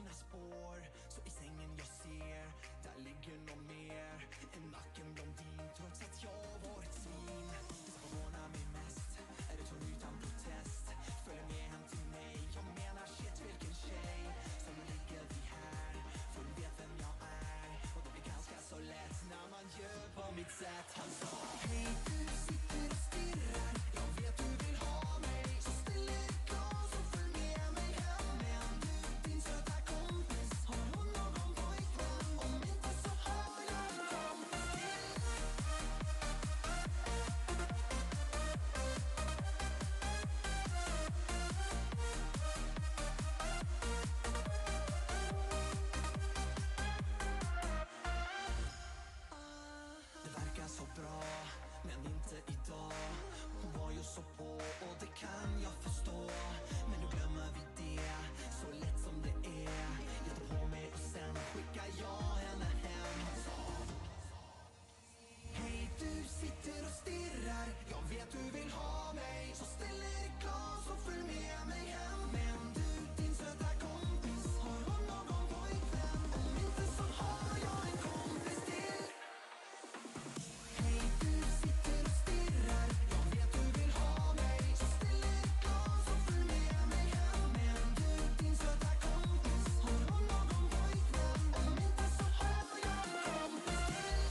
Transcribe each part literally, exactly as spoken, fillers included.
dina spår. Så i sängen jag ser, där ligger någon mer. En nacken blondin, trots att jag varit svin. Det som förvånar mig mest är det hon utan protest följer med hem till mig. Jag menar shit, vilken tjej. Så nu ligger vi här, för du vet vem jag är. Och det blir ganska så lätt när man gör på mitt sätt. Han sa, hej du sitter och stirrar, jag vet du vill ha mig. Så ställ ett glas och följ med mig hem. Men du, din söta kompis, har hon någon pojkvän? Om inte så har jag en kompis till. Det verkar så bra, men inte idag. Hon var ju så på och det kan jag förstå. Men nu glömmer vi det, så lätt som det är. Jag tar på mig och sen skickar jag henne hem. Hej du sitter och stirrar, jag vet du vill ha mig. Så ställ ett glas och följ med mig hem. Men du, din söta kompis, har hon någon pojkvän? Om inte så har jag en kompis till. Hej du sitter och stirrar, jag vet du vill ha mig. Så ställ ett glas och följ med mig hem. Men du, din söta kompis, har hon någon pojkvän? Om inte så har jag en kompis till.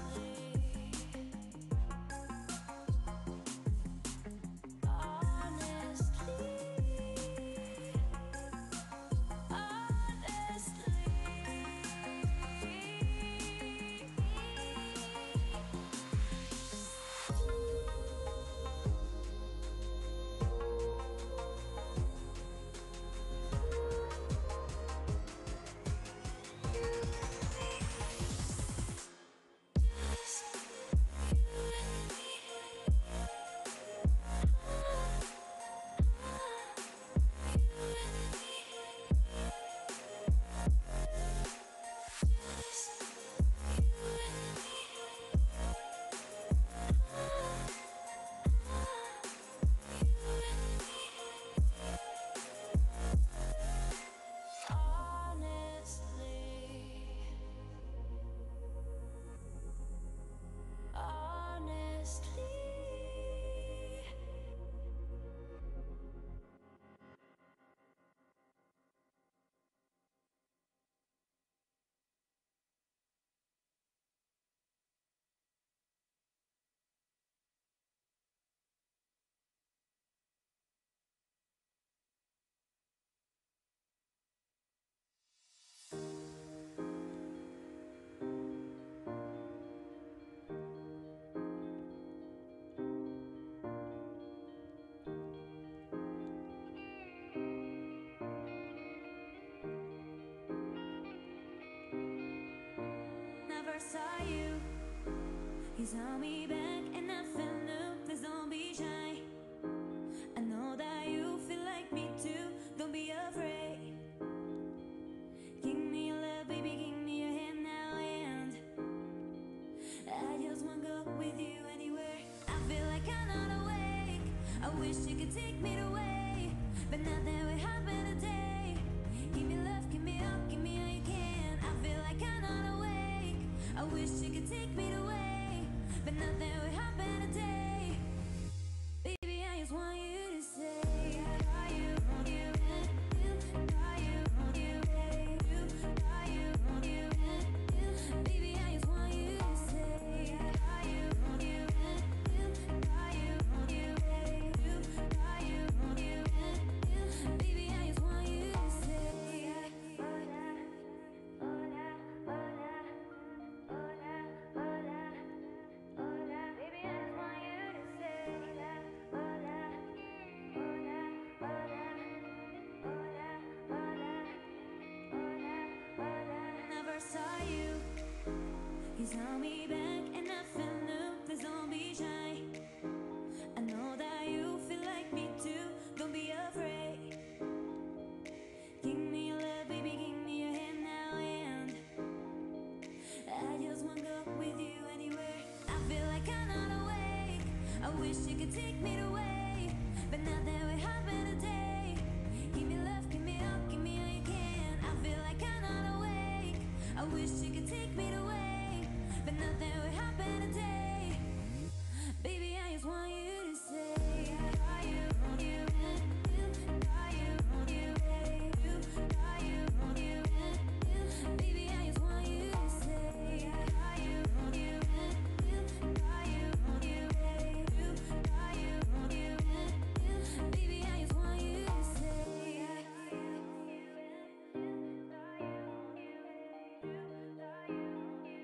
Honestly saw you. You saw me back and I felt new. Please don't be shy. I know that you feel like me too. Don't be afraid. Give me your love, baby, give me your hand now. And I just wanna go with you anywhere. I feel like I'm not awake. I wish you could take me away, but nothing will happen today. Give me love, give me up, give me all you can. I feel like I'm not awake. I wish you could take me away, but nothing will happen today. Baby, I just want you to say, are you, are you, are you, are you, are you, are you, baby, I just want you to say, are you, are you, are you, are you, are you, are you, baby, I just want you to say, hola, hola, hola, hola, hola, hola, baby, I just want you to say, hola, hola, hola, hola, hola, hola, hola. Never saw you. You saw me back and I felt new. Please don't be shy. I know that you feel like me too. Don't be afraid. Give me your love, baby, give me your hand now. And I just wanna go with you anywhere. I feel like I'm not awake. I wish you could take me away, but nothing will happen today. Give me love, give me up, give me all you can. I feel like I'm not awake. I wish you could take me away, but nothing will happen today. Baby, I just want you to say, are you, are you, are you, are you, are you, are you, baby, I just want you to say, are you, are you, are you, are you, are you, are you, baby, I just want you to say, are you, are you, are you, are you, are you,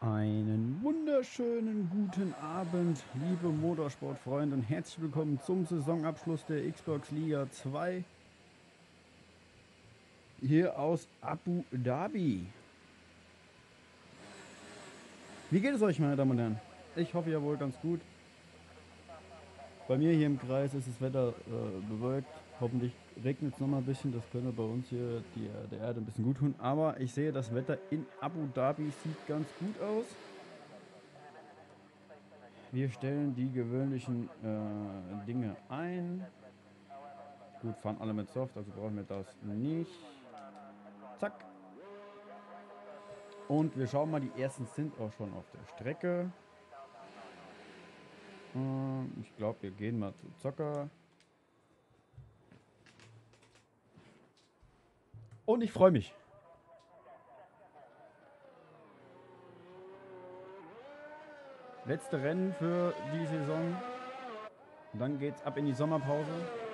Einen wunderschönen guten Abend, liebe Motorsportfreunde, und herzlich willkommen zum Saisonabschluss der Xbox Liga zwei hier aus Abu Dhabi. Wie geht es euch, meine Damen und Herren? Ich hoffe ja wohl ganz gut. Bei mir hier im Kreis ist das Wetter äh, bewölkt. Hoffentlich regnet es noch mal ein bisschen. Das könnte bei uns hier die, der Erde ein bisschen gut tun. Aber ich sehe, das Wetter in Abu Dhabi sieht ganz gut aus. Wir stellen die gewöhnlichen äh, Dinge ein. Gut, fahren alle mit Soft, also brauchen wir das nicht. Zack. Und wir schauen mal, die ersten sind auch schon auf der Strecke. Ähm, ich glaube, wir gehen mal zu Zocker. Und ich freue mich. Letzte Rennen für die Saison. Und dann geht's ab in die Sommerpause.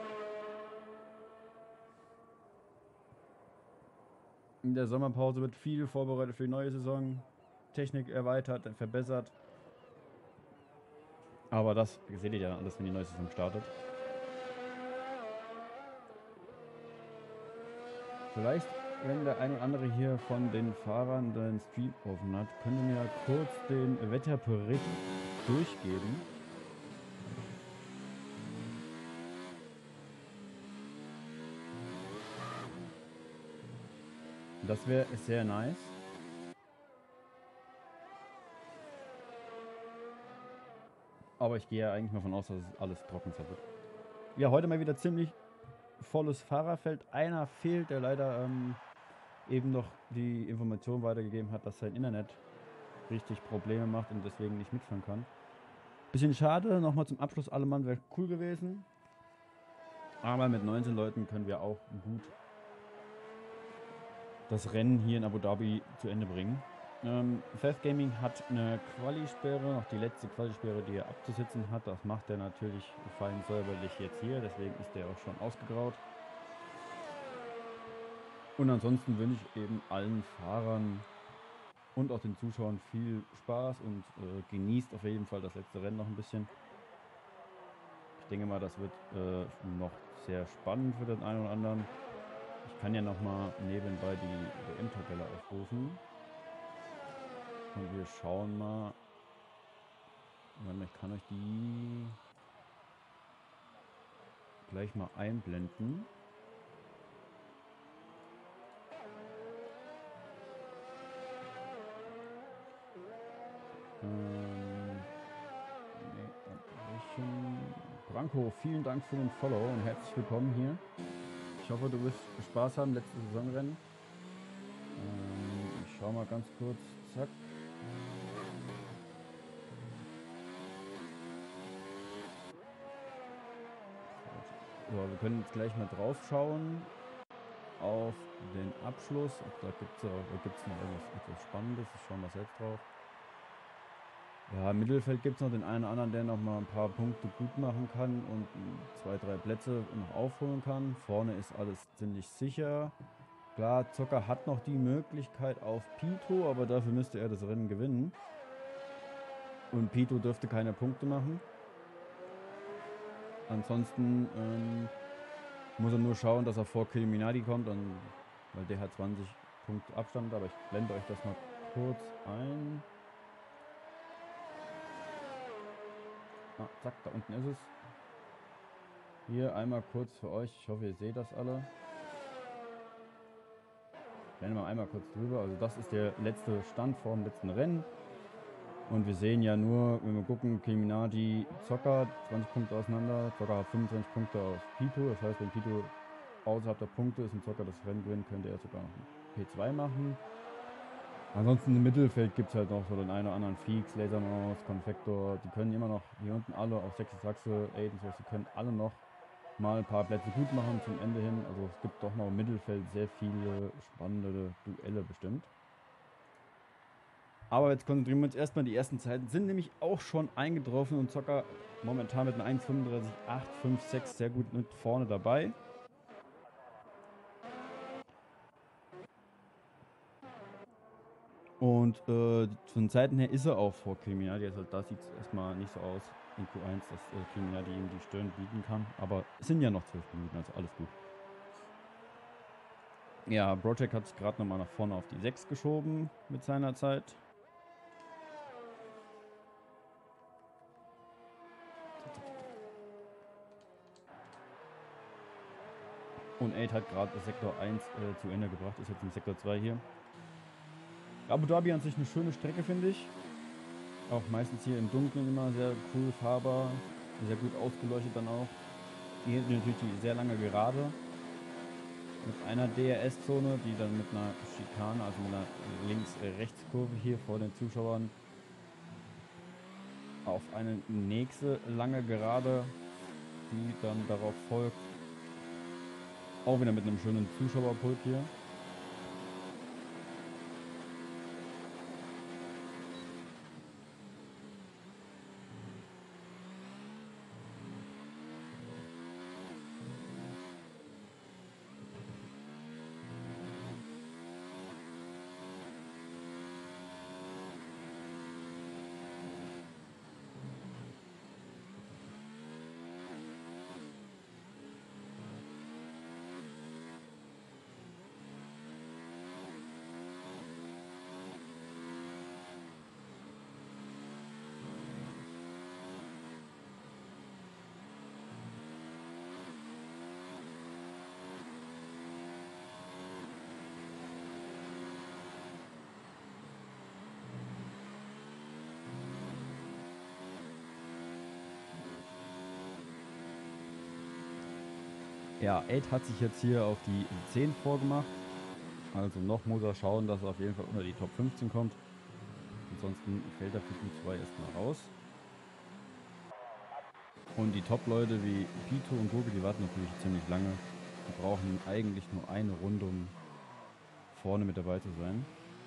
In der Sommerpause wird viel vorbereitet für die neue Saison. Technik erweitert, verbessert. Aber das seht ihr ja alles, wenn die neue Saison startet. Vielleicht, wenn der ein oder andere hier von den Fahrern den Stream offen hat, können wir mir kurz den Wetterbericht durchgeben. Das wäre sehr nice. Aber ich gehe ja eigentlich mal davon aus, dass es alles trocken sein wird. Ja, heute mal wieder ziemlich volles Fahrerfeld. Einer fehlt, der leider ähm, eben noch die Information weitergegeben hat, dass sein Internet richtig Probleme macht und deswegen nicht mitfahren kann. Bisschen schade, nochmal zum Abschluss, alle Mann wäre cool gewesen. Aber mit neunzehn Leuten können wir auch gut das Rennen hier in Abu Dhabi zu Ende bringen. Ähm, Fast Gaming hat eine Quali-Sperre, noch die letzte Quali-Sperre, die er abzusitzen hat. Das macht er natürlich fein säuberlich jetzt hier, deswegen ist er auch schon ausgegraut. Und ansonsten wünsche ich eben allen Fahrern und auch den Zuschauern viel Spaß und äh, genießt auf jeden Fall das letzte Rennen noch ein bisschen. Ich denke mal, das wird äh, noch sehr spannend für den einen oder anderen. Ich kann ja noch mal nebenbei die W M-Tabelle aufrufen. Und wir schauen mal. Ich kann euch die gleich mal einblenden. Ähm, nee, Branko, vielen Dank für den Follow und herzlich willkommen hier. Ich hoffe, du wirst Spaß haben, letzte Saisonrennen. Ähm, ich schau mal ganz kurz. Zack. So, wir können jetzt gleich mal drauf schauen auf den Abschluss. Da gibt es noch irgendwas etwas Spannendes. Ich schaue mal selbst drauf. Ja, im Mittelfeld gibt es noch den einen oder anderen, der noch mal ein paar Punkte gut machen kann und zwei, drei Plätze noch aufholen kann. Vorne ist alles ziemlich sicher. Klar, Zocker hat noch die Möglichkeit auf Pito, aber dafür müsste er das Rennen gewinnen. Und Pito dürfte keine Punkte machen. Ansonsten ähm, muss er nur schauen, dass er vor Kilminati kommt, dann, weil der hat zwanzig Punkte Abstand. Aber ich blende euch das mal kurz ein. Ah, zack, da unten ist es. Hier einmal kurz für euch. Ich hoffe, ihr seht das alle. Ich blende mal einmal kurz drüber. Also das ist der letzte Stand vor dem letzten Rennen. Und wir sehen ja nur, wenn wir gucken, Kilminati, Zocker, zwanzig Punkte auseinander. Zocker hat fünfundzwanzig Punkte auf Pito. Das heißt, wenn Pito außerhalb der Punkte ist und Zocker das Rennen gewinnt, könnte er sogar noch ein P zwei machen. Ansonsten im Mittelfeld gibt es halt noch so den einen oder anderen Feeks, Lasermaus, Konfektor. Die können immer noch, hier unten alle auf sechste Sachse, Aiden, die können alle noch mal ein paar Plätze gut machen zum Ende hin. Also es gibt doch noch im Mittelfeld sehr viele spannende Duelle bestimmt. Aber jetzt konzentrieren wir uns erstmal. Die ersten Zeiten sind nämlich auch schon eingetroffen und Zocker momentan mit einer eins fünfunddreißig acht fünf sechs sehr gut mit vorne dabei. Und äh, von Zeiten her ist er auch vor Criminal. Also da sieht es erstmal nicht so aus in Q eins, dass äh, Criminal ihm die Stirn bieten kann. Aber es sind ja noch zwölf Minuten, also alles gut. Ja, Brotek hat sich gerade nochmal nach vorne auf die sechs geschoben mit seiner Zeit. Und acht hat gerade Sektor eins äh, zu Ende gebracht, ist jetzt im Sektor zwei hier. Abu Dhabi an sich eine schöne Strecke, finde ich. Auch meistens hier im Dunkeln immer sehr cool fahrbar, sehr gut ausgeleuchtet dann auch. Hier natürlich die sehr lange Gerade mit einer D R S-Zone, die dann mit einer Schikane, also mit einer Links-Rechts-Kurve hier vor den Zuschauern auf eine nächste lange Gerade, die dann darauf folgt. Auch wieder mit einem schönen Zuschauerpult hier. Ja, acht hat sich jetzt hier auf die zehn vorgemacht. Also noch muss er schauen, dass er auf jeden Fall unter die Top fünfzehn kommt. Ansonsten fällt er für Q zwei erstmal raus. Und die Top-Leute wie Pito und Gurke, die warten natürlich ziemlich lange. Die brauchen eigentlich nur eine Runde, um vorne mit dabei zu sein.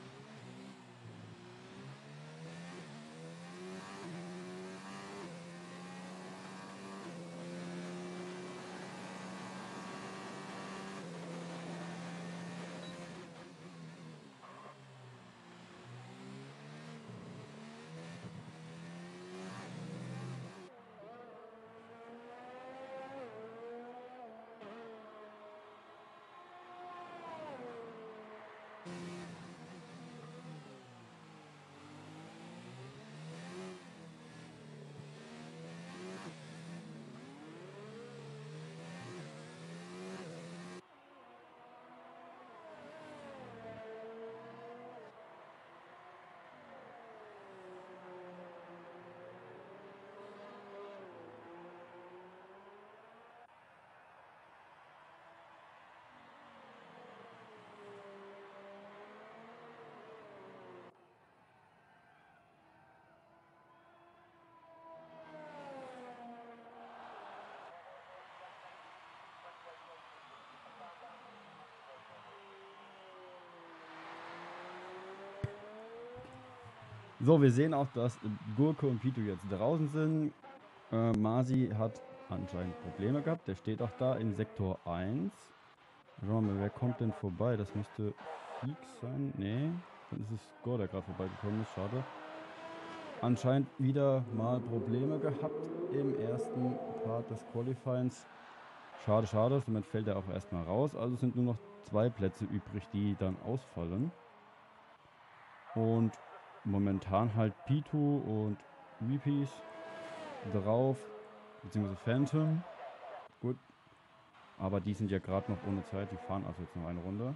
So, wir sehen auch, dass Gurke und Pito jetzt draußen sind. Äh, Masi hat anscheinend Probleme gehabt. Der steht auch da in Sektor eins. Schauen wir mal, wer kommt denn vorbei? Das müsste Feeks sein. Nee, dann ist es Gore, der gerade vorbeigekommen ist. Schade. Anscheinend wieder mal Probleme gehabt im ersten Part des Qualifyings. Schade, schade. Somit fällt er auch erstmal raus. Also sind nur noch zwei Plätze übrig, die dann ausfallen. Und momentan halt Pitu und Reepies drauf, beziehungsweise Phantom. Gut. Aber die sind ja gerade noch ohne Zeit, die fahren also jetzt noch eine Runde.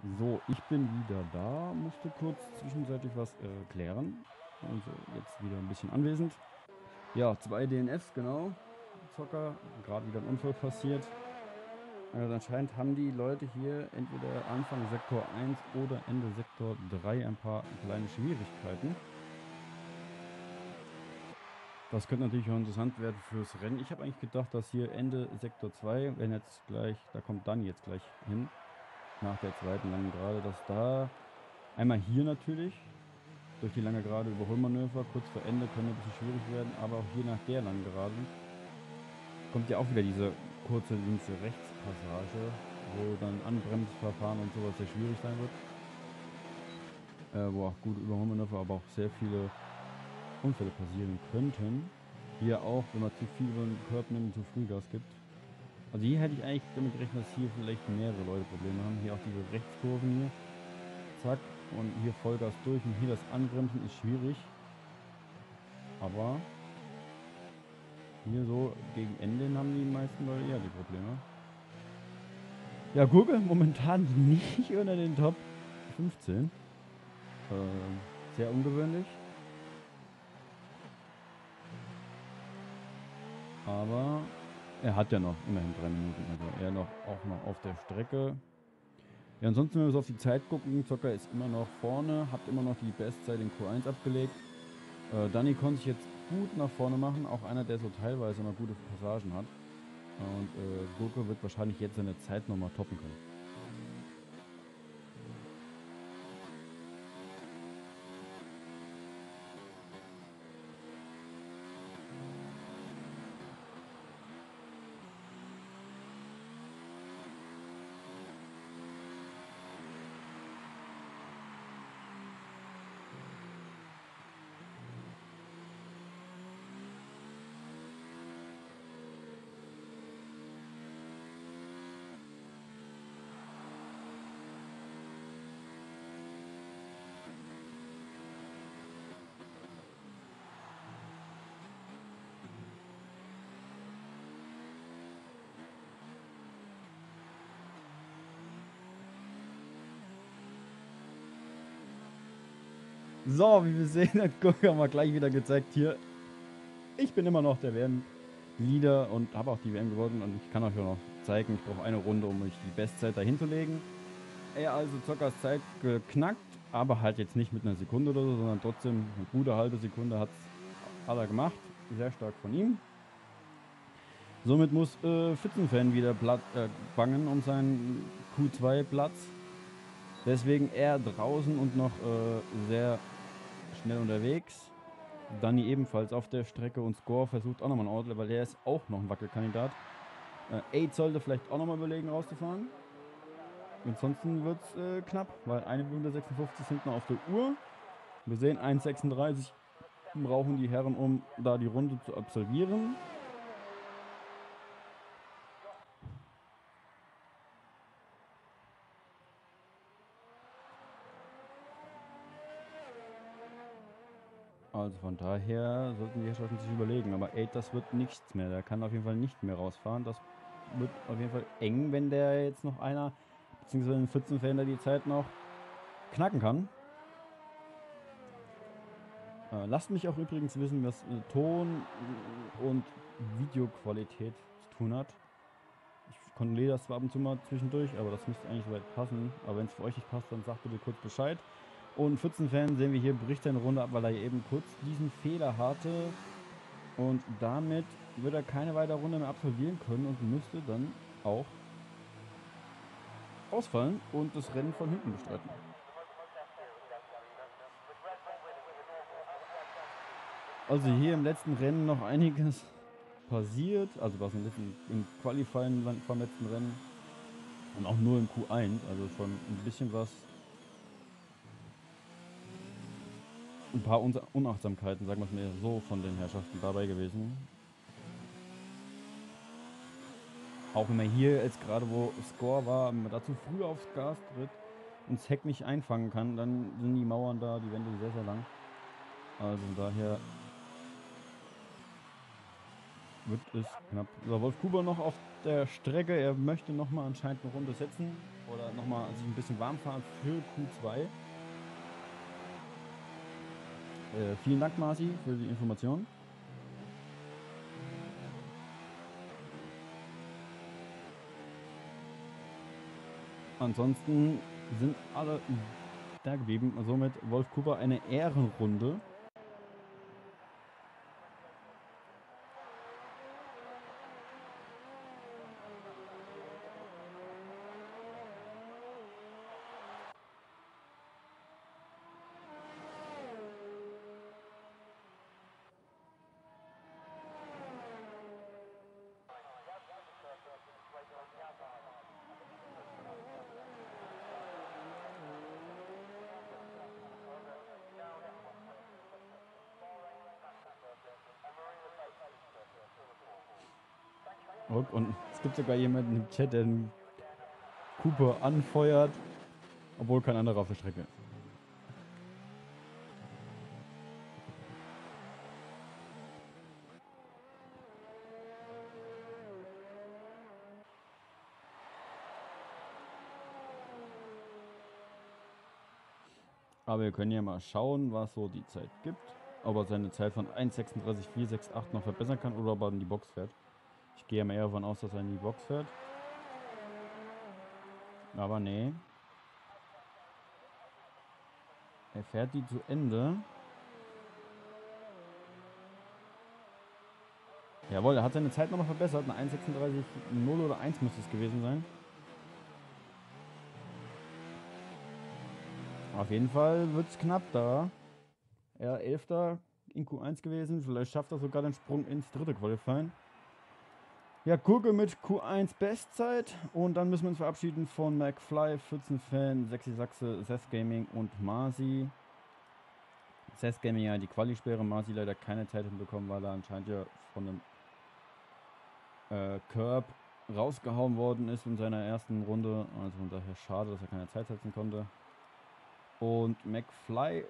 So, ich bin wieder da, musste kurz zwischenzeitlich was äh, klären. Also jetzt wieder ein bisschen anwesend. Ja, zwei D N Fs, genau. Zocker, gerade wieder ein Unfall passiert. Also anscheinend haben die Leute hier entweder Anfang Sektor eins oder Ende Sektor drei ein paar kleine Schwierigkeiten. Das könnte natürlich auch interessant werden fürs Rennen. Ich habe eigentlich gedacht, dass hier Ende Sektor zwei, wenn jetzt gleich, da kommt dann jetzt gleich hin, nach der zweiten langen Gerade, dass da einmal hier natürlich durch die lange Gerade Überholmanöver kurz vor Ende können ein bisschen schwierig werden, aber auch hier nach der langen Gerade kommt ja auch wieder diese kurze Links-Rechts-Passage, wo dann Anbremsverfahren und sowas sehr schwierig sein wird. Äh, wo auch gute Überholmanöver, aber auch sehr viele Unfälle passieren könnten. Hier auch, wenn man zu viel über den Curb nimmt und zu früh Gas gibt. Also hier hätte ich eigentlich damit gerechnet, dass hier vielleicht mehrere Leute Probleme haben. Hier auch diese Rechtskurven hier. Zack. Und hier Vollgas durch. Und hier das Anbremsen ist schwierig. Aber hier so gegen Ende haben die meisten Leute eher die Probleme. Ja, Gurke momentan nicht unter den Top fünfzehn. Äh, sehr ungewöhnlich. Aber er hat ja noch immerhin drei Minuten. Also er noch auch noch auf der Strecke. Ja, ansonsten, wenn wir so auf die Zeit gucken, Zocker ist immer noch vorne, hat immer noch die Bestzeit in Q eins abgelegt. Äh, Danny konnte sich jetzt gut nach vorne machen, auch einer, der so teilweise immer gute Passagen hat. Und äh, Gurke wird wahrscheinlich jetzt seine Zeit nochmal toppen können. So, wie wir sehen, hat Gurke mal gleich wieder gezeigt hier. Ich bin immer noch der W M-Leader und habe auch die W M gewonnen. Und ich kann euch auch noch zeigen, ich brauche eine Runde, um euch die Bestzeit dahin zu legen. Er also Zockers Zeit geknackt, aber halt jetzt nicht mit einer Sekunde oder so, sondern trotzdem eine gute halbe Sekunde hat er gemacht. Sehr stark von ihm. Somit muss äh, Pfützenfan wieder Platz, äh, bangen um seinen Q zwei Platz. Deswegen er draußen und noch äh, sehr schnell unterwegs. Danny ebenfalls auf der Strecke und Score versucht auch nochmal ein Outlet, weil der ist auch noch ein Wackelkandidat. Äh, acht sollte vielleicht auch nochmal überlegen rauszufahren. Ansonsten wird es äh, knapp, weil eine Minute sechsundfünfzig sind noch auf der Uhr. Wir sehen eins sechsunddreißig brauchen die Herren, um da die Runde zu absolvieren. Also von daher sollten die Herrschaften sich überlegen. Aber acht, das wird nichts mehr. Der kann auf jeden Fall nicht mehr rausfahren. Das wird auf jeden Fall eng, wenn der jetzt noch einer, beziehungsweise ein vierzehn-Fan, der die Zeit noch knacken kann. Äh, lasst mich auch übrigens wissen, was äh, Ton und Videoqualität zu tun hat. Ich kontrolliere das zwar ab und zu mal zwischendurch, aber das müsste eigentlich soweit passen. Aber wenn es für euch nicht passt, dann sagt bitte kurz Bescheid. Und vierzehn-Fan sehen wir hier, bricht seine Runde ab, weil er eben kurz diesen Fehler hatte. Und damit wird er keine weitere Runde mehr absolvieren können und müsste dann auch ausfallen und das Rennen von hinten bestreiten. Also hier im letzten Rennen noch einiges passiert, also was im, letzten, im Qualifying vom letzten Rennen und auch nur im Q eins, also schon ein bisschen was, ein paar Unachtsamkeiten, sagen wir es mal so, von den Herrschaften dabei gewesen. Auch immer hier, jetzt gerade wo Score war, wenn man da zu früh aufs Gas tritt und das Heck nicht einfangen kann, dann sind die Mauern da, die Wände sehr, sehr lang. Also daher wird es knapp. So, Wolf Kuber noch auf der Strecke. Er möchte nochmal anscheinend eine Runde setzen. oder nochmal sich ein bisschen warm fahren für Q zwei. Äh, vielen Dank, Marci, für die Information. Ansonsten sind alle da geblieben. Somit Wolf Cooper eine Ehrenrunde. Und es gibt sogar jemanden im Chat, der den Cooper anfeuert, obwohl kein anderer auf der Strecke ist. Aber wir können ja mal schauen, was so die Zeit gibt. Ob er seine Zeit von eins sechsunddreißig vier sechs acht noch verbessern kann oder ob er in die Box fährt. Ich gehe mal eher davon aus, dass er in die Box fährt. Aber nee. Er fährt die zu Ende. Jawohl, er hat seine Zeit noch verbessert. Eine eins sechsunddreißig null oder eins müsste es gewesen sein. Auf jeden Fall wird es knapp da. Er elfter in Q eins gewesen. Vielleicht schafft er sogar den Sprung ins dritte Qualifying. Ja, Kurke mit Q eins Bestzeit. Und dann müssen wir uns verabschieden von McFly, Pfützenfan, Sexy Sachse, Seth Gaming und Marci. Seth Gaming ja die Quali-Sperre. Marci leider keine Zeit hinbekommen, weil er anscheinend ja von einem äh, Curb rausgehauen worden ist in seiner ersten Runde. Also von daher schade, dass er keine Zeit setzen konnte. Und McFly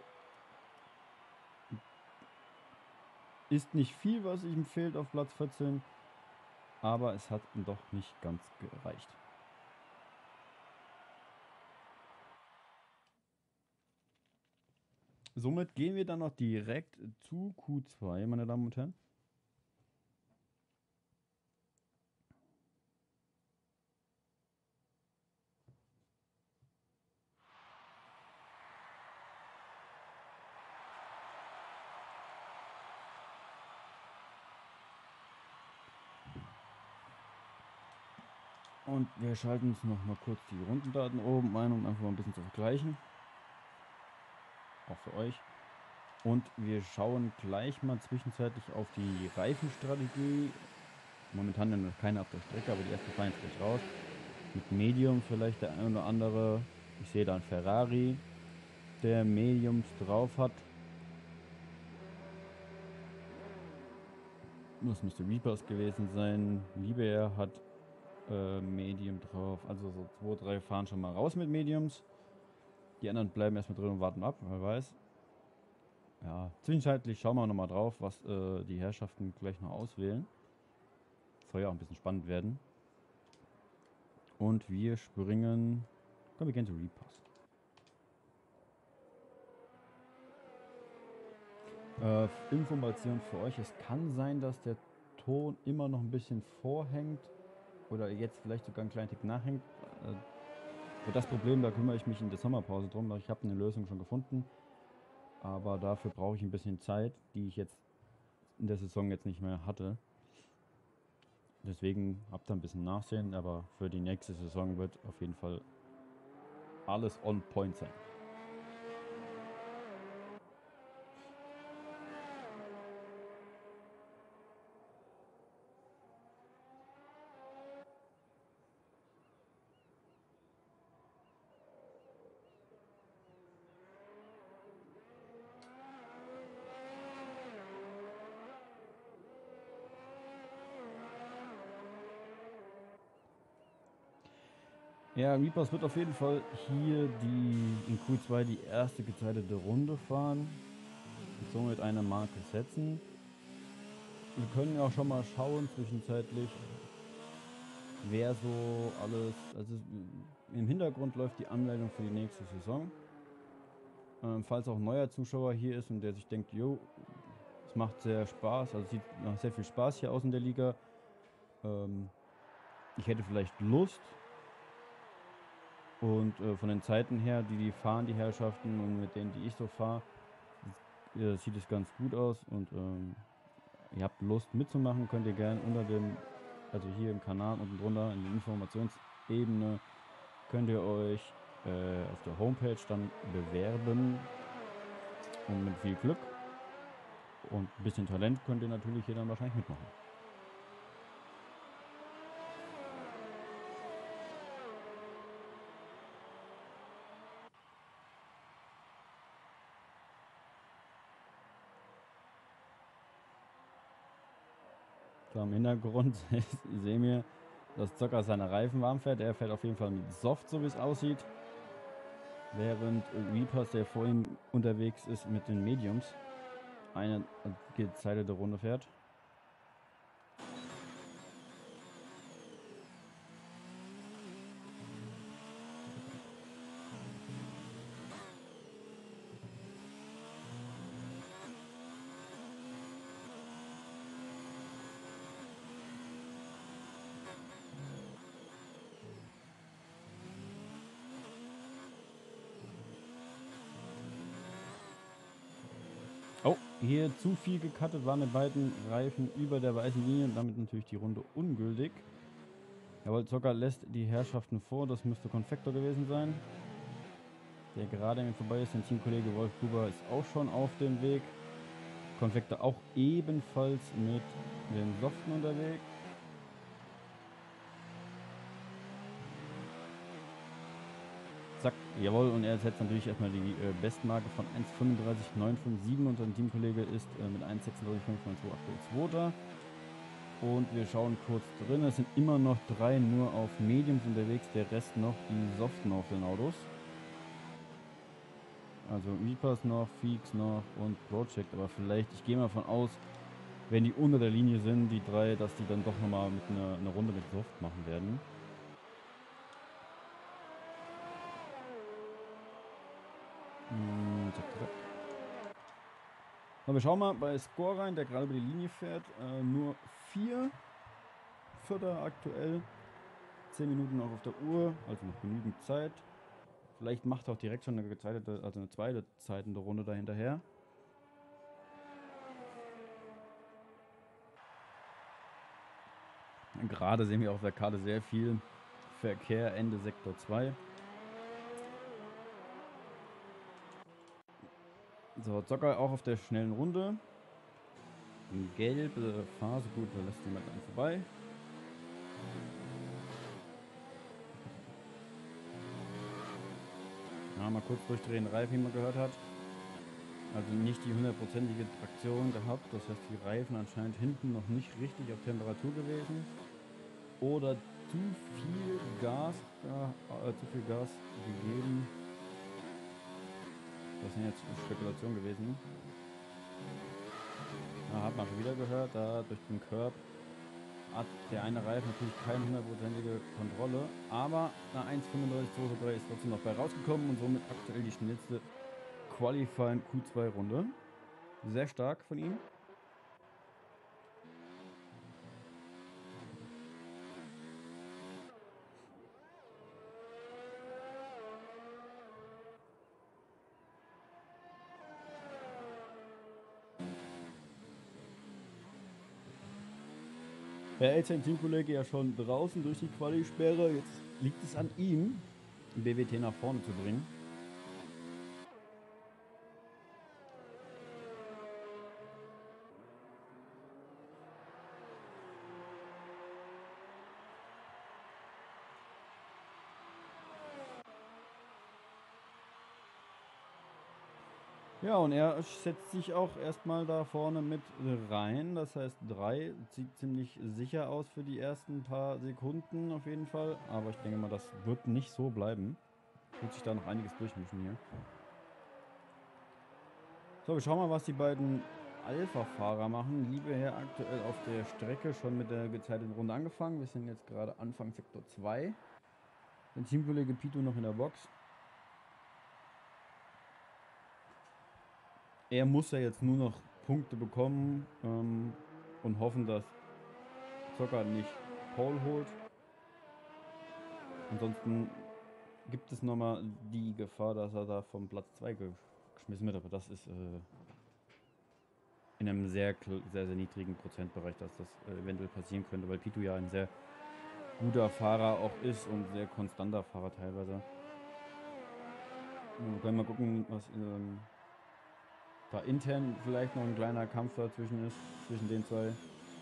ist nicht viel, was ihm fehlt auf Platz vierzehn. Aber es hat ihm doch nicht ganz gereicht. Somit gehen wir dann noch direkt zu Q zwei, meine Damen und Herren. Und wir schalten uns noch mal kurz die Rundendaten oben ein, um einfach mal ein bisschen zu vergleichen. Auch für euch. Und wir schauen gleich mal zwischenzeitlich auf die Reifenstrategie. Momentan noch keine auf der Strecke, aber die ersten fahren jetzt gleich raus. Mit Medium vielleicht der ein oder andere. Ich sehe da einen Ferrari, der Mediums drauf hat. Das müsste Reapers gewesen sein. Liebeer hat äh, Medium drauf. Also so zwei, drei fahren schon mal raus mit Mediums. Die anderen bleiben erstmal drin und warten ab, wer weiß. Ja, zwischenzeitlich schauen wir nochmal drauf, was äh, die Herrschaften gleich noch auswählen. Soll ja auch ein bisschen spannend werden. Und wir springen. Komm, wir gehen zu Reapers. Äh, Information für euch. Es kann sein, dass der Ton immer noch ein bisschen vorhängt. Oder jetzt vielleicht sogar einen kleinen Tick nachhängt. Äh, für das Problem, da kümmere ich mich in der Sommerpause drum. Ich habe eine Lösung schon gefunden. Aber dafür brauche ich ein bisschen Zeit, die ich jetzt in der Saison jetzt nicht mehr hatte. Deswegen habt ihr ein bisschen Nachsehen, aber für die nächste Saison wird auf jeden Fall alles on point sein. Ja, Reapers wird auf jeden Fall hier die in Q zwei die erste gezeitete Runde fahren und somit eine Marke setzen. Wir können ja auch schon mal schauen zwischenzeitlich, wer so alles, also Im Hintergrund läuft die Anmeldung für die nächste Saison. Ähm, falls auch ein neuer Zuschauer hier ist und der sich denkt, jo, es macht sehr Spaß, also sieht nach sehr viel Spaß hier aus in der Liga. Ähm, ich hätte vielleicht Lust. Und äh, von den Zeiten her, die die fahren, die Herrschaften, und mit denen, die ich so fahre, äh, sieht es ganz gut aus. Und ähm, ihr habt Lust mitzumachen, könnt ihr gerne unter dem, also hier im Kanal unten drunter in der Informationsebene, könnt ihr euch äh, auf der Homepage dann bewerben. Und mit viel Glück und ein bisschen Talent könnt ihr natürlich hier dann wahrscheinlich mitmachen. So, im Hintergrund sehen wir, dass Zocker seine Reifen warm fährt. Er fährt auf jeden Fall mit Soft, so wie es aussieht. Während Reapers, der vor ihm unterwegs ist, mit den Mediums eine gezeitete Runde fährt. Oh, hier zu viel gecuttet, war mit beiden Reifen über der weißen Linie und damit natürlich die Runde ungültig. Jawohl, Zocker lässt die Herrschaften vor, das müsste Konfektor gewesen sein, der gerade an mir vorbei ist. Sein Teamkollege Wolf Gruber ist auch schon auf dem Weg. Konfektor auch ebenfalls mit den Soften unterwegs. Zack, jawohl, und er setzt natürlich erstmal die äh, Bestmarke von eins fünfunddreißig neun fünf sieben und sein Teamkollege ist äh, mit eins sechsunddreißig fünf neun zwei aktuell Zweiter. Und wir schauen kurz drin, es sind immer noch drei nur auf Mediums unterwegs, der Rest noch die Soften auf den Autos. Also Reapers noch, Feeks noch und Project, aber vielleicht, ich gehe mal von aus, wenn die unter der Linie sind, die drei, dass die dann doch nochmal mit einer eine Runde mit Soft machen werden. Hm, zack, zack. So, wir schauen mal bei Score rein, der gerade über die Linie fährt. Äh, nur vier Vierter aktuell. zehn Minuten noch auf der Uhr, also noch genügend Zeit. Vielleicht macht er auch direkt schon eine gezeitete, also eine zweite zeitende Runde dahinterher. Gerade sehen wir auf der Karte sehr viel Verkehr, Ende Sektor zwei. So, Zocker auch auf der schnellen Runde. Gelbe Phase, gut, da lässt jemand einen vorbei. Ja, mal kurz durchdrehen, Reifen, wie man gehört hat. Also nicht die hundertprozentige Traktion gehabt, das heißt die Reifen anscheinend hinten noch nicht richtig auf Temperatur gewesen. Oder zu viel Gas, äh, äh, zu viel Gas gegeben. Das sind jetzt Spekulationen gewesen. Da hat man schon wieder gehört, da durch den Curb hat der eine Reifen natürlich keine hundertprozentige Kontrolle, aber eine eins fünfunddreißig zwei drei ist trotzdem noch bei rausgekommen und somit aktuell die schnellste Qualifying Q zwei Runde. Sehr stark von ihm. Er hält sein Teamkollege ja schon draußen durch die Quali-Sperre. Jetzt liegt es an ihm, den B W T nach vorne zu bringen. Ja, und er setzt sich auch erstmal da vorne mit rein. Das heißt, drei sieht ziemlich sicher aus für die ersten paar Sekunden auf jeden Fall. Aber ich denke mal, das wird nicht so bleiben. Wird sich da noch einiges durchmischen hier. So, wir schauen mal, was die beiden Alpha-Fahrer machen. Liebe Herr, aktuell auf der Strecke schon mit der gezeiteten Runde angefangen. Wir sind jetzt gerade Anfang Sektor zwei. Sein Teamkollege Pito noch in der Box. Er muss ja jetzt nur noch Punkte bekommen ähm, und hoffen, dass Zocker nicht Pole holt. Ansonsten gibt es nochmal die Gefahr, dass er da vom Platz zwei geschmissen wird. Aber das ist äh, in einem sehr, sehr, sehr niedrigen Prozentbereich, dass das äh, eventuell passieren könnte, weil Pito ja ein sehr guter Fahrer auch ist und sehr konstanter Fahrer teilweise. Wir können mal gucken, was ähm, da intern vielleicht noch ein kleiner Kampf dazwischen ist, zwischen den zwei.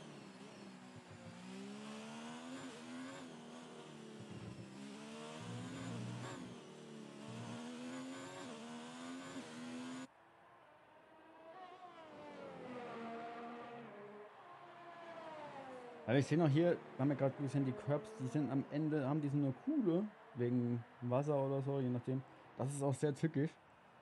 Aber ich sehe noch hier, haben wir gerade gesehen, die Curbs, die sind am Ende, haben die so eine Kuhle, wegen Wasser oder so, je nachdem. Das ist auch sehr tückisch.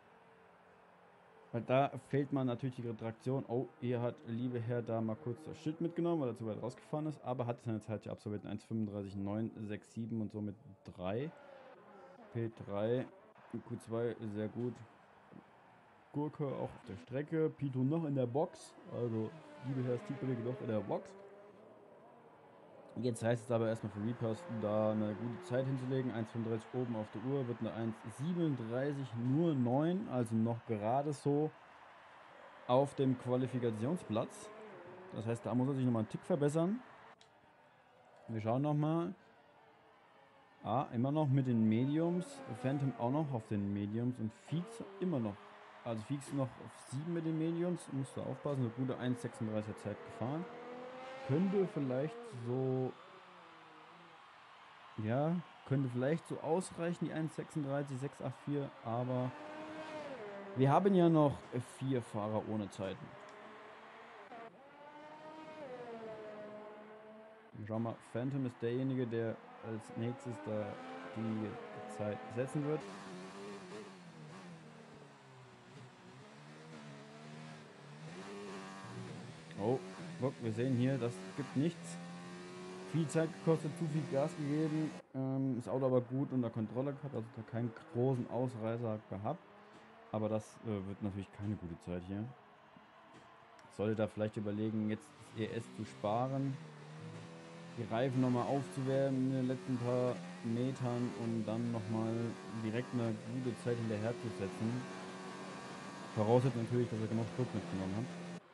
Weil da fehlt man natürlich die Traktion. Oh, hier hat liebe Herr da mal kurz das Schild mitgenommen, weil er zu weit rausgefahren ist. Aber hat seine Zeit hier absolviert. eins fünfunddreißig neun sechs sieben und somit drei. P drei, Q zwei, sehr gut. Gurke auch auf der Strecke. Pito noch in der Box. Also, liebe Herr Stiepelig noch in der Box. Jetzt heißt es aber erstmal für Reapers, da eine gute Zeit hinzulegen. eins fünfunddreißig oben auf der Uhr, wird eine eins siebenunddreißig nur neun, also noch gerade so auf dem Qualifikationsplatz. Das heißt, da muss er sich nochmal einen Tick verbessern. Wir schauen nochmal. Ah, immer noch mit den Mediums. Phantom auch noch auf den Mediums und Feeks immer noch. Also Feeks noch auf sieben mit den Mediums. Musst du aufpassen, eine gute eins sechsunddreißiger Zeit gefahren. Könnte vielleicht so, ja, könnte vielleicht so ausreichen, die eins sechsunddreißig sechs acht vier, aber wir haben ja noch vier Fahrer ohne Zeiten. Schau mal, Phantom ist derjenige, der als nächstes da die Zeit setzen wird. Oh, guck, wir sehen hier, das gibt nichts. Viel Zeit gekostet, zu viel Gas gegeben, ähm, das Auto aber gut unter Kontrolle gehabt, also da keinen großen Ausreißer gehabt. Aber das äh, wird natürlich keine gute Zeit hier. Sollte da vielleicht überlegen, jetzt das E S zu sparen, die Reifen nochmal aufzuwärmen in den letzten paar Metern und dann nochmal direkt eine gute Zeit hinterher zu setzen. Voraussetzt natürlich, dass er genug Druck mitgenommen hat.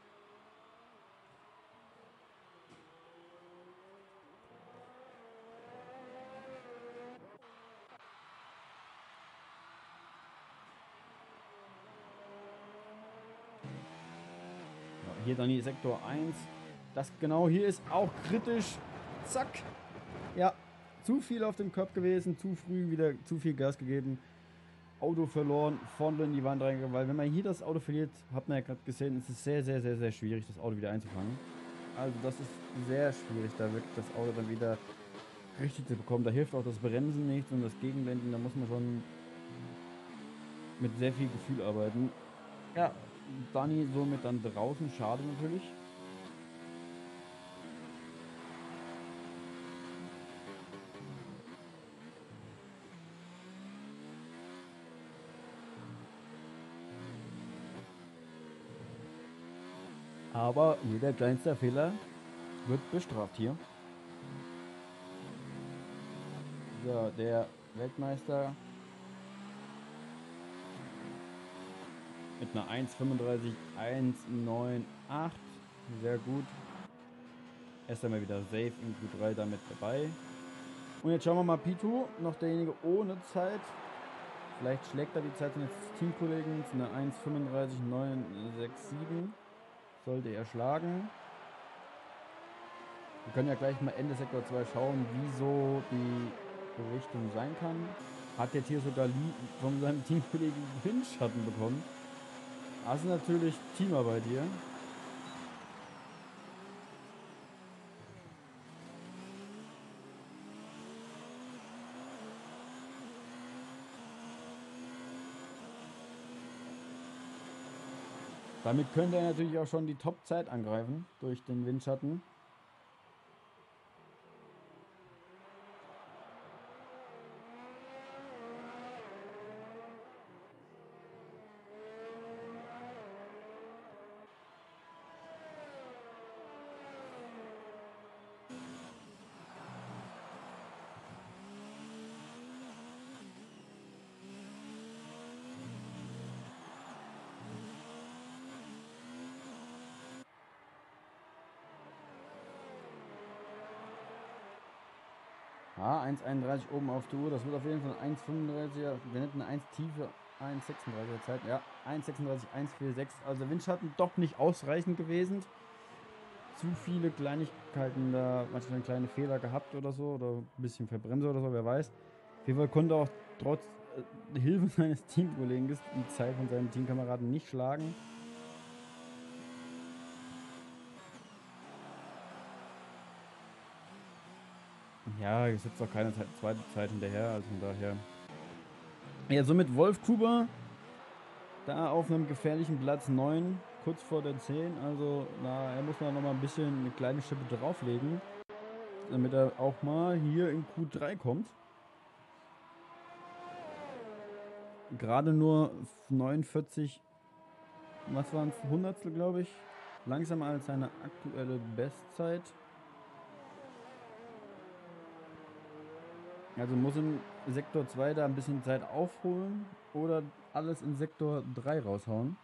Hier dann die Sektor eins. Das genau hier ist auch kritisch. Zack. Ja, zu viel auf dem Körper gewesen. Zu früh wieder zu viel Gas gegeben. Auto verloren. Vorne in die Wand reingegangen. Weil wenn man hier das Auto verliert, hat man ja gerade gesehen, es ist sehr, sehr, sehr, sehr schwierig, das Auto wieder einzufangen. Also das ist sehr schwierig, da wirklich das Auto dann wieder richtig zu bekommen. Da hilft auch das Bremsen nichts und das Gegenlenken. Da muss man schon mit sehr viel Gefühl arbeiten. Ja, Dani somit dann draußen, schade natürlich. Aber jeder kleinste Fehler wird bestraft hier. So, der Weltmeister mit einer eins fünfunddreißig eins neun acht. Sehr gut. Erst einmal wieder safe in Q drei damit dabei. Und jetzt schauen wir mal, Pito, noch derjenige ohne Zeit. Vielleicht schlägt er die Zeit seines Teamkollegen. Eine eins fünfunddreißig neun sechs sieben. Sollte er schlagen. Wir können ja gleich mal Ende Sektor zwei schauen, wieso die Richtung sein kann. Hat jetzt hier sogar von seinem Teamkollegen Windschatten bekommen. Also natürlich Teamarbeit hier. Damit könnte er natürlich auch schon die Top-Zeit angreifen durch den Windschatten. Ja, eins einunddreißig oben auf die Uhr. Das wird auf jeden Fall eins fünfunddreißiger. Wir hätten eine eins tiefe eins sechsunddreißiger Zeit. Ja, eins sechsunddreißig, eins vierundsechzig. Also Windschatten doch nicht ausreichend gewesen. Zu viele Kleinigkeiten da, manchmal kleine Fehler gehabt oder so. Oder ein bisschen Verbremser oder so, wer weiß. Auf jeden Fall konnte auch trotz äh, Hilfe seines Teamkollegen die Zeit von seinem Teamkameraden nicht schlagen. Ja, es ist auch keine Zeit, zweite Zeit hinterher, also von daher. Ja, somit Wolf Kuber da auf einem gefährlichen Platz neun, kurz vor der zehn. Also, na, er muss da noch mal ein bisschen eine kleine Schippe drauflegen, damit er auch mal hier in Q drei kommt. Gerade nur neunundvierzig, was waren es, Hundertstel, glaube ich, langsamer als seine aktuelle Bestzeit. Also muss in Sektor zwei da ein bisschen Zeit aufholen oder alles in Sektor drei raushauen.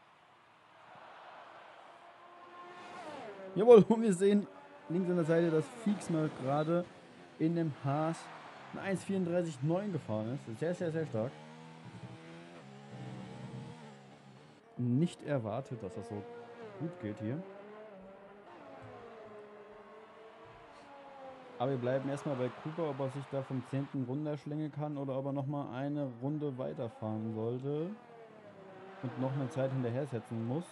Jawohl, und wir sehen links an der Seite, dass Feeks mal gerade in dem Haas eine eins vierunddreißig neun gefahren ist. Sehr, sehr, sehr stark. Nicht erwartet, dass das so gut geht hier. Aber wir bleiben erstmal bei Cooper, ob er sich da vom zehnten runterschlängeln kann oder ob er nochmal eine Runde weiterfahren sollte und noch eine Zeit hinterher setzen muss.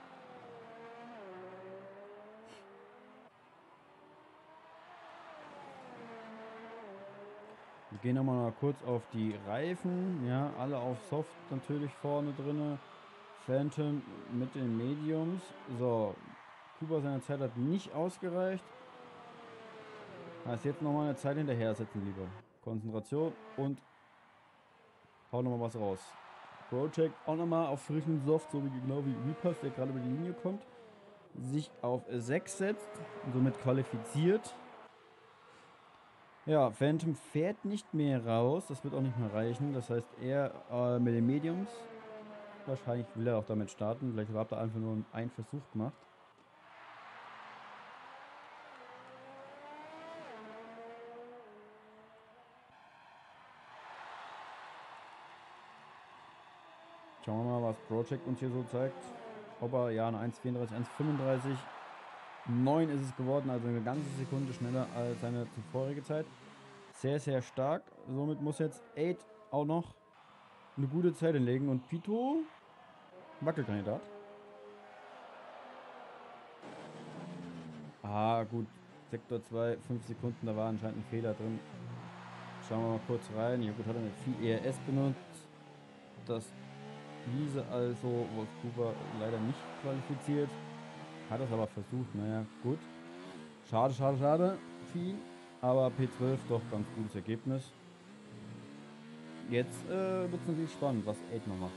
Wir gehen nochmal mal kurz auf die Reifen. Ja, alle auf Soft natürlich vorne drin. Phantom mit den Mediums. So, Cooper seine Zeit hat nicht ausgereicht. Heißt jetzt nochmal eine Zeit hinterher setzen lieber. Konzentration und hau nochmal was raus. Project auch nochmal auf frischen Soft, so wie genau wie Repass, der gerade über die Linie kommt. Sich auf sechs setzt und somit qualifiziert. Ja, Phantom fährt nicht mehr raus, das wird auch nicht mehr reichen. Das heißt, er äh, mit den Mediums, wahrscheinlich will er auch damit starten. Vielleicht hat er einfach nur einen Versuch gemacht. Schauen wir mal, was Project uns hier so zeigt. Ob er, ja, eine eins vierunddreißig, eins fünfunddreißig, neun ist es geworden, also eine ganze Sekunde schneller als seine zuvorige Zeit. Sehr, sehr stark. Somit muss jetzt acht auch noch eine gute Zeit hinlegen. Und Pito, Wackelkandidat. Ah, gut. Sektor zwei, fünf Sekunden, da war anscheinend ein Fehler drin. Schauen wir mal kurz rein. Ja gut, hat er mit viel E R S benutzt. Das hieße also Wolf Cooper leider nicht qualifiziert. Hat es aber versucht. Naja, gut. Schade, schade, schade für ihn. Aber P zwölf doch ganz gutes Ergebnis. Jetzt äh, wird es natürlich spannend, was acht noch macht.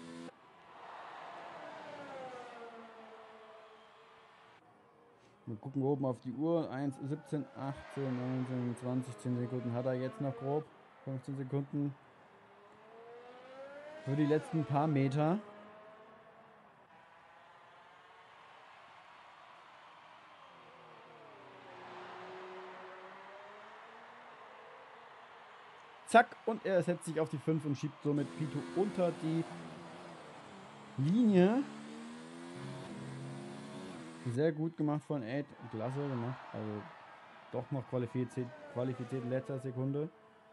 Wir gucken oben auf die Uhr. eins, siebzehn, achtzehn, neunzehn, zwanzig, zehn Sekunden hat er jetzt noch grob. fünfzehn Sekunden. Für die letzten paar Meter. Zack, und er setzt sich auf die fünf und schiebt somit Pito unter die Linie. Sehr gut gemacht von acht. Klasse gemacht. Also doch noch qualifiziert, qualifiziert in letzter Sekunde.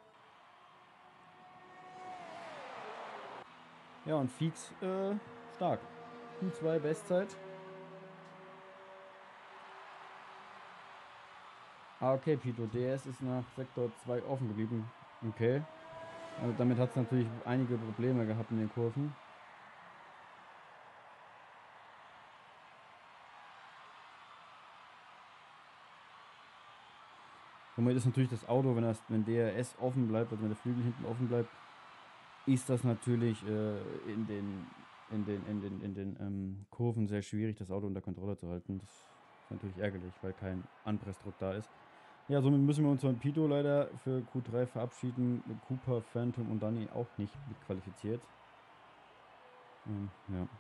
Ja, und Feeks äh, stark. Q zwei Bestzeit. Ah, okay, Pito. D S ist nach Sektor zwei offen geblieben. Okay. Also damit hat es natürlich einige Probleme gehabt in den Kurven. Somit ist natürlich das Auto, wenn das, wenn D R S offen bleibt, also wenn der Flügel hinten offen bleibt, ist das natürlich äh, in den, in den, in den, in den ähm, Kurven sehr schwierig, das Auto unter Kontrolle zu halten. Das ist natürlich ärgerlich, weil kein Anpressdruck da ist. Ja, somit müssen wir uns von Pito leider für Q drei verabschieden. Cooper, Phantom und Danny auch nicht qualifiziert. Ähm,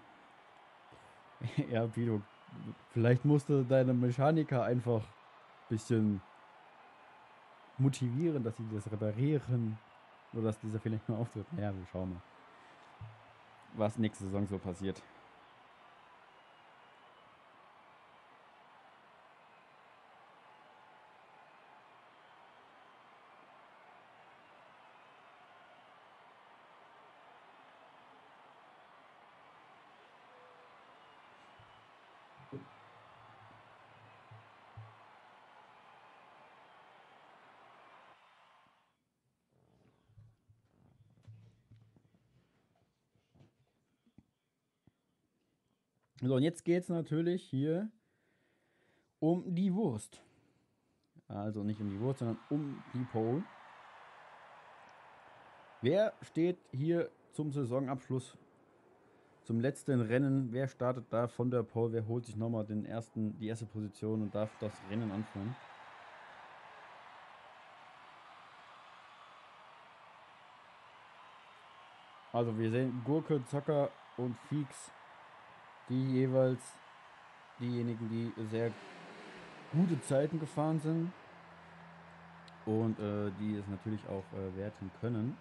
ja. Ja, Pito, vielleicht musste deine Mechaniker einfach ein bisschen motivieren, dass sie das reparieren oder dass dieser Fehler nicht mehr auftritt. Ja, wir schauen mal, was nächste Saison so passiert. So, und jetzt geht es natürlich hier um die Wurst. Also nicht um die Wurst, sondern um die Pole. Wer steht hier zum Saisonabschluss, zum letzten Rennen? Wer startet da von der Pole? Wer holt sich nochmal den ersten, die erste Position und darf das Rennen anführen? Also wir sehen Gurke, Zocker und Feeks, die jeweils diejenigen, die sehr gute Zeiten gefahren sind und äh, die es natürlich auch äh, werten können.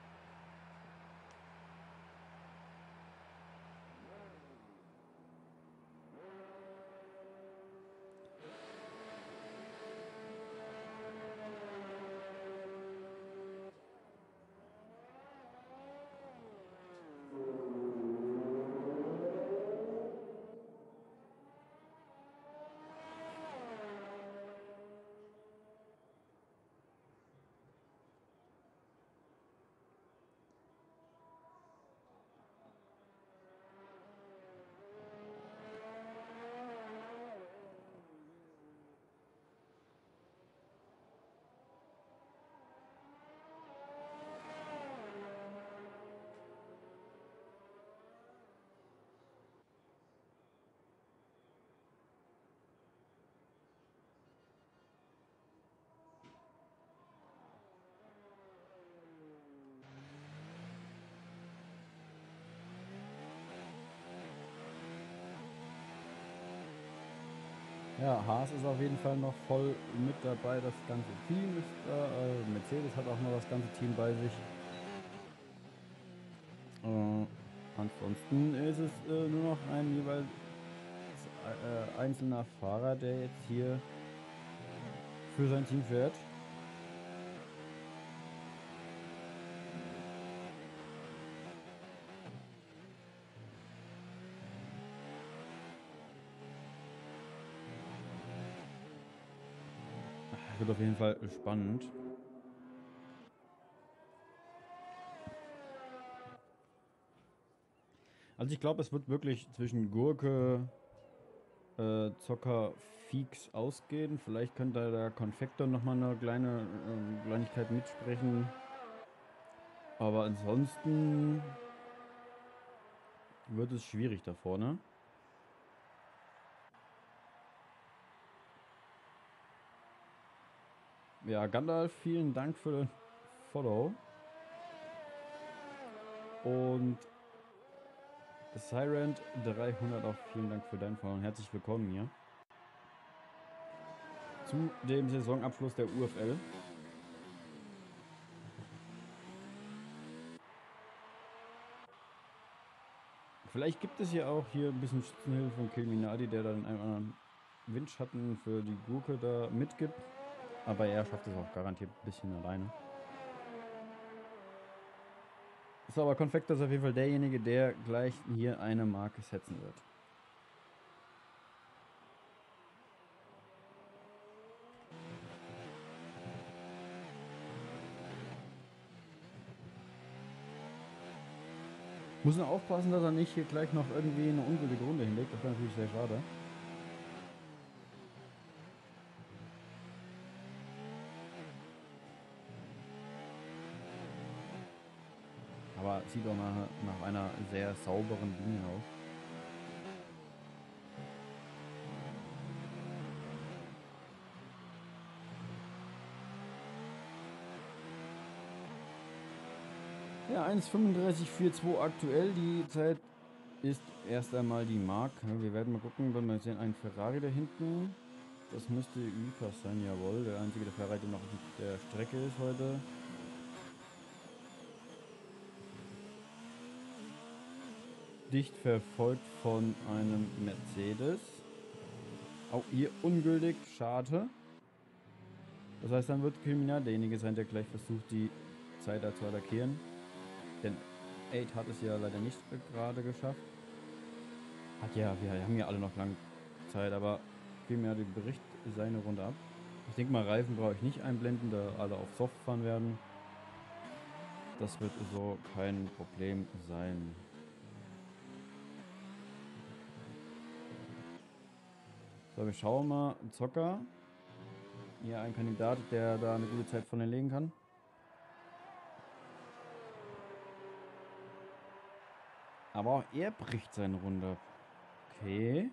Ja, Haas ist auf jeden Fall noch voll mit dabei. Das ganze Team ist da. Äh, Mercedes hat auch noch das ganze Team bei sich. Äh, ansonsten ist es äh, nur noch ein jeweils äh, einzelner Fahrer, der jetzt hier für sein Team fährt. Wird auf jeden Fall spannend. Also ich glaube, es wird wirklich zwischen Gurke, äh, Zocker, Feeks ausgehen. Vielleicht könnte der Konfektor nochmal eine kleine äh, Kleinigkeit mitsprechen. Aber ansonsten wird es schwierig da vorne. Ja, Gandalf, vielen Dank für den Follow. Und Sirent dreihundert auch vielen Dank für deinen Follow und herzlich willkommen hier zu dem Saisonabschluss der U F L. Vielleicht gibt es ja auch hier ein bisschen Schützenhilfe von Kilminadi, der dann einen anderen Windschatten für die Gurke da mitgibt. Aber er schafft es auch garantiert ein bisschen alleine. So, aber Konfektor ist auf jeden Fall derjenige, der gleich hier eine Marke setzen wird. Muss nur aufpassen, dass er nicht hier gleich noch irgendwie eine ungültige Runde hinlegt. Das wäre natürlich sehr schade. Aber sieht auch nach, nach einer sehr sauberen Linie aus. Ja, eins fünfunddreißig zweiundvierzig aktuell. Die Zeit ist erst einmal die Mark. Wir werden mal gucken, wenn wir sehen, ein Ferrari da hinten. Das müsste Ü-Pass sein, jawohl. Der einzige, der Fahrrad noch auf der Strecke ist heute. Dicht verfolgt von einem Mercedes. Auch hier ungültig, schade. Das heißt, dann wird Kriminal derjenige sein, der gleich versucht, die Zeit da zu attackieren. Denn acht hat es ja leider nicht gerade geschafft. Hat ja, wir haben ja alle noch lange Zeit, aber Kriminal bricht seine Runde ab. Ich denke mal, Reifen brauche ich nicht einblenden, da alle auf Soft fahren werden. Das wird so kein Problem sein. So, wir schauen mal. Zocker. Hier ein Kandidat, der da eine gute Zeit von legen kann. Aber auch er bricht seine Runde ab. Okay.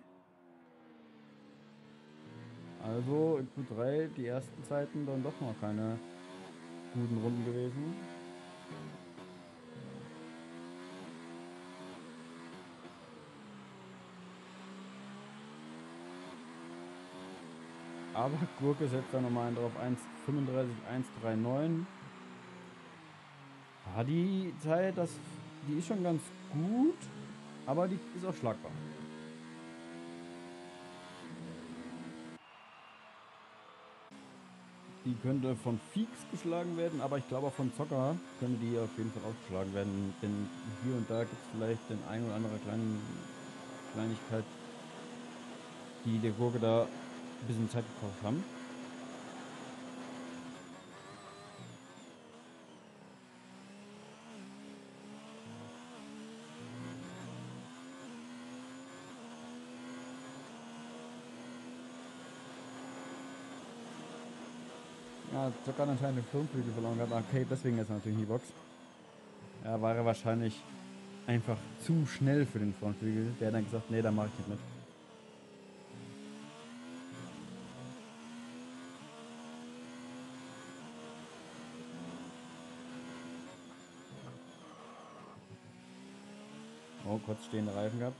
Also in Q drei die ersten Zeiten dann doch noch keine guten Runden gewesen. Aber Gurke setzt da nochmal einen drauf. eins fünfunddreißig, eins neununddreißig. Ja, die Zeit, das, die ist schon ganz gut, aber die ist auch schlagbar. Die könnte von Feeks geschlagen werden, aber ich glaube auch von Zocker könnte die auf jeden Fall auch geschlagen werden. Denn hier und da gibt es vielleicht den ein oder andere kleinen Kleinigkeit, die der Gurke da ein bisschen Zeit gekostet haben. Ja, Zocker hat anscheinend den Flunkflügel verloren gehabt. Okay, deswegen ist er natürlich in die Box. Ja, war er wahrscheinlich einfach zu schnell für den Frontflügel. Der hat dann gesagt, nee, da mache ich nicht mit. Oh, kurz stehende Reifen gehabt.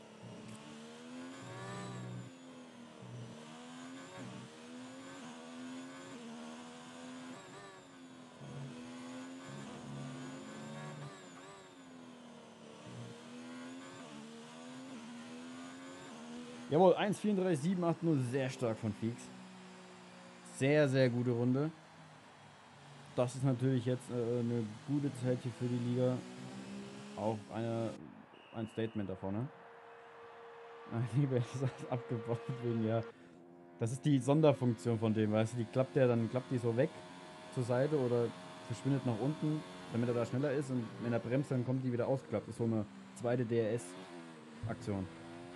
Jawohl, eins vierunddreißig sieben acht null, sehr stark von Feeks. Sehr, sehr gute Runde. Das ist natürlich jetzt äh, eine gute Zeit hier für die Liga. Auch eine, ein Statement da vorne. Lieber ist das abgebaut wegen, ja. Das ist die Sonderfunktion von dem, weißt du, die klappt der, dann klappt die so weg zur Seite oder verschwindet nach unten, damit er da schneller ist, und wenn er bremst, dann kommt die wieder ausgeklappt. Das ist so eine zweite D R S-Aktion.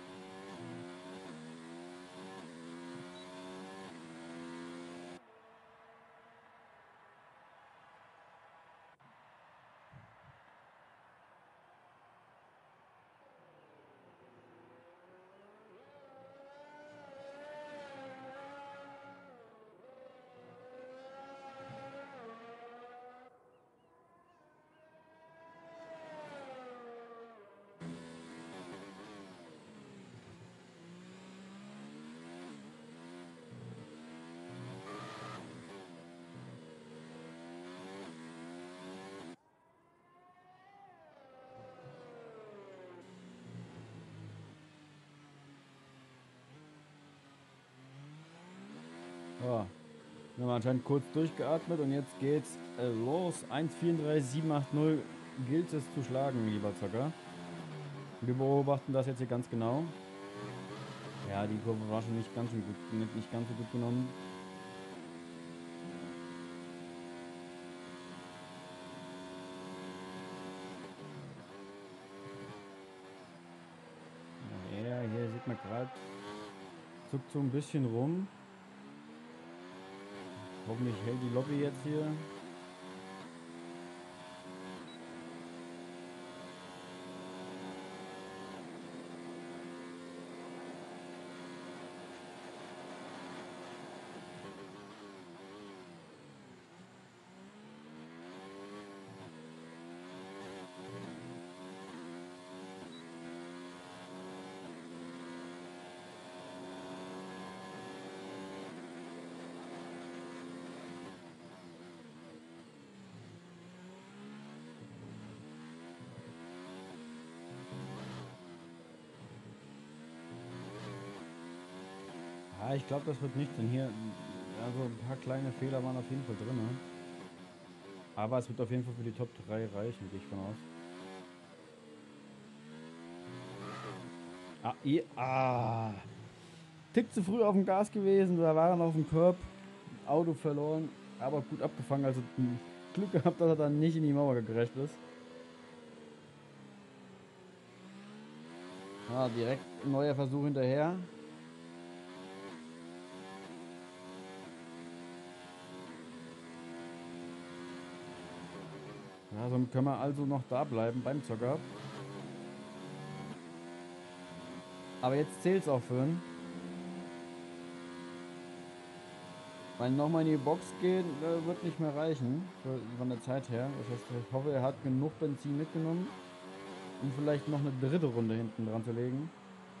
Ja, wir haben anscheinend kurz durchgeatmet und jetzt geht's äh, los. eins vierunddreißig sieben acht null gilt es zu schlagen, lieber Zocker. Wir beobachten das jetzt hier ganz genau. Ja, die Kurve war schon nicht ganz so gut, nicht, nicht ganz so gut genommen. Ja, hier sieht man gerade, zuckt so ein bisschen rum. Hoffentlich hält die Lobby jetzt hier. Ja, ich glaube, das wird nicht, denn hier, also ein paar kleine Fehler waren auf jeden Fall drin. Ne? Aber es wird auf jeden Fall für die Top drei reichen, gehe ich von aus. Ah, eh, ah. Tick zu früh auf dem Gas gewesen, da waren auf dem Curb. Auto verloren, aber gut abgefangen. Also Glück gehabt, dass er dann nicht in die Mauer gecrasht ist. Ja, direkt ein neuer Versuch hinterher. Ja, somit können wir also noch da bleiben beim Zocker. Aber jetzt zählt es auch für ihn. Weil nochmal in die Box gehen äh, wird nicht mehr reichen für, von der Zeit her. Das heißt, ich hoffe, er hat genug Benzin mitgenommen, um vielleicht noch eine dritte Runde hinten dran zu legen.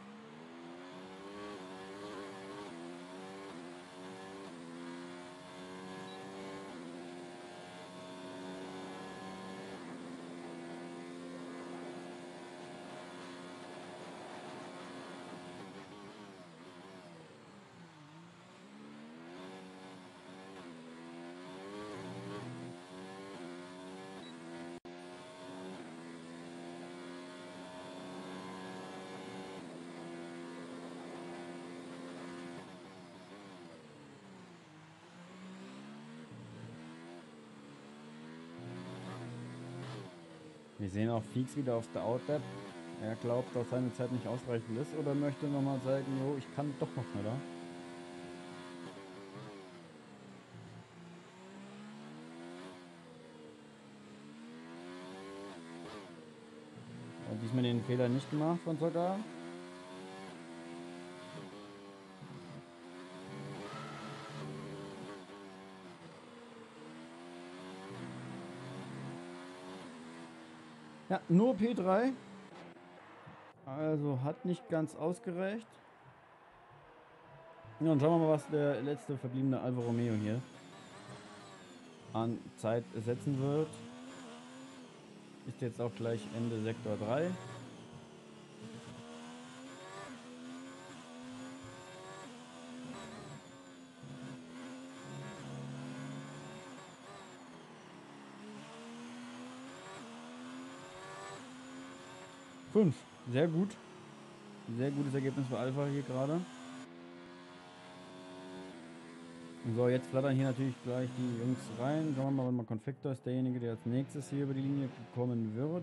Wir sehen auch Feeks wieder auf der Outlap. Er glaubt, dass seine Zeit nicht ausreichend ist oder möchte nochmal zeigen, jo, ich kann doch noch schneller. Und diesmal den Fehler nicht gemacht von Zocker. Ja, nur P drei. Also hat nicht ganz ausgereicht. Ja, und schauen wir mal, was der letzte verbliebene Alfa Romeo hier an Zeit setzen wird. Ist jetzt auch gleich Ende Sektor drei. fünf. Sehr gut. Sehr gutes Ergebnis für Alpha hier gerade. So, jetzt flattern hier natürlich gleich die Jungs rein. Schauen wir mal, mal Confector ist derjenige, der als nächstes hier über die Linie kommen wird.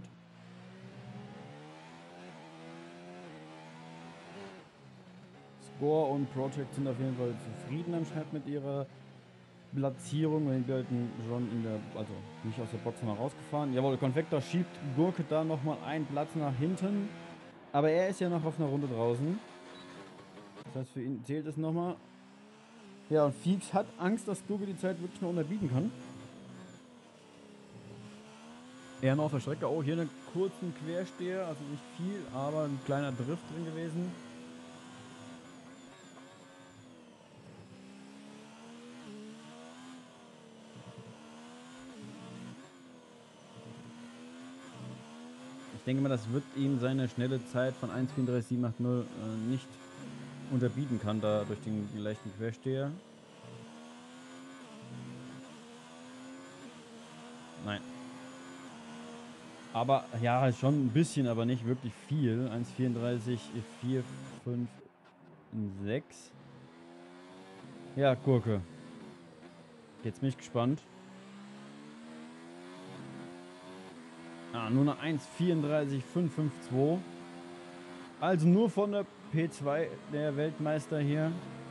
Score und Project sind auf jeden Fall zufrieden anscheinend mit ihrer Platzierung. Wir sollten schon in der, also nicht aus der Box mal rausgefahren. Jawohl, Confector schiebt Gurke da nochmal einen Platz nach hinten. Aber er ist ja noch auf einer Runde draußen. Das heißt, für ihn zählt es nochmal. Ja, und Feeks hat Angst, dass Gurke die Zeit wirklich noch unterbieten kann. Er noch auf der Strecke. Oh, hier einen kurzen Quersteher. Also nicht viel, aber ein kleiner Drift drin gewesen. Ich denke mal, das wird ihm seine schnelle Zeit von eins vierunddreißig sieben achtzig äh, nicht unterbieten kann, da durch den leichten Quersteher. Nein. Aber ja, schon ein bisschen, aber nicht wirklich viel. eins vierunddreißig vier fünf sechs. Ja, Gurke. Jetzt bin ich gespannt. Ah, nur eine eins vierunddreißig fünf fünf zwei. Also nur von der P zwei, der Weltmeister hier.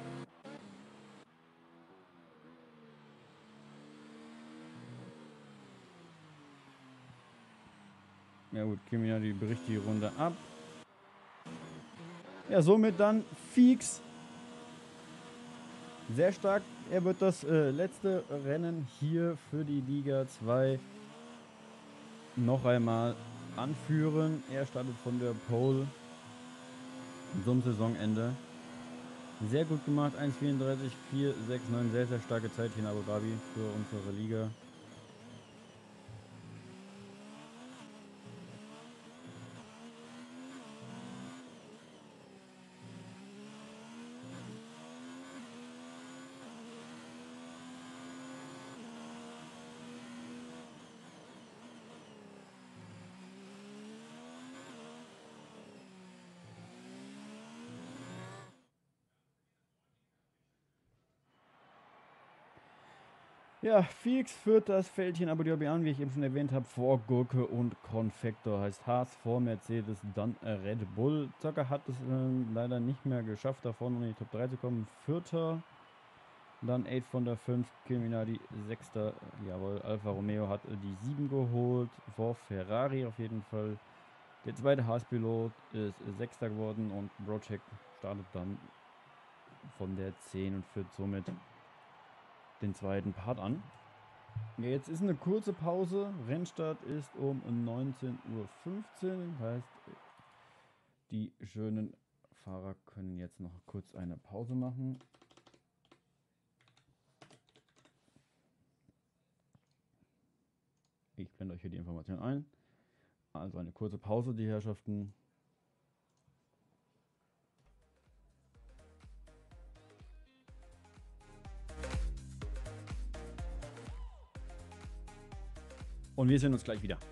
Ja gut, Kimia, die bricht die Runde ab. Ja, somit dann Feeks. Sehr stark. Er wird das äh, letzte Rennen hier für die Liga zwei noch einmal anführen. Er startet von der Pole zum Saisonende. Sehr gut gemacht. eins vierunddreißig vier sechs neun. Sehr, sehr starke Zeit hier in Abu Dhabi für unsere Liga. Ja, Fix führt das Fältchen aber die an, wie ich eben schon erwähnt habe, vor Gurke und Konfektor. Heißt Haas vor Mercedes, dann Red Bull. Zocker hat es äh, leider nicht mehr geschafft, da vorne in die Top drei zu kommen. Vierter, dann acht von der fünf, Criminali Sechster. Jawohl, Alfa Romeo hat äh, die sieben geholt, vor Ferrari auf jeden Fall. Der zweite Haas-Pilot ist Sechster geworden und Brocheck startet dann von der zehn und führt somit den zweiten Part an. Ja, jetzt ist eine kurze Pause. Rennstart ist um neunzehn Uhr fünfzehn. Das heißt, die schönen Fahrer können jetzt noch kurz eine Pause machen. Ich blende euch hier die Information ein. Also eine kurze Pause, die Herrschaften. Und wir sehen uns gleich wieder.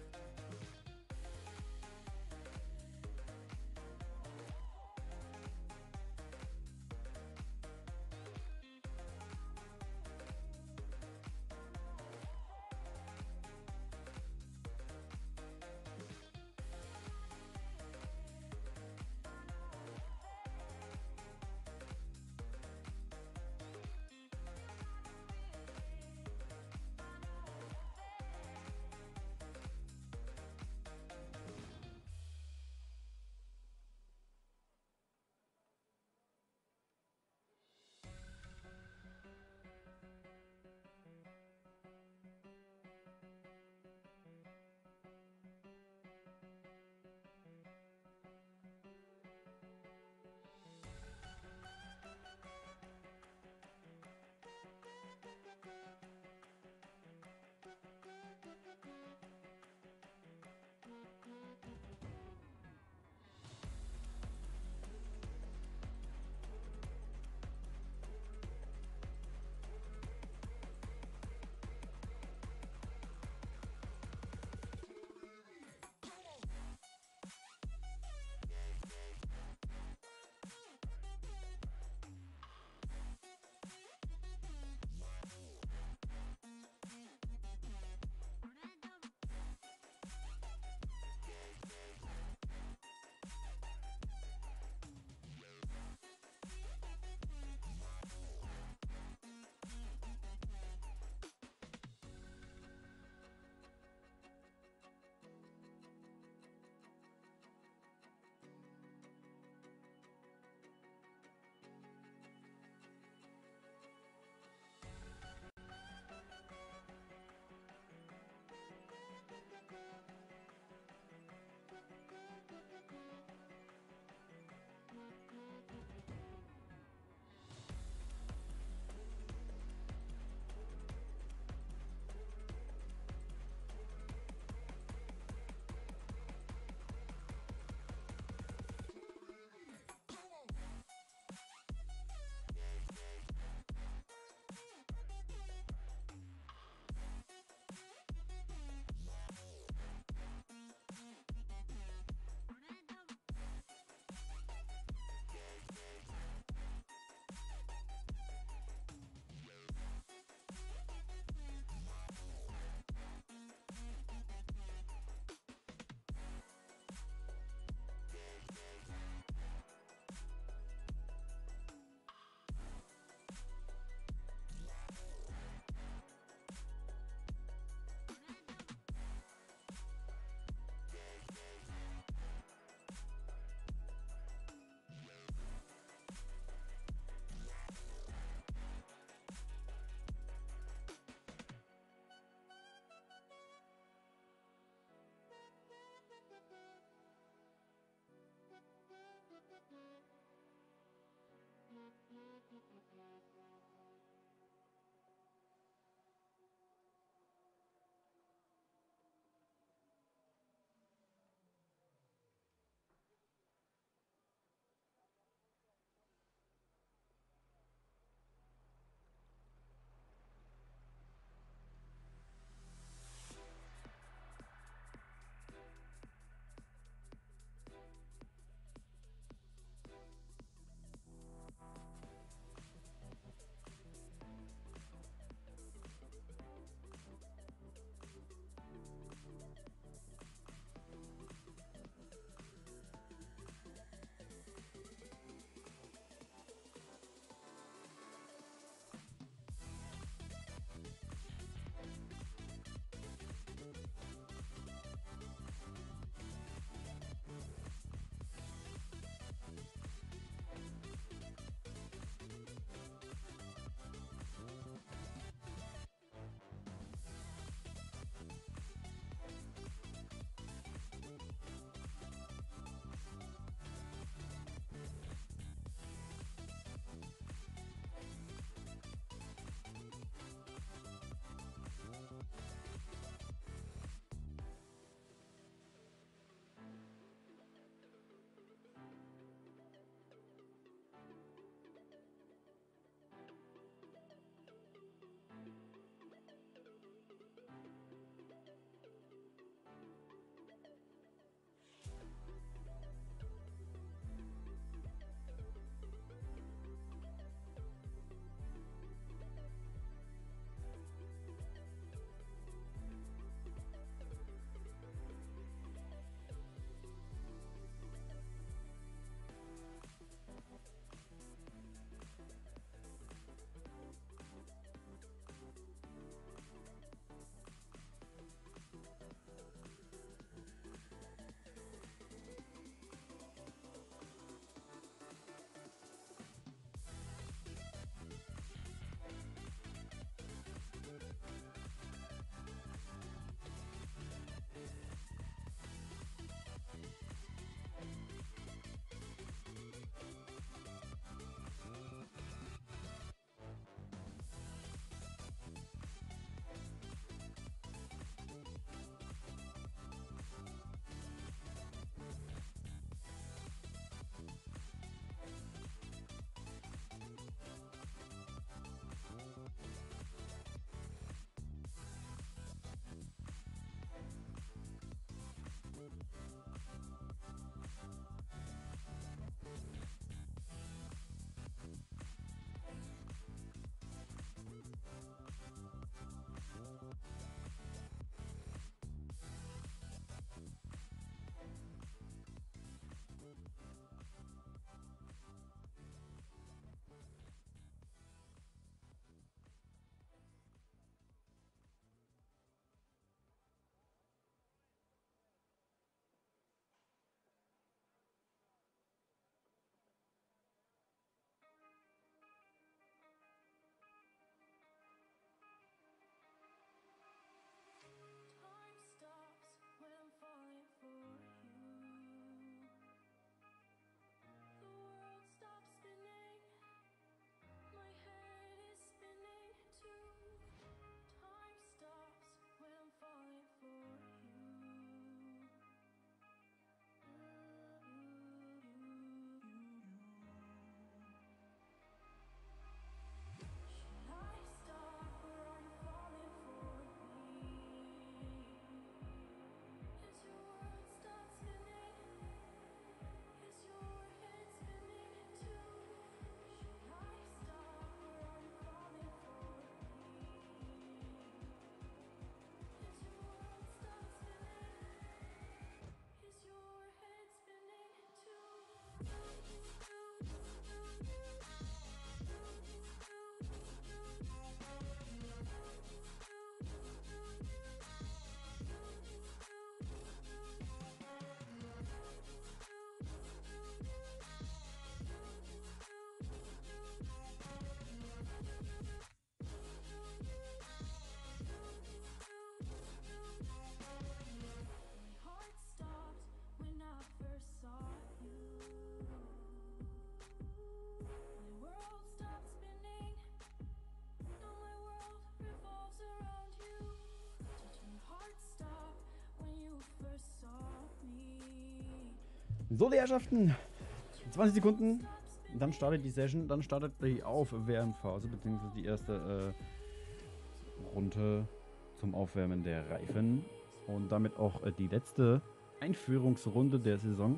So, die Herrschaften, zwanzig Sekunden, dann startet die Session, dann startet die Aufwärmphase, beziehungsweise die erste äh, Runde zum Aufwärmen der Reifen und damit auch äh, die letzte Einführungsrunde der Saison.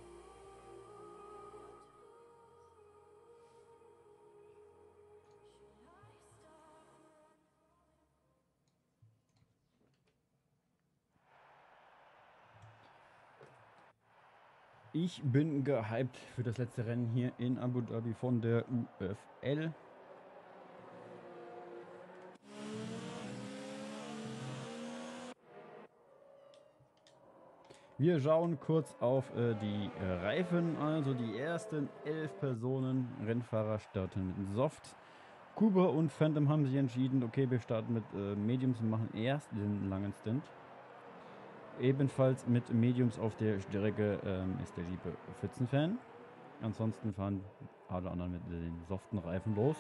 Ich bin gehypt für das letzte Rennen hier in Abu Dhabi von der U F L. Wir schauen kurz auf äh, die äh, Reifen, also die ersten elf Personen, Rennfahrer starten mit Soft. Kuba und Phantom haben sich entschieden, okay, wir starten mit äh, Mediums und machen erst den langen Stint. Ebenfalls mit Mediums auf der Strecke ähm, ist der liebe Pfützen-Fan. Ansonsten fahren alle anderen mit den soften Reifen los.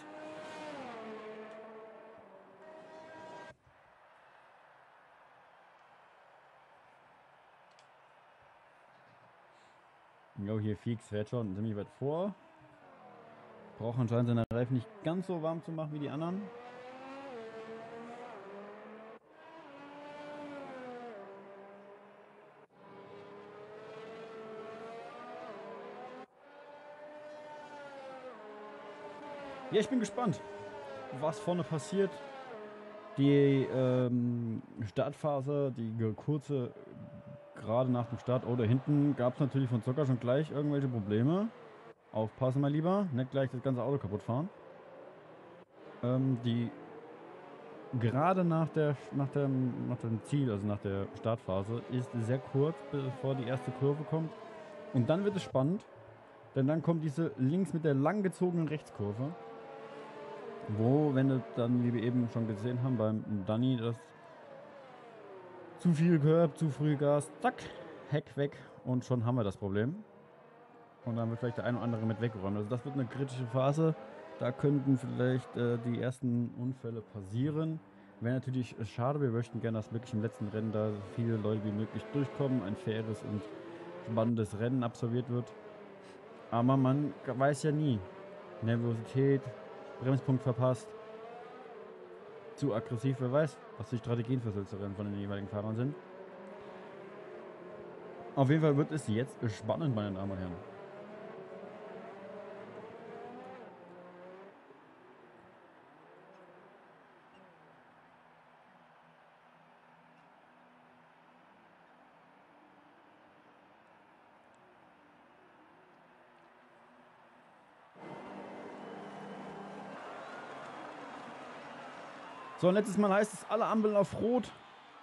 Jo, hier Fix fährt schon ziemlich weit vor. Braucht anscheinend seine Reifen nicht ganz so warm zu machen wie die anderen. Ja, ich bin gespannt, was vorne passiert. Die ähm, Startphase, die kurze, gerade nach dem Start oder hinten, gab es natürlich von Zocker schon gleich irgendwelche Probleme. Aufpassen mal lieber, nicht gleich das ganze Auto kaputt fahren. Ähm, die gerade nach der nach dem nach dem Ziel, also nach der Startphase, ist sehr kurz, bevor die erste Kurve kommt. Und dann wird es spannend, denn dann kommt diese links mit der langgezogenen Rechtskurve. Wo, wenn wir dann, wie wir eben schon gesehen haben, beim Danny, das zu viel gehört, zu früh Gas, zack, Heck weg und schon haben wir das Problem. Und dann wird vielleicht der eine oder andere mit weggeräumt. Also das wird eine kritische Phase. Da könnten vielleicht äh, die ersten Unfälle passieren. Wäre natürlich schade, wir möchten gerne, dass wirklich im letzten Rennen da so viele Leute wie möglich durchkommen, ein faires und spannendes Rennen absolviert wird. Aber man weiß ja nie. Nervosität, Bremspunkt verpasst, zu aggressiv, wer weiß, was die Strategien für solche Rennen von den jeweiligen Fahrern sind. Auf jeden Fall wird es jetzt spannend, meine Damen und Herren. So, und letztes Mal heißt es, alle Ampeln auf Rot.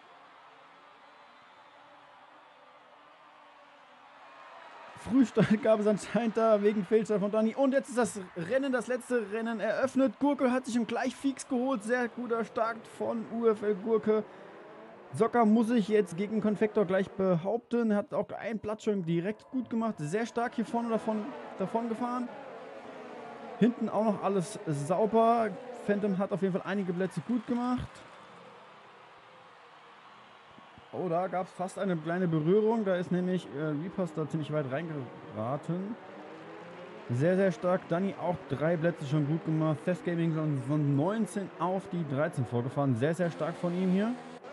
Frühstart gab es anscheinend da wegen Fehlstart von Dani. Und jetzt ist das Rennen, das letzte Rennen eröffnet. Gurke hat sich im gleich Fix geholt. Sehr guter Start von U F L Gurke. Zocker muss sich jetzt gegen Konfektor gleich behaupten. Hat auch einen Platz schon direkt gut gemacht. Sehr stark hier vorne davon, davon gefahren. Hinten auch noch alles sauber. Phantom hat auf jeden Fall einige Plätze gut gemacht. Oh, da gab es fast eine kleine Berührung. Da ist nämlich äh, Reposter ziemlich weit reingeraten. Sehr, sehr stark. Danny auch drei Plätze schon gut gemacht. Theft Gaming schon von neunzehn auf die dreizehn vorgefahren. Sehr, sehr stark von ihm hier.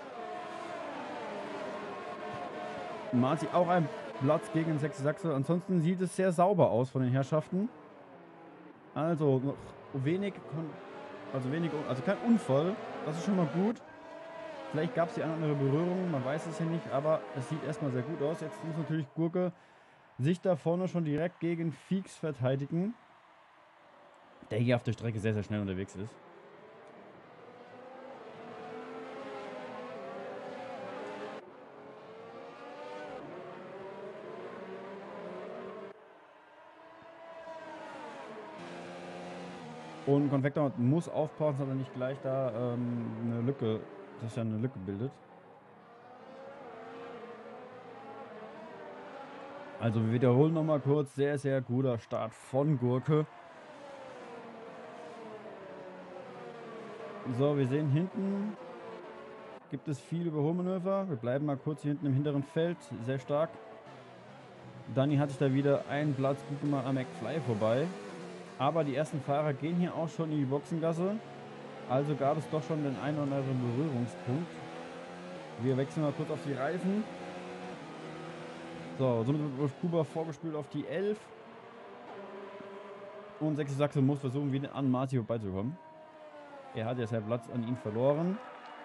Marzi auch ein Platz gegen den sechs Sachse. Ansonsten sieht es sehr sauber aus von den Herrschaften. Also noch wenig, also wenig, also kein Unfall. Das ist schon mal gut. Vielleicht gab es die eine oder andere Berührung, man weiß es ja nicht, aber es sieht erstmal sehr gut aus. Jetzt muss natürlich Gurke sich da vorne schon direkt gegen Fix verteidigen, der hier auf der Strecke sehr, sehr schnell unterwegs ist. Und Konvektor muss aufpassen, dass er nicht gleich da ähm, eine Lücke, dass er eine Lücke bildet. Also wir wiederholen nochmal kurz, sehr, sehr guter Start von Gurke. So, wir sehen hinten gibt es viele Überholmanöver. Wir bleiben mal kurz hier hinten im hinteren Feld, sehr stark. Danny hat sich da wieder einen Platz gut gemacht am McFly vorbei. Aber die ersten Fahrer gehen hier auch schon in die Boxengasse. Also gab es doch schon den einen oder anderen Berührungspunkt. Wir wechseln mal kurz auf die Reifen. So, somit wird Wolf Kuba vorgespielt auf die elf. Und Sechse Sachse muss versuchen, wieder an Marti vorbeizukommen. Er hat jetzt seinen Platz an ihn verloren.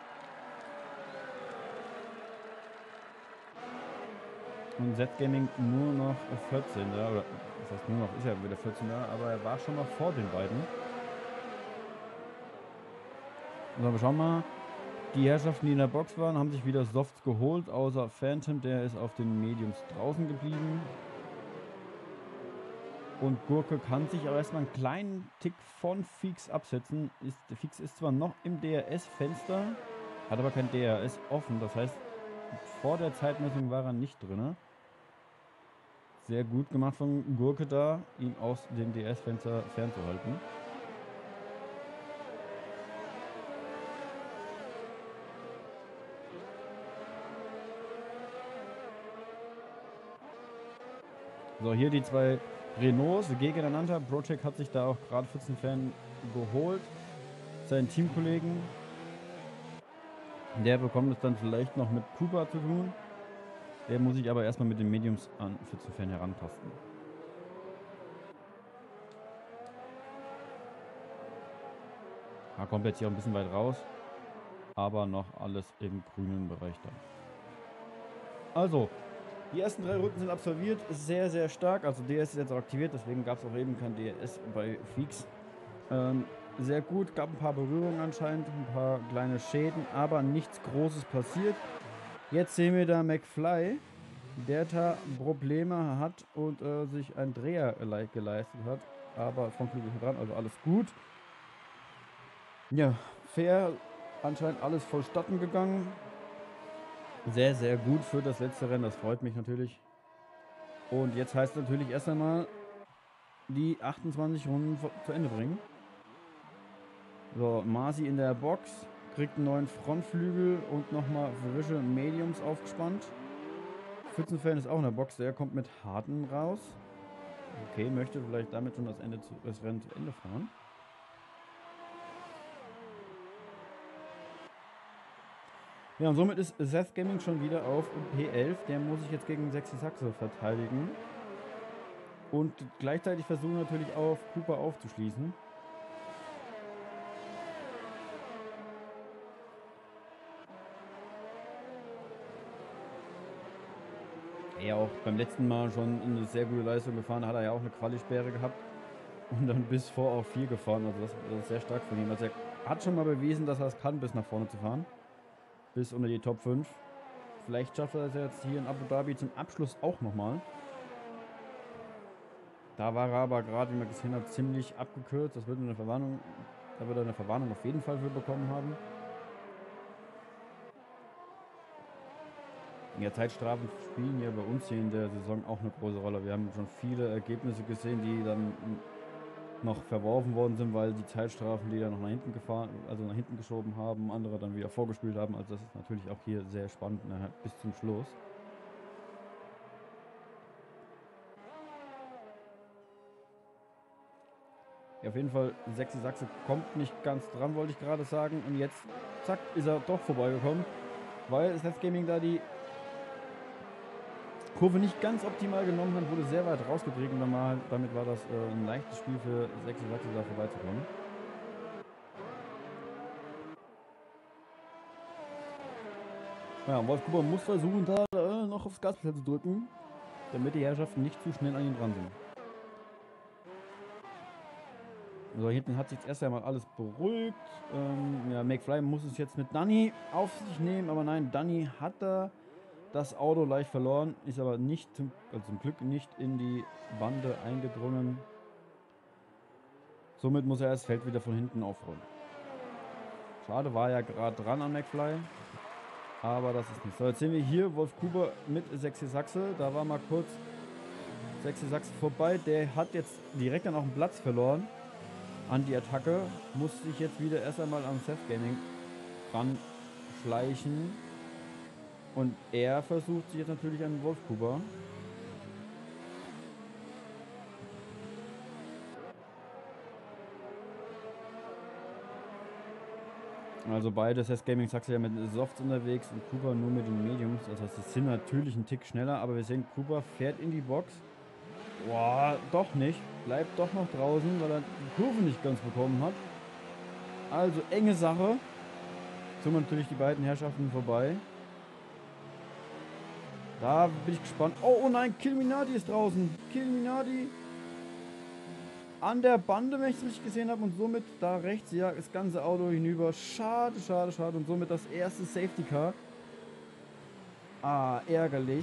Und Z-Gaming nur noch vierzehnter Oder das heißt nur noch, ist ja wieder vierzehnter aber er war schon mal vor den beiden. So, wir schauen mal. Die Herrschaften, die in der Box waren, haben sich wieder Softs geholt, außer Phantom, der ist auf den Mediums draußen geblieben. Und Gurke kann sich aber erstmal einen kleinen Tick von Fix absetzen. Ist, Fix ist zwar noch im D R S-Fenster, hat aber kein D R S offen. Das heißt, vor der Zeitmessung war er nicht drin. Sehr gut gemacht von Gurke da, ihn aus dem D R S-Fenster fernzuhalten. So, hier die zwei Renaults gegeneinander. Project hat sich da auch gerade vierzehn Fan geholt. Seinen Teamkollegen. Der bekommt es dann vielleicht noch mit Cooper zu tun. Der muss sich aber erstmal mit den Mediums an vierzehn Fan herantasten. Da kommt jetzt hier auch ein bisschen weit raus. Aber noch alles im grünen Bereich da. Also, die ersten drei Runden sind absolviert, sehr, sehr stark. Also D R S ist jetzt auch aktiviert, deswegen gab es auch eben kein D R S bei Fix. Ähm, sehr gut, gab ein paar Berührungen anscheinend, ein paar kleine Schäden, aber nichts Großes passiert. Jetzt sehen wir da McFly, der da Probleme hat und äh, sich einen Dreher geleistet hat. Aber vom Flügel dran, also alles gut. Ja, fair, anscheinend alles vollstatten gegangen. Sehr, sehr gut für das letzte Rennen, das freut mich natürlich. Und jetzt heißt es natürlich erst einmal die achtundzwanzig Runden zu Ende bringen. So, Marci in der Box, kriegt einen neuen Frontflügel und nochmal frische Mediums aufgespannt. vierzehn Fan ist auch in der Box, der kommt mit harten raus. Okay, möchte vielleicht damit schon das, Ende zu, das Rennen zu Ende fahren. Ja, und somit ist Seth Gaming schon wieder auf P elf. Der muss sich jetzt gegen Sechse Sachse verteidigen. Und gleichzeitig versuchen natürlich auf Cooper aufzuschließen. Er auch beim letzten Mal schon eine sehr gute Leistung gefahren. Hat er ja auch eine Quali-Sperre gehabt. Und dann bis vor auf vier gefahren. Also das, das ist sehr stark von ihm. Also er hat schon mal bewiesen, dass er es kann, bis nach vorne zu fahren. Bis unter die Top fünf. Vielleicht schafft er es jetzt hier in Abu Dhabi zum Abschluss auch nochmal. Da war er aber gerade, wie man gesehen hat, ziemlich abgekürzt. Das wird eine Verwarnung, da wird er eine Verwarnung auf jeden Fall für bekommen haben. Ja, Zeitstrafen spielen ja bei uns hier in der Saison auch eine große Rolle. Wir haben schon viele Ergebnisse gesehen, die dann noch verworfen worden sind, weil die Zeitstrafen, die dann noch nach hinten gefahren, also nach hinten geschoben haben, andere dann wieder vorgespielt haben. Also das ist natürlich auch hier sehr spannend, ne, bis zum Schluss. Ja, auf jeden Fall, Sechse Sachse kommt nicht ganz dran, wollte ich gerade sagen. Und jetzt, zack, ist er doch vorbeigekommen, weil Seth Gaming da die Kurve nicht ganz optimal genommen hat, wurde sehr weit rausgedreht und damit war das äh, ein leichtes Spiel für Sechse Sachse da vorbeizukommen. Ja, Wolf Cooper muss versuchen, da äh, noch aufs Gaspedal zu drücken, damit die Herrschaften nicht zu schnell an ihn dran sind. So, hinten hat sich jetzt erst einmal alles beruhigt. Ähm, ja, McFly muss es jetzt mit Danny auf sich nehmen, aber nein, Danny hat da das Auto leicht verloren, ist aber nicht, zum, also zum Glück nicht in die Bande eingedrungen. Somit muss er das Feld wieder von hinten aufrollen. Schade, war ja gerade dran an McFly, aber das ist nicht so. Jetzt sehen wir hier Wolf Cooper mit Sechse Sachse. Da war mal kurz Sechse Sachse vorbei. Der hat jetzt direkt dann auch einen Platz verloren an die Attacke. Muss sich jetzt wieder erst einmal am Seth Gaming ranschleichen. Und er versucht sich jetzt natürlich an Wolf Cooper. Also beide, S Gaming sagst du ja mit Softs unterwegs und Cooper nur mit den Mediums. Das heißt, es sind natürlich einen Tick schneller, aber wir sehen, Cooper fährt in die Box. Boah, doch nicht. Bleibt doch noch draußen, weil er die Kurve nicht ganz bekommen hat. Also enge Sache. So natürlich die beiden Herrschaften vorbei. Da bin ich gespannt. Oh, oh nein, Kilminati ist draußen. Kilminati an der Bande, wenn ich es richtig gesehen habe. Und somit da rechts, ja, das ganze Auto hinüber. Schade, schade, schade. Und somit das erste Safety Car. Ah, ärgerlich.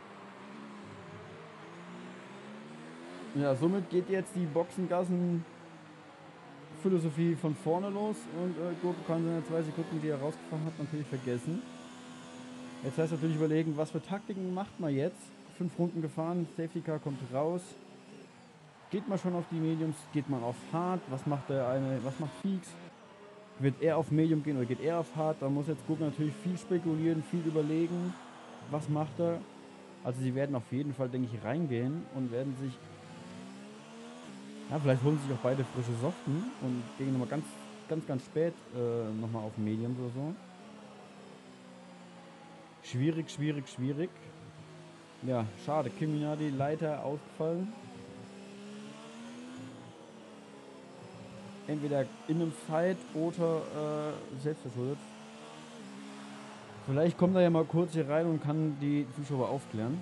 Ja, somit geht jetzt die Boxengassen-Philosophie von vorne los. Und äh, Gurke kann seine zwei Sekunden, die er rausgefahren hat, natürlich vergessen. Jetzt heißt natürlich überlegen, was für Taktiken macht man jetzt? Fünf Runden gefahren, Safety Car kommt raus. Geht man schon auf die Mediums? Geht man auf Hard? Was macht der eine? Was macht Feeks? Wird er auf Medium gehen oder geht er auf Hard? Da muss jetzt Gurke natürlich viel spekulieren, viel überlegen. Was macht er? Also sie werden auf jeden Fall, denke ich, reingehen und werden sich... Ja, vielleicht holen sich auch beide frische Soften und gehen nochmal ganz, ganz, ganz spät äh, nochmal auf Mediums oder so. Schwierig, schwierig, schwierig. Ja, schade. Kilminati Leiter ausgefallen. Entweder in einem Fight oder äh, selbstverschuldet. Vielleicht kommt er ja mal kurz hier rein und kann die Zuschauer aufklären.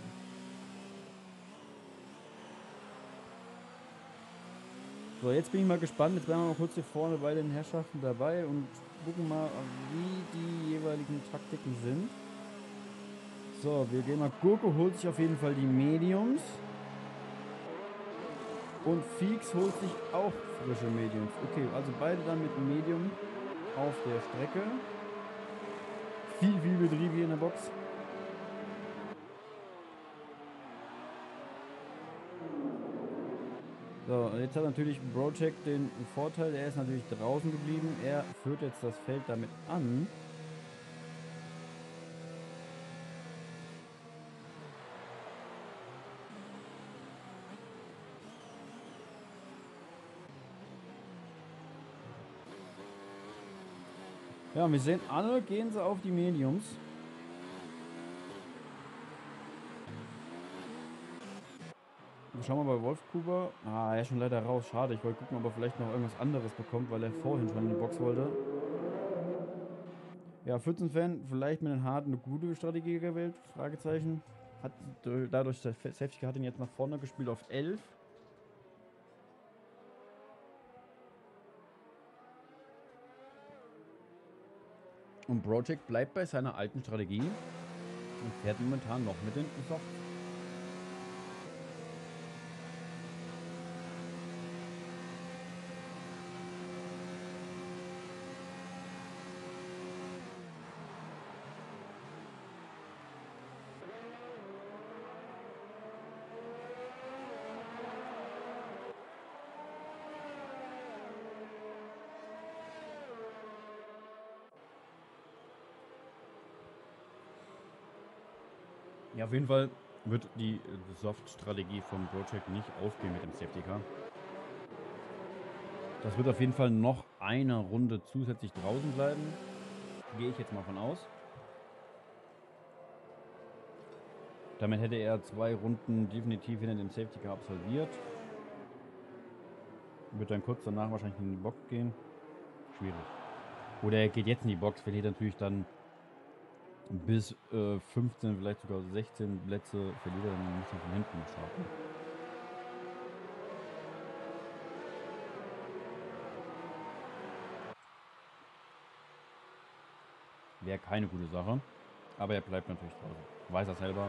So, jetzt bin ich mal gespannt. Jetzt bleiben wir mal kurz hier vorne bei den Herrschaften dabei und gucken mal, wie die jeweiligen Taktiken sind. So, wir gehen mal. Gurke holt sich auf jeden Fall die Mediums. Und Feeks holt sich auch frische Mediums. Okay, also beide dann mit Medium auf der Strecke. Viel, viel Betrieb hier in der Box. So, jetzt hat natürlich Project den Vorteil, er ist natürlich draußen geblieben. Er führt jetzt das Feld damit an. Ja, wir sehen, alle gehen sie auf die Mediums. Schauen wir bei Wolfkuber. Ah, er ist schon leider raus. Schade. Ich wollte gucken, ob er vielleicht noch irgendwas anderes bekommt, weil er vorhin schon in die Box wollte. Ja, vierzehn-Fan, vielleicht mit den Harten eine gute Strategie gewählt? Fragezeichen. Hat dadurch der Safety Car hat ihn jetzt nach vorne gespielt auf elf. Und Project bleibt bei seiner alten Strategie und fährt momentan noch mit den Soft. Ja, auf jeden Fall wird die Soft-Strategie vom Project nicht aufgehen mit dem Safety Car. Das wird auf jeden Fall noch eine Runde zusätzlich draußen bleiben. Gehe ich jetzt mal von aus. Damit hätte er zwei Runden definitiv hinter dem Safety Car absolviert. Wird dann kurz danach wahrscheinlich in die Box gehen. Schwierig. Oder er geht jetzt in die Box, verliert natürlich dann bis äh, fünfzehn, vielleicht sogar sechzehn Plätze, verliert er dann muss er von hinten starten. Wäre keine gute Sache. Aber er bleibt natürlich draußen. Weiß er selber.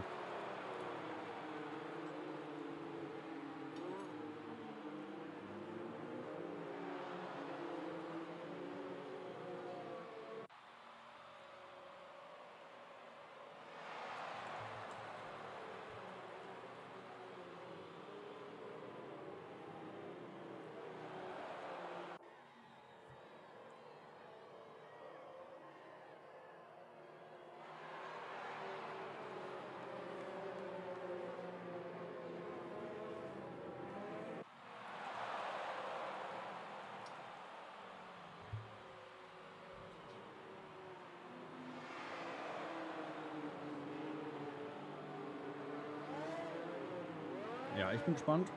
Ja, ich bin gespannt.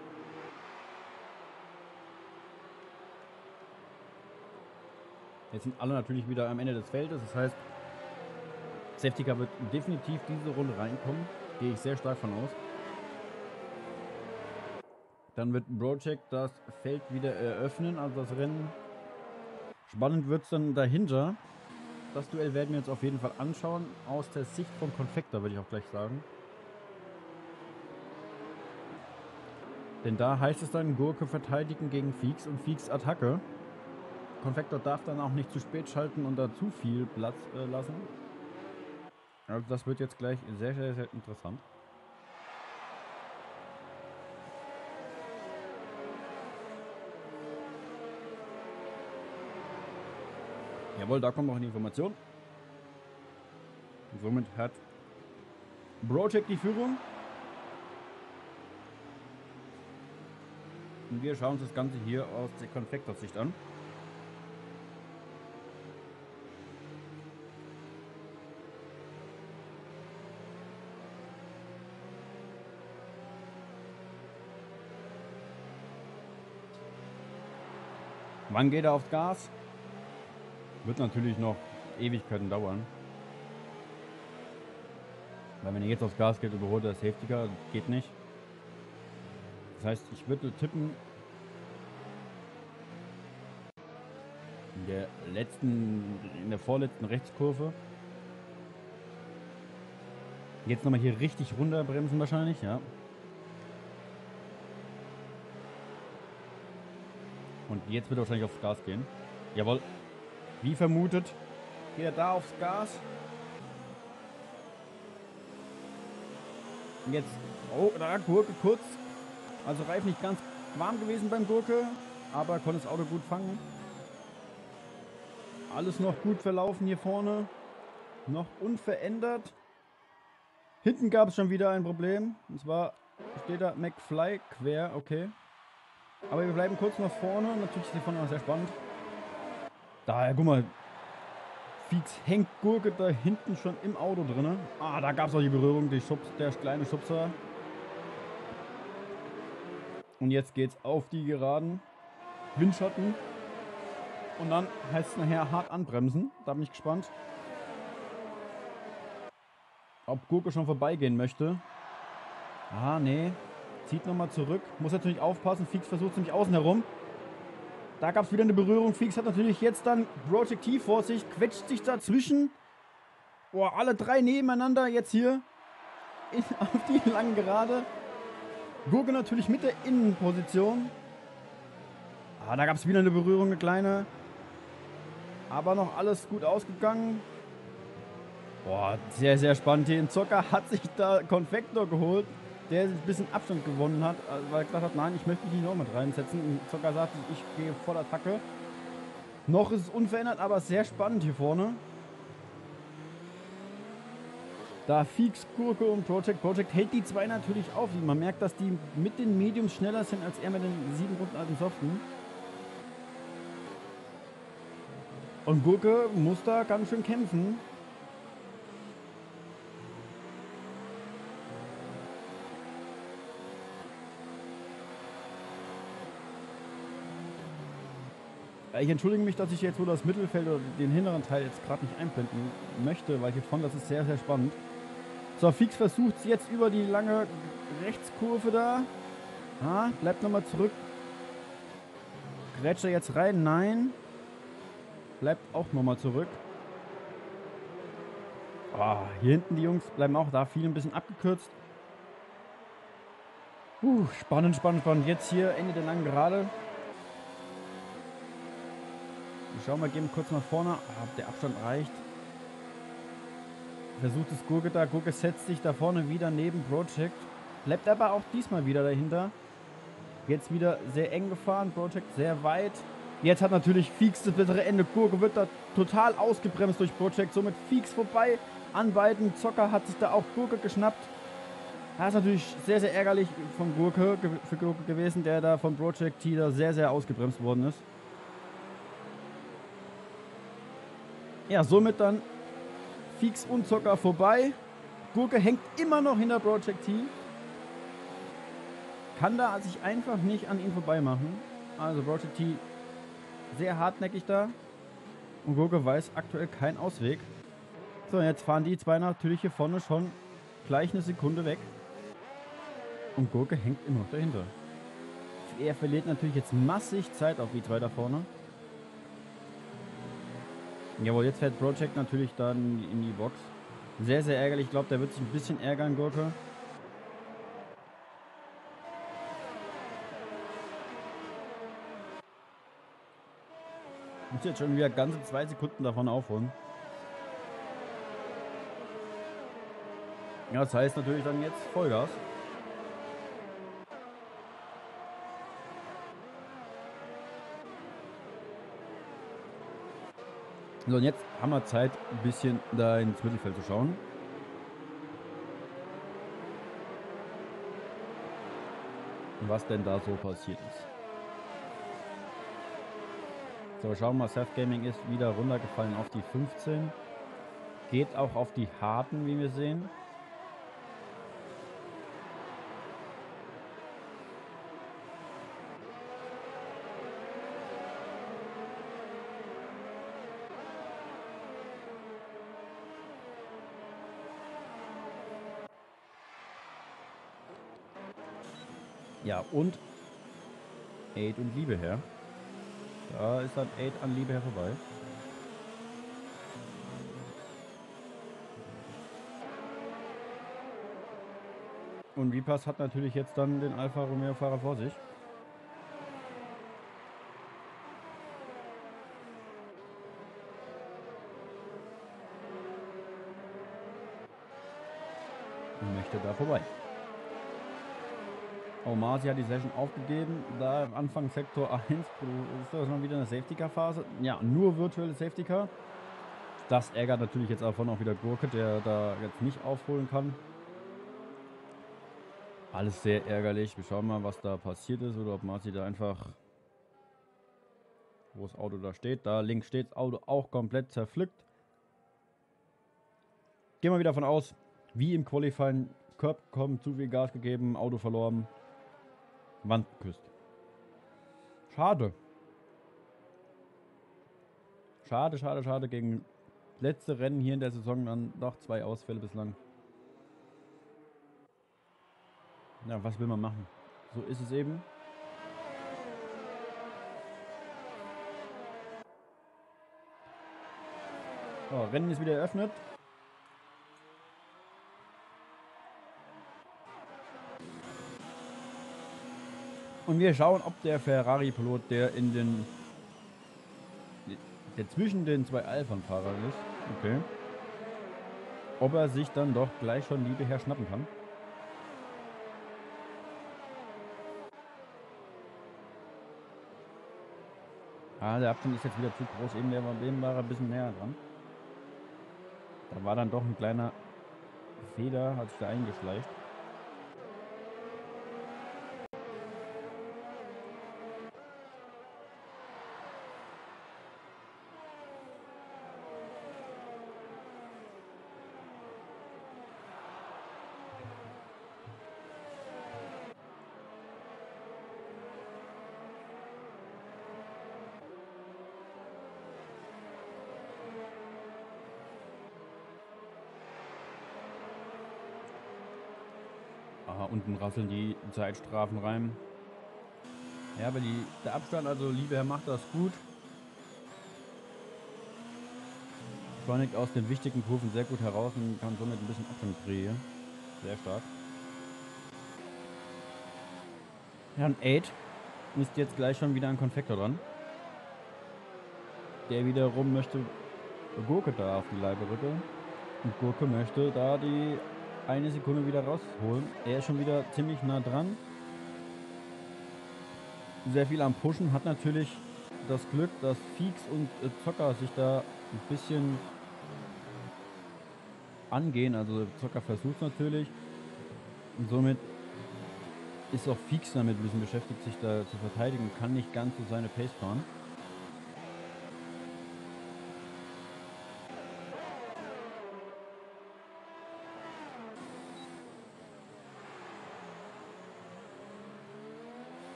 Jetzt sind alle natürlich wieder am Ende des Feldes. Das heißt, Safety Car wird definitiv diese Runde reinkommen. Gehe ich sehr stark von aus. Dann wird Brocheck das Feld wieder eröffnen, also das Rennen. Spannend wird es dann dahinter. Das Duell werden wir uns auf jeden Fall anschauen. Aus der Sicht vom Konfektor, würde ich auch gleich sagen. Denn da heißt es dann, Gurke verteidigen gegen Feeks und Feeks Attacke. Konfektor darf dann auch nicht zu spät schalten und da zu viel Platz äh, lassen. Also das wird jetzt gleich sehr, sehr, sehr interessant. Jawohl, da kommt noch eine Information. Und somit hat Brocheck die Führung. Und wir schauen uns das Ganze hier aus der Konfektorsicht an. Wann geht er aufs Gas? Wird natürlich noch Ewigkeiten dauern. Weil wenn er jetzt aufs Gas geht, überholt er das Safety Car, geht nicht. Das heißt, ich würde tippen, in der letzten, in der vorletzten Rechtskurve. Jetzt nochmal hier richtig runterbremsen wahrscheinlich, ja. Und jetzt wird er wahrscheinlich aufs Gas gehen. Jawohl. Wie vermutet, geht er da aufs Gas. Und jetzt, oh, da Gurke kurz. Also Reifen nicht ganz warm gewesen beim Gurke, aber konnte das Auto gut fangen. Alles noch gut verlaufen hier vorne. Noch unverändert. Hinten gab es schon wieder ein Problem. Und zwar steht da McFly quer, okay. Aber wir bleiben kurz nach vorne. Natürlich ist die vorne noch sehr spannend. Da, guck mal. Feeks hängt Gurke da hinten schon im Auto drin. Ah, da gab es auch die Berührung, die Schubs, der kleine Schubser. Und jetzt geht's auf die Geraden. Windschatten. Und dann heißt es nachher hart anbremsen. Da bin ich gespannt. Ob Gurke schon vorbeigehen möchte. Ah, nee. Zieht nochmal zurück. Muss natürlich aufpassen. Feeks versucht nämlich außen herum. Da gab es wieder eine Berührung. Feeks hat natürlich jetzt dann Brocheck T vor sich. Quetscht sich dazwischen. Boah, alle drei nebeneinander jetzt hier. In, auf die langen Gerade. Gurke natürlich mit der Innenposition. Ah, da gab es wieder eine Berührung, eine kleine. Aber noch alles gut ausgegangen. Boah, sehr, sehr spannend. Hier in Zocker hat sich da Konfektor geholt, der ein bisschen Abstand gewonnen hat, weil er gesagt hat, nein, ich möchte mich nicht noch mit reinsetzen. Und Zocker sagt, ich gehe voll Attacke. Noch ist es unverändert, aber sehr spannend hier vorne. Da Feeks, Gurke und Brocheck. Brocheck hält die zwei natürlich auf. Man merkt, dass die mit den Mediums schneller sind als er mit den sieben Runden alten Soften. Und Gurke muss da ganz schön kämpfen. Ich entschuldige mich, dass ich jetzt nur das Mittelfeld oder den hinteren Teil jetzt gerade nicht einblenden möchte, weil hier vorne, das ist sehr, sehr spannend. So, Feeks versucht es jetzt über die lange Rechtskurve da. Ah, bleibt nochmal zurück. Grätscht er jetzt rein? Nein. Bleibt auch nochmal zurück. Ah, hier hinten die Jungs bleiben auch da viel ein bisschen abgekürzt. Uh, spannend, spannend, spannend. Jetzt hier Ende der langen Gerade. Schauen wir, gehen kurz nach vorne. Ah, der Abstand reicht. Versucht es Gurke da. Gurke setzt sich da vorne wieder neben Brocheck. Bleibt aber auch diesmal wieder dahinter. Jetzt wieder sehr eng gefahren. Brocheck sehr weit. Jetzt hat natürlich Feeks das bittere Ende. Gurke wird da total ausgebremst durch Brocheck. Somit Feeks vorbei an beiden. Zocker hat sich da auch Gurke geschnappt. Das ist natürlich sehr, sehr ärgerlich von Gurke, für Gurke gewesen, der da von Brocheck T da sehr, sehr ausgebremst worden ist. Ja, somit dann Feeks und Zocker vorbei. Gurke hängt immer noch hinter Brocheck T. kann da sich einfach nicht an ihn vorbei machen. Also Project T sehr hartnäckig da. Und Gurke weiß aktuell keinen Ausweg. So, jetzt fahren die zwei natürlich hier vorne schon gleich eine Sekunde weg. Und Gurke hängt immer noch dahinter. Er verliert natürlich jetzt massig Zeit auf die zwei da vorne. Jawohl, jetzt fährt Project natürlich dann in die Box. Sehr, sehr ärgerlich. Ich glaube, der wird sich ein bisschen ärgern, Gurke. Muss jetzt schon wieder ganze zwei Sekunden davon aufholen. Ja, das heißt natürlich dann jetzt Vollgas. So, und jetzt haben wir Zeit, ein bisschen da ins Mittelfeld zu schauen. Was denn da so passiert ist. So, schauen wir mal, Seth Gaming ist wieder runtergefallen auf die fünfzehn. Geht auch auf die harten, wie wir sehen. Ja, und Aid und Liebeherr. Da ist dann Aid an Liebeherr vorbei. Und Reapers hat natürlich jetzt dann den Alfa Romeo Fahrer vor sich. Und möchte da vorbei. Omasi hat die Session aufgegeben, da im Anfang Sektor eins ist das noch wieder eine Safety-Car-Phase. Ja, nur virtuelle Safety-Car. Das ärgert natürlich jetzt davon auch wieder Gurke, der da jetzt nicht aufholen kann. Alles sehr ärgerlich. Wir schauen mal, was da passiert ist oder ob Marzi da einfach, wo das Auto da steht. Da links steht das Auto auch komplett zerpflückt. Gehen wir wieder davon aus, wie im Qualifying, Curb kommen, zu viel Gas gegeben, Auto verloren. Wand geküsst. Schade. Schade, schade, schade. Gegen letzte Rennen hier in der Saison dann noch zwei Ausfälle bislang. Ja, was will man machen? So ist es eben. So, Rennen ist wieder eröffnet. Und wir schauen, ob der Ferrari-Pilot, der in den, der zwischen den zwei Alpha-Fahrern ist, okay, ob er sich dann doch gleich schon Liebeherr schnappen kann. Ah, der Abstand ist jetzt wieder zu groß. Eben, der war, eben war er ein bisschen näher dran. Da war dann doch ein kleiner Fehler, hat sich da eingeschleicht. Aha, unten rasseln die Zeitstrafen rein. Ja, aber die, der Abstand, also Liebeherr macht das gut. Beschleunigt aus den wichtigen Kurven sehr gut heraus und kann somit ein bisschen Abstand kreieren. Sehr stark. Ja, und Aid ist jetzt gleich schon wieder ein Konfektor dran. Der wiederum möchte Gurke da auf die Leibe rütteln. Und Gurke möchte da die eine Sekunde wieder rausholen. Er ist schon wieder ziemlich nah dran. Sehr viel am Pushen. Hat natürlich das Glück, dass Feeks und äh, Zocker sich da ein bisschen angehen. Also Zocker versucht es natürlich. Und somit ist auch Feeks damit ein bisschen beschäftigt, sich da zu verteidigen. Kann nicht ganz so seine Pace fahren.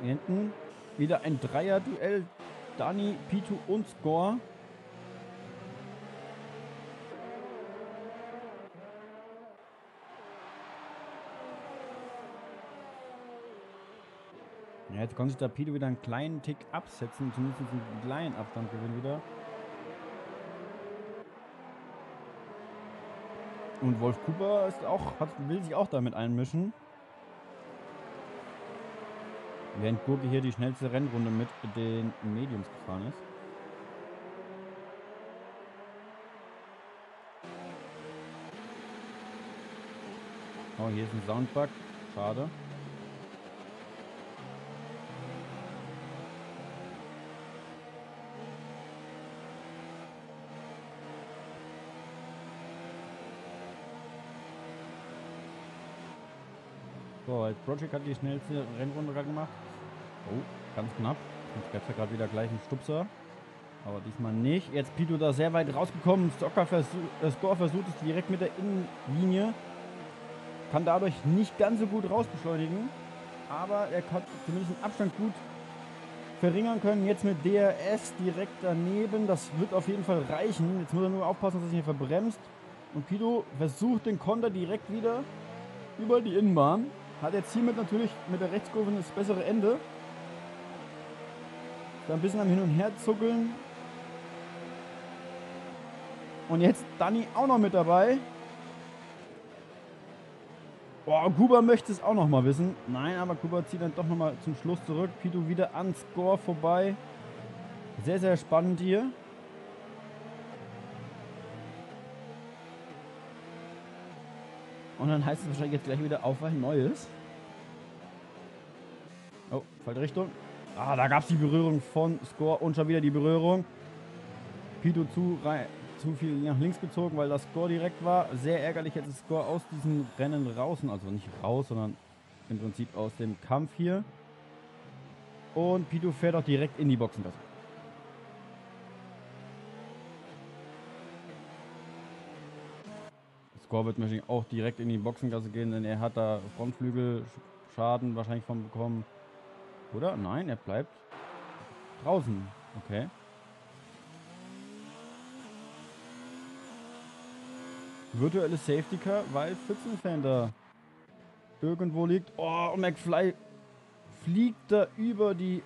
Hier hinten wieder ein Dreier-Duell. Dani, Pitu und Score. Ja, jetzt konnte sich der Pitu wieder einen kleinen Tick absetzen, zumindest einen kleinen Abstand gewinnen wieder. Und Wolf Cooper ist auch, hat, will sich auch damit einmischen. Während Gurke hier die schnellste Rennrunde mit den Mediums gefahren ist. Oh, hier ist ein Soundbug. Schade. So, als Project hat die schnellste Rennrunde gerade gemacht. Oh, ganz knapp. Jetzt gab es ja gerade wieder gleich einen Stupser. Aber diesmal nicht. Jetzt Pitu da sehr weit rausgekommen. Stocker versuch, äh, Score versucht es direkt mit der Innenlinie. Kann dadurch nicht ganz so gut rausbeschleunigen. Aber er hat zumindest den Abstand gut verringern können. Jetzt mit D R S direkt daneben. Das wird auf jeden Fall reichen. Jetzt muss er nur aufpassen, dass er sich hier verbremst. Und Pitu versucht den Konter direkt wieder über die Innenbahn. Hat jetzt hiermit natürlich mit der Rechtskurve das bessere Ende. Da ein bisschen am Hin und Her zuckeln. Und jetzt Dani auch noch mit dabei. Boah, Kuba möchte es auch noch mal wissen. Nein, aber Kuba zieht dann doch noch mal zum Schluss zurück. Pitu wieder an Score vorbei. Sehr, sehr spannend hier. Und dann heißt es wahrscheinlich jetzt gleich wieder auf ein neues. Oh, falsche Richtung. Ah, da gab es die Berührung von Score und schon wieder die Berührung. Pitu zu, rein, zu viel nach links gezogen, weil das Score direkt war. Sehr ärgerlich, jetzt ist Score aus diesem Rennen raus. Also nicht raus, sondern im Prinzip aus dem Kampf hier. Und Pitu fährt auch direkt in die Boxengasse. Score wird wahrscheinlich auch direkt in die Boxengasse gehen, denn er hat da Frontflügelschaden wahrscheinlich von bekommen. Oder? Nein, er bleibt draußen. Okay. Virtuelle Safety Car, weil Pfützenfan da irgendwo liegt. Oh, und McFly fliegt da über die...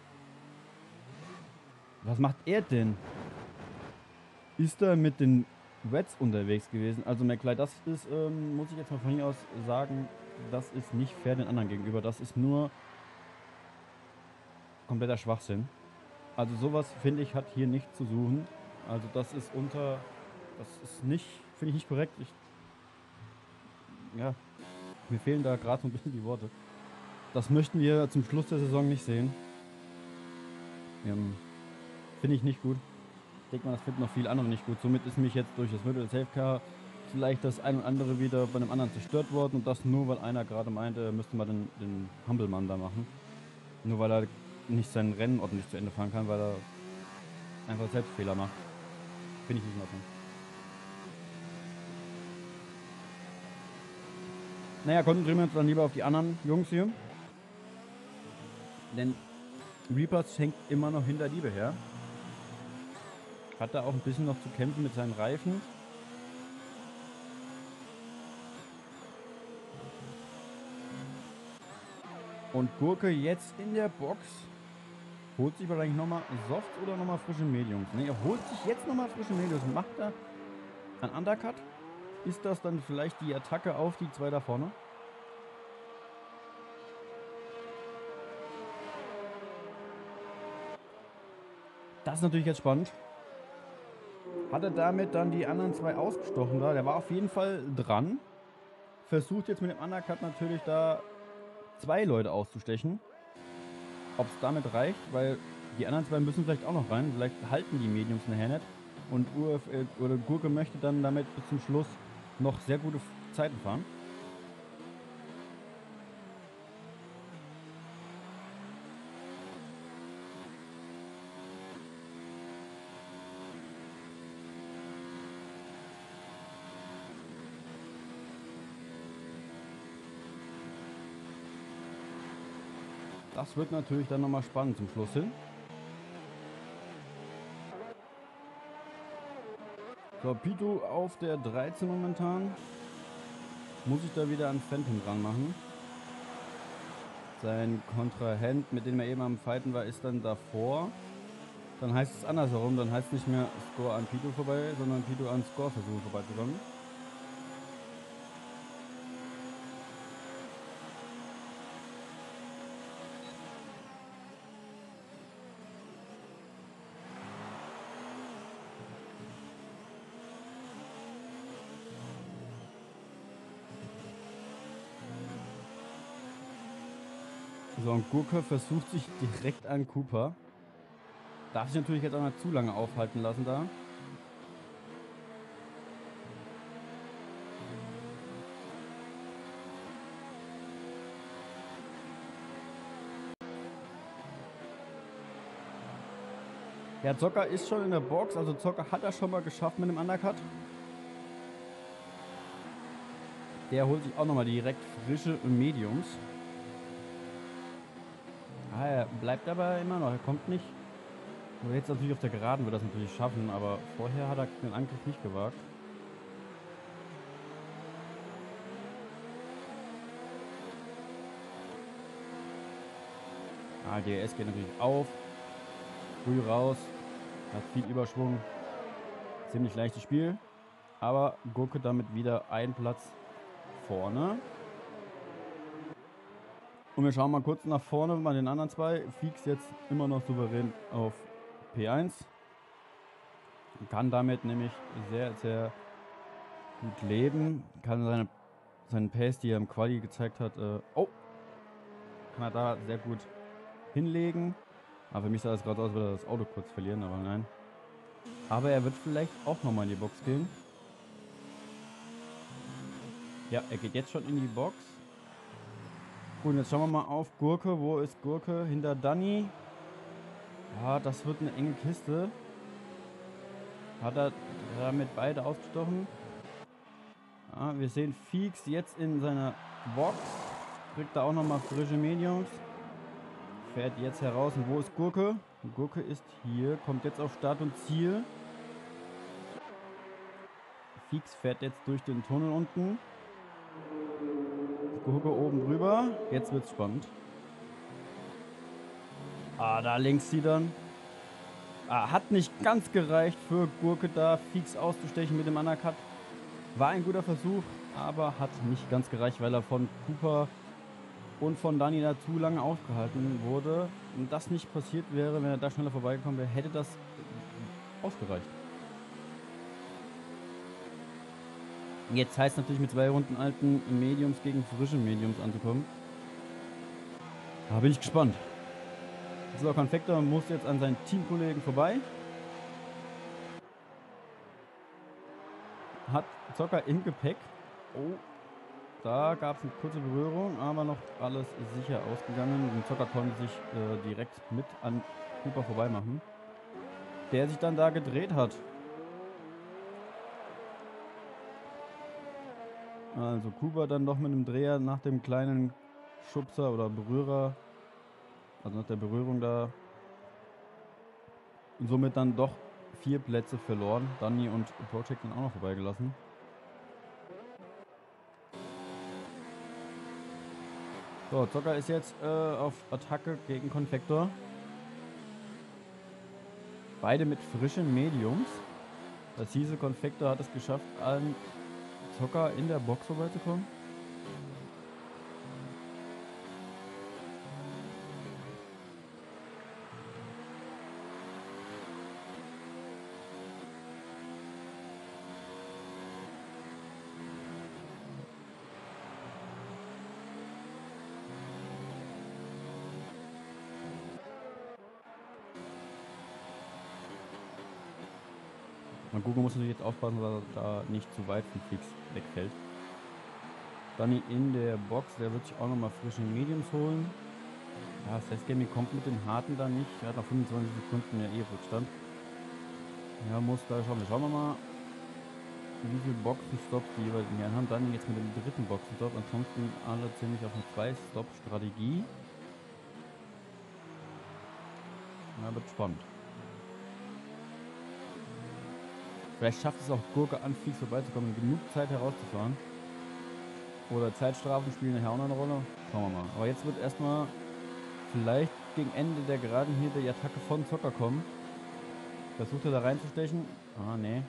Was macht er denn? Ist er mit den Wets unterwegs gewesen? Also McFly, das ist, ähm, muss ich jetzt mal von hier aus sagen, das ist nicht fair den anderen gegenüber. Das ist nur kompletter Schwachsinn. Also sowas, finde ich, hat hier nicht zu suchen. Also das ist unter... Das ist nicht, finde ich nicht korrekt. Ich, ja, mir fehlen da gerade so ein bisschen die Worte. Das möchten wir zum Schluss der Saison nicht sehen. Ähm, finde ich nicht gut. Ich denke mal, das finden noch viele andere nicht gut. Somit ist mich jetzt durch das Virtual Safe Car vielleicht das ein und andere wieder bei einem anderen zerstört worden. Und das nur, weil einer gerade meinte, er müsste mal den, den Humble-Mann da machen. Nur weil er nicht sein Rennen ordentlich zu Ende fahren kann, weil er einfach selbst Fehler macht. Finde ich nicht in Ordnung. Naja, konzentrieren wir uns dann lieber auf die anderen Jungs hier. Denn Reapers hängt immer noch hinter Liebe her. Hat da auch ein bisschen noch zu kämpfen mit seinen Reifen. Und Gurke jetzt in der Box. Holt sich wahrscheinlich nochmal Soft oder nochmal frische Mediums. Ne, er holt sich jetzt nochmal frische Mediums. Macht er einen Undercut? Ist das dann vielleicht die Attacke auf die zwei da vorne? Das ist natürlich jetzt spannend. Hat er damit dann die anderen zwei ausgestochen da? Der war auf jeden Fall dran. Versucht jetzt mit dem Undercut natürlich da zwei Leute auszustechen. Ob es damit reicht, weil die anderen zwei müssen vielleicht auch noch rein. Vielleicht halten die Mediums nachher nicht. Und U F L oder Gurke möchte dann damit bis zum Schluss noch sehr gute Zeiten fahren. Das wird natürlich dann nochmal spannend zum Schluss hin. So, Pito auf der dreizehn momentan. Muss ich da wieder an Phantom dran machen. Sein Kontrahent, mit dem er eben am Fighten war, ist dann davor. Dann heißt es andersherum, dann heißt es nicht mehr Score an Pito vorbei, sondern Pito an Score versuchen vorbeizukommen. So, und Gurke versucht sich direkt an Cooper. Darf sich natürlich jetzt auch nicht zu lange aufhalten lassen da. Ja, Zocker ist schon in der Box, also Zocker hat er schon mal geschafft mit dem Undercut. Der holt sich auch nochmal direkt frische Mediums. Ah, er bleibt aber immer noch, er kommt nicht. Aber jetzt natürlich auf der Geraden wird er das natürlich schaffen, aber vorher hat er den Angriff nicht gewagt. Ah, D R S geht natürlich auf. Früh raus. Hat viel Überschwung. Ziemlich leichtes Spiel. Aber Gurke damit wieder einen Platz vorne. Und wir schauen mal kurz nach vorne bei den anderen zwei. Feeks jetzt immer noch souverän auf P eins. Kann damit nämlich sehr, sehr gut leben. Kann seine, seinen Pace, die er im Quali gezeigt hat, äh, oh, kann er da sehr gut hinlegen. Aber für mich sah es gerade aus, als würde er das Auto kurz verlieren, aber nein. Aber er wird vielleicht auch nochmal in die Box gehen. Ja, er geht jetzt schon in die Box. Gut, jetzt schauen wir mal auf Gurke. Wo ist Gurke? Hinter Danny. Ja, das wird eine enge Kiste. Hat er damit beide ausgestochen. Ja, wir sehen Feeks jetzt in seiner Box. Kriegt da auch nochmal frische Mediums. Fährt jetzt heraus. Und wo ist Gurke? Gurke ist hier. Kommt jetzt auf Start und Ziel. Feeks fährt jetzt durch den Tunnel unten. Gurke oben drüber. Jetzt wird's spannend. Ah, da links sie dann. Ah, hat nicht ganz gereicht für Gurke da Feeks auszustechen mit dem Undercut. War ein guter Versuch, aber hat nicht ganz gereicht, weil er von Cooper und von Danny da zu lange aufgehalten wurde. Und das nicht passiert wäre, wenn er da schneller vorbeigekommen wäre, hätte das ausgereicht. Jetzt heißt es natürlich mit zwei Runden alten Mediums gegen frische Mediums anzukommen. Da bin ich gespannt. So, Konfektor muss jetzt an seinen Teamkollegen vorbei. Hat Zocker im Gepäck. Oh, da gab es eine kurze Berührung, aber noch alles sicher ausgegangen. Und Zocker konnte sich äh, direkt mit an Cooper vorbei machen, der sich dann da gedreht hat. Also Cooper dann noch mit einem Dreher nach dem kleinen Schubser oder Berührer, also nach der Berührung da, und somit dann doch vier Plätze verloren. Danny und Project dann auch noch vorbeigelassen. So, Zocker ist jetzt äh, auf Attacke gegen Konfektor. Beide mit frischen Mediums. Das hieße, Konfektor hat es geschafft, an Zocker in der Box vorbeizukommen. Und Google muss natürlich jetzt aufpassen, dass er da nicht zu weit vom Fix wegfällt. Danny in der Box, der wird sich auch nochmal frische Mediums holen. Ja, Seth Gaming kommt mit den harten da nicht. Er hat noch fünfundzwanzig Sekunden ja eh Rückstand. Ja, muss da schauen. Wir schauen wir mal, wie viele Boxenstops die jeweils in Herren haben. Danny jetzt mit dem dritten Boxenstopp. Ansonsten alle ziemlich auf eine zwei Stop-Strategie. Ja, wird spannend. Vielleicht schafft es auch Gurke an Fix vorbeizukommen, genug Zeit herauszufahren. Oder Zeitstrafen spielen nachher auch noch eine Rolle. Schauen wir mal. Aber jetzt wird erstmal vielleicht gegen Ende der Geraden hier die Attacke von Zocker kommen. Versucht er da reinzustechen. Ah, nee.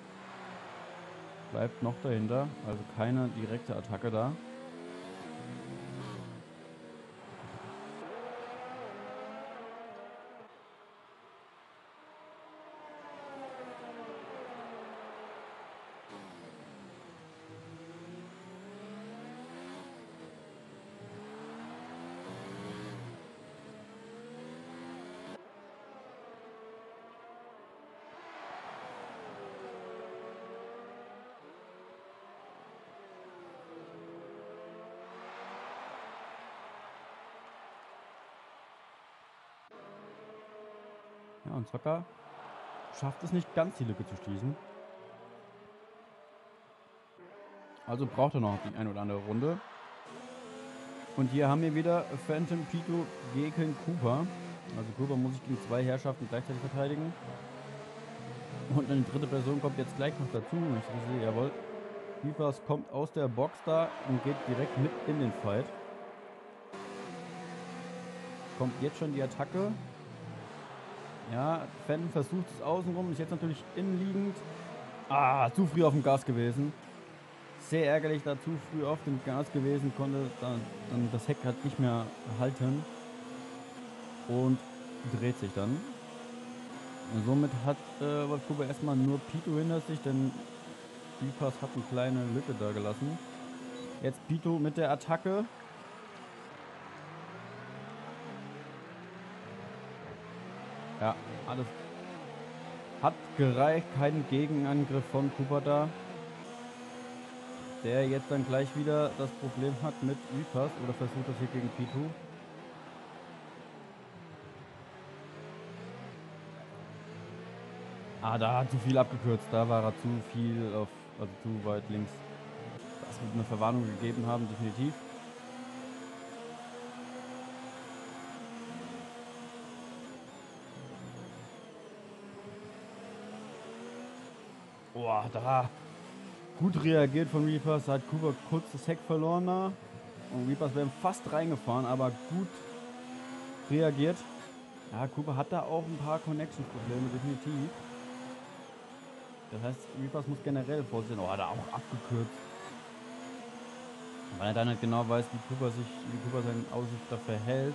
Bleibt noch dahinter. Also keine direkte Attacke da. Ja, und Zocker schafft es nicht ganz, die Lücke zu schließen. Also braucht er noch die ein oder andere Runde. Und hier haben wir wieder Phantom Pito gegen Cooper. Also Cooper muss sich gegen zwei Herrschaften gleichzeitig verteidigen. Und eine dritte Person kommt jetzt gleich noch dazu. Und ich sehe, jawohl. Vipers kommt aus der Box da und geht direkt mit in den Fight. Kommt jetzt schon die Attacke. Ja, Phantom versucht es außenrum. Ist jetzt natürlich innenliegend. Ah, zu früh auf dem Gas gewesen. Sehr ärgerlich, da zu früh auf dem Gas gewesen. Konnte dann, dann das Heck hat nicht mehr halten. Und dreht sich dann. Und somit hat äh, Wolf Cooper erstmal nur Pito hinter sich, denn Vipers hat eine kleine Lücke da gelassen. Jetzt Pito mit der Attacke. Ja, alles hat gereicht. Kein Gegenangriff von Cooper da. Der jetzt dann gleich wieder das Problem hat mit Vipers oder versucht das hier gegen Pito. Ah, da hat zu viel abgekürzt. Da war er zu viel auf, also zu weit links. Das wird eine Verwarnung gegeben haben, definitiv. Boah, da gut reagiert von Reapers. Da hat Cooper kurz das Heck verloren da. Und Reapers wären fast reingefahren, aber gut reagiert. Ja, Cooper hat da auch ein paar Connection-Probleme, definitiv. Das heißt, Reapers muss generell vorsichtig sein. Oh, hat er auch abgekürzt. Weil er dann nicht genau weiß, wie Cooper sich, wie Cooper seine Aussicht da verhält.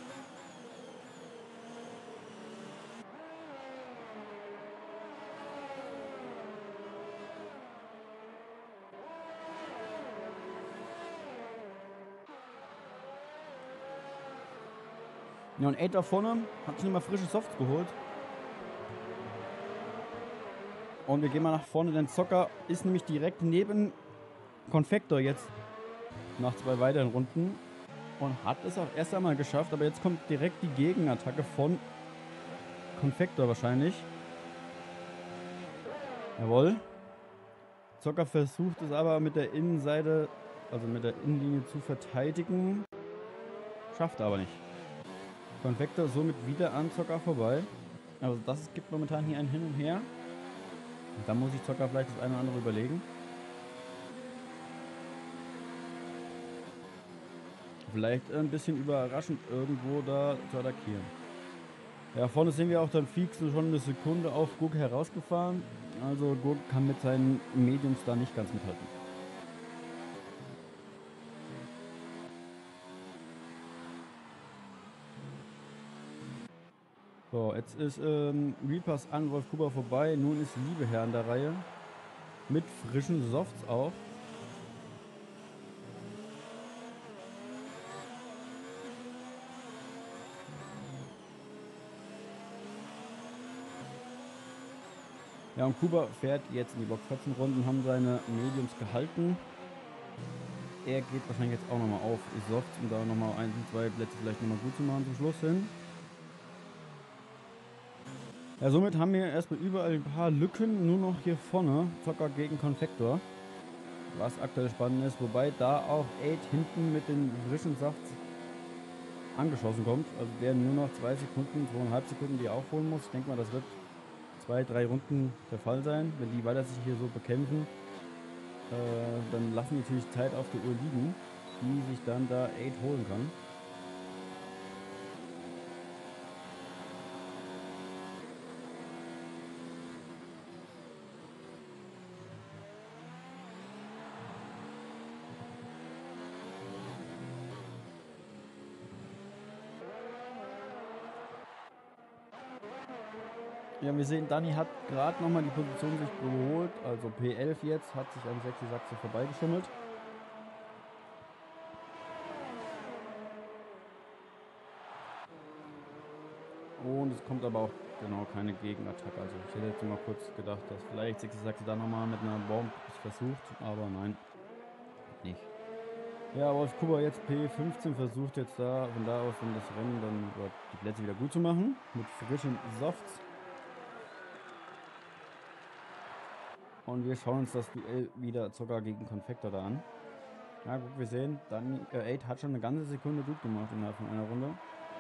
Ja, und Ed da vorne hat sich nochmal frische Softs geholt. Und wir gehen mal nach vorne, denn Zocker ist nämlich direkt neben Konfektor jetzt nach zwei weiteren Runden. Und hat es auch erst einmal geschafft, aber jetzt kommt direkt die Gegenattacke von Konfektor wahrscheinlich. Jawohl. Zocker versucht es aber mit der Innenseite, also mit der Innenlinie zu verteidigen. Schafft aber nicht. Konfektor somit wieder an Zocker vorbei. Also das gibt momentan hier ein Hin und Her. Und da muss ich Zocker vielleicht das eine oder andere überlegen. Vielleicht ein bisschen überraschend irgendwo da zu attackieren. Ja, vorne sehen wir auch dann Feeks schon eine Sekunde auf Gurk herausgefahren. Also Gurk kann mit seinen Mediums da nicht ganz mithalten. So, jetzt ist ähm, Reapers an Wolf Cooper vorbei. Nun ist Liebeherr an der Reihe. Mit frischen Softs auch. Ja, und Cooper fährt jetzt in die Box. vierzehn Runden haben seine Mediums gehalten. Er geht wahrscheinlich jetzt auch nochmal auf Softs, um da nochmal ein, zwei Plätze vielleicht nochmal gut zu machen zum Schluss hin. Ja, somit haben wir erstmal überall ein paar Lücken, nur noch hier vorne, Zocker gegen Konfektor, was aktuell spannend ist, wobei da auch acht hinten mit den frischen Safts angeschossen kommt. Also der nur noch zwei Sekunden, zweieinhalb Sekunden, die er aufholen muss. Ich denke mal, das wird zwei, drei Runden der Fall sein. Wenn die weiter sich hier so bekämpfen, äh, dann lassen die natürlich Zeit auf der Uhr liegen, die sich dann da acht holen kann. Ja, wir sehen, Dani hat gerade nochmal die Position sich geholt, also P elf jetzt, hat sich an Sechsi Sachse vorbeigeschummelt. Und es kommt aber auch genau keine Gegenattacke. Also ich hätte jetzt mal kurz gedacht, dass vielleicht Sechsi Sachse da nochmal mit einer Bombe versucht, aber nein, nicht. Ja, Wolf Kuba jetzt P fünfzehn versucht jetzt da, von da aus um das Rennen dann dort die Plätze wieder gut zu machen, mit frischen Softs. Und wir schauen uns das Duell wieder Zocker gegen Konfektor da an. Ja gut, wir sehen, dann äh, acht hat schon eine ganze Sekunde gut gemacht innerhalb von einer Runde.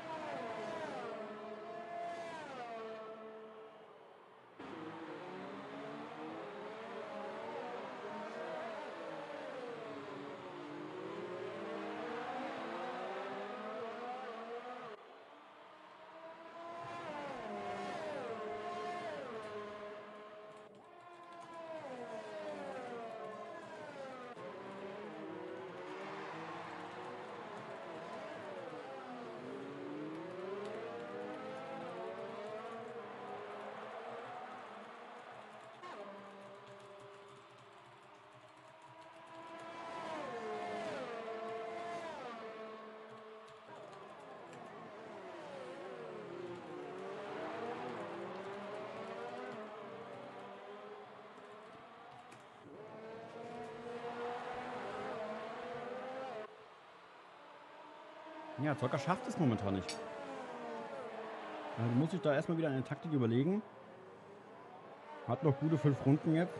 Ja, Zocker schafft es momentan nicht. Also muss ich da erstmal wieder eine Taktik überlegen. Hat noch gute fünf Runden jetzt.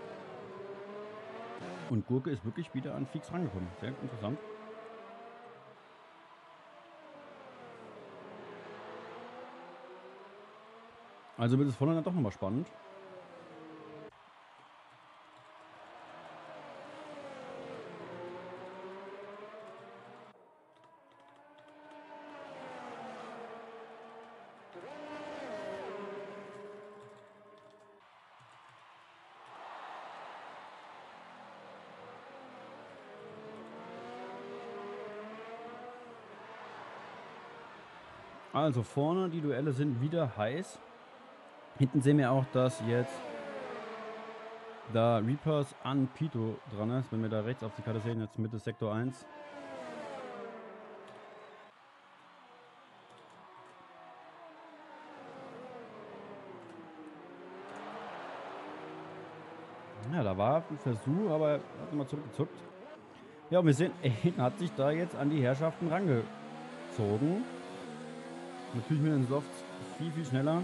Und Gurke ist wirklich wieder an Fix rangekommen. Sehr interessant. Also wird es vorne dann doch nochmal spannend. Also vorne, die Duelle sind wieder heiß. Hinten sehen wir auch, dass jetzt da Reapers an Pito dran ist. Wenn wir da rechts auf die Karte sehen, jetzt Mitte Sektor eins. Ja, da war ein Versuch, aber er hat immer zurückgezuckt. Ja, und wir sehen, er hat sich da jetzt an die Herrschaften rangezogen. Natürlich mit den Softs viel, viel schneller.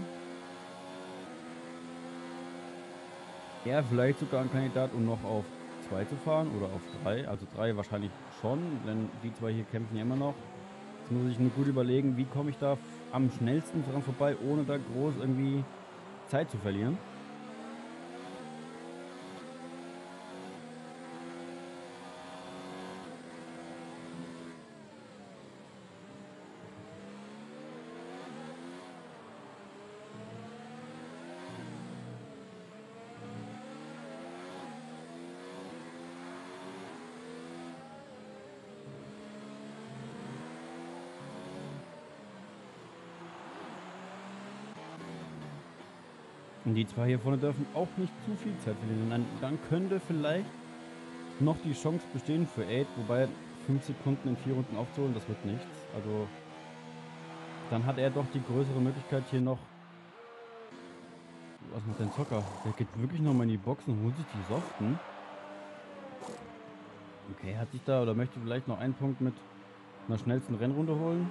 Er vielleicht sogar ein Kandidat, um noch auf zwei zu fahren oder auf drei. Also drei wahrscheinlich schon, denn die zwei hier kämpfen ja immer noch. Jetzt muss ich nur gut überlegen, wie komme ich da am schnellsten dran vorbei, ohne da groß irgendwie Zeit zu verlieren. Und die zwei hier vorne dürfen auch nicht zu viel Zeit verlieren. Dann, dann könnte vielleicht noch die Chance bestehen für acht, wobei fünf Sekunden in vier Runden aufzuholen, das wird nichts. Also dann hat er doch die größere Möglichkeit hier noch. Was macht denn Zocker? Der geht wirklich nochmal in die Box und holt sich die Soften. Okay, hat sich da oder möchte vielleicht noch einen Punkt mit einer schnellsten Rennrunde holen.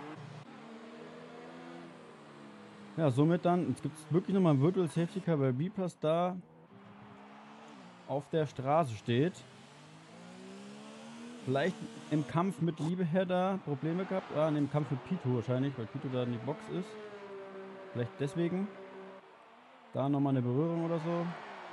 Ja, somit dann, jetzt gibt es wirklich nochmal ein Virtual Safety Car, weil Reapers da auf der Straße steht. Vielleicht im Kampf mit Liebeherr da Probleme gehabt. Ah, in dem Kampf mit Pito wahrscheinlich, weil Pito da in die Box ist. Vielleicht deswegen. Da nochmal eine Berührung oder so.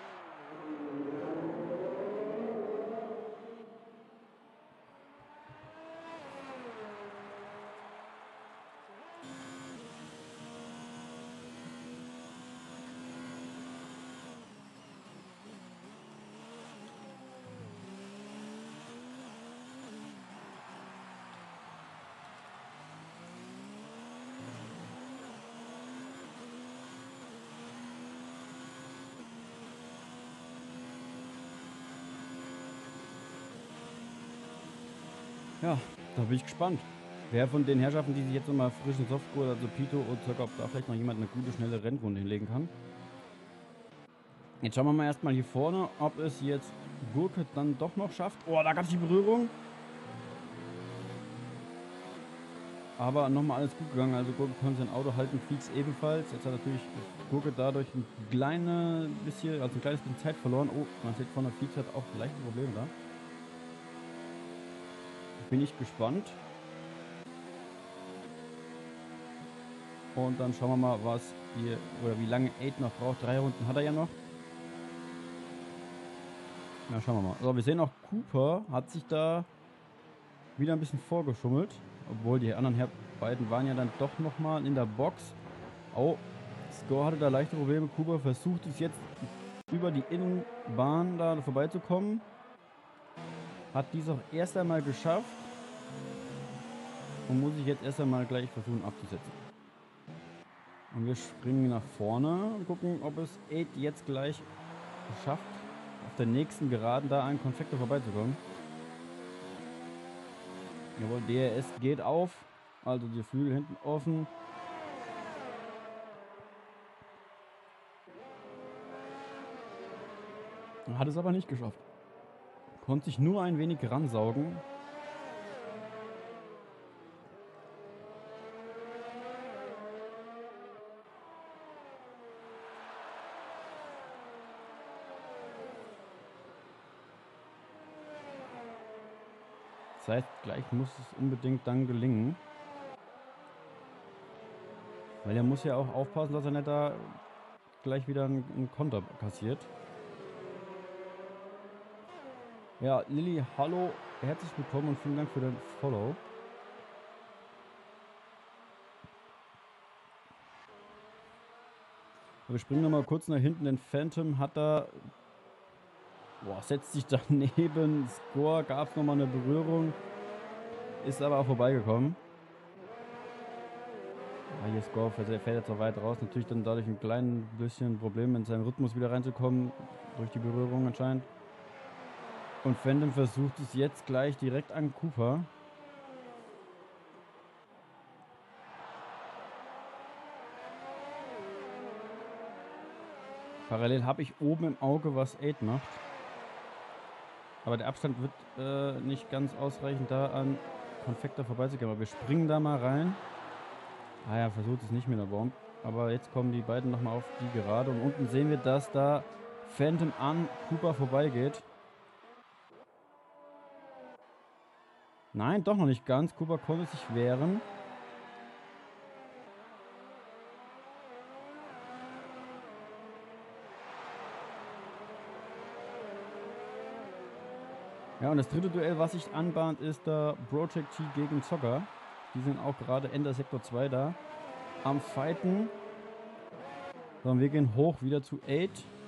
Ja, da bin ich gespannt. Wer von den Herrschaften, die sich jetzt nochmal frischen Softcore, also Pito und Zocker, ob da vielleicht noch jemand eine gute, schnelle Rennrunde hinlegen kann. Jetzt schauen wir mal erstmal hier vorne, ob es jetzt Gurke dann doch noch schafft. Oh, da gab es die Berührung. Aber nochmal alles gut gegangen. Also Gurke konnte sein Auto halten, Feeks ebenfalls. Jetzt hat natürlich Gurke dadurch ein kleines bisschen, also ein kleines bisschen Zeit verloren. Oh, man sieht vorne, Feeks hat auch leichte Probleme da. Bin ich gespannt. Und dann schauen wir mal, was hier, oder wie lange Aid noch braucht. Drei Runden hat er ja noch. Na, schauen wir mal. So, wir sehen auch, Cooper hat sich da wieder ein bisschen vorgeschummelt. Obwohl die anderen her beiden waren ja dann doch nochmal in der Box. Oh, Score hatte da leichte Probleme. Cooper versucht es jetzt über die Innenbahn da vorbeizukommen. Hat dies auch erst einmal geschafft. Und muss ich jetzt erst einmal gleich versuchen abzusetzen. Und wir springen nach vorne und gucken, ob es Aid jetzt gleich schafft, auf der nächsten Geraden da an Konfektor vorbeizukommen. Jawohl, D R S geht auf. Also die Flügel hinten offen. Hat es aber nicht geschafft. Konnte sich nur ein wenig ransaugen. Das heißt, gleich muss es unbedingt dann gelingen. Weil er muss ja auch aufpassen, dass er nicht da gleich wieder einen, einen Konter kassiert. Ja, Lilly, hallo, herzlich willkommen und vielen Dank für dein Follow. Wir springen nochmal kurz nach hinten, denn Phantom hat da... Boah, setzt sich daneben. Score, gab es nochmal eine Berührung. Ist aber auch vorbeigekommen. Ja, hier Score fährt jetzt noch weit raus. Natürlich dann dadurch ein klein bisschen Problem, in seinen Rhythmus wieder reinzukommen. Durch die Berührung anscheinend. Und Phantom versucht es jetzt gleich direkt an Cooper. Parallel habe ich oben im Auge, was Aid macht. Aber der Abstand wird äh, nicht ganz ausreichend da an Konfektor vorbeizugehen. Aber wir springen da mal rein. Ah ja, versucht es nicht mit der Bomb. Aber jetzt kommen die beiden nochmal auf die Gerade. Und unten sehen wir, dass da Phantom an Cooper vorbeigeht. Nein, doch noch nicht ganz. Cooper konnte sich wehren. Ja, und das dritte Duell, was sich anbahnt, ist der Project T gegen Zocker. Die sind auch gerade Ende Sektor zwei da am Fighten. So, und wir gehen hoch wieder zu Aid.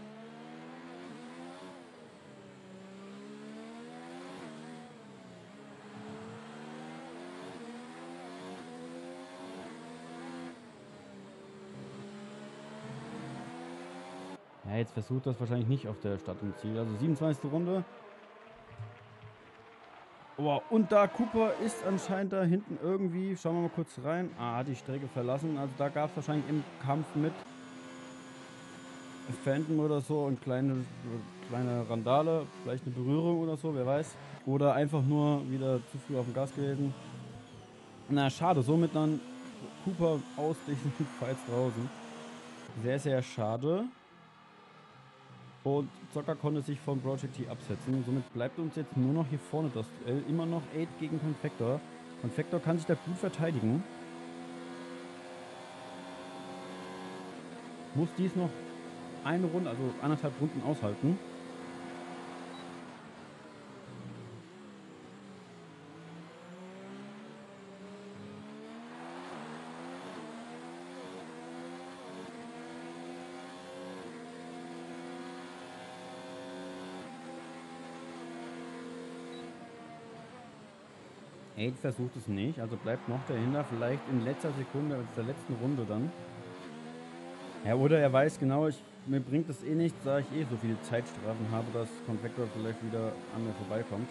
Ja, jetzt versucht das wahrscheinlich nicht auf der Stadt und Ziel. Also siebenundzwanzigste Runde. Oh, und da Cooper ist anscheinend da hinten irgendwie, schauen wir mal kurz rein, ah, hat die Strecke verlassen, also da gab es wahrscheinlich im Kampf mit Phantom oder so eine kleine, kleine Randale, vielleicht eine Berührung oder so, wer weiß. Oder einfach nur wieder zu früh auf dem Gas gewesen. Na, schade, somit dann Cooper aus diesen Fights draußen. Sehr, sehr schade. Und Zocker konnte sich von Project T absetzen. Somit bleibt uns jetzt nur noch hier vorne das Duell. Immer noch acht gegen Confector. Confector kann sich da gut verteidigen. Muss dies noch eine Runde, also anderthalb Runden aushalten. acht versucht es nicht, also bleibt noch dahinter, vielleicht in letzter Sekunde, also der letzten Runde dann. Ja, oder er weiß genau, ich, mir bringt es eh nichts, da ich eh so viele Zeitstrafen habe, dass Confector vielleicht wieder an mir vorbeikommt.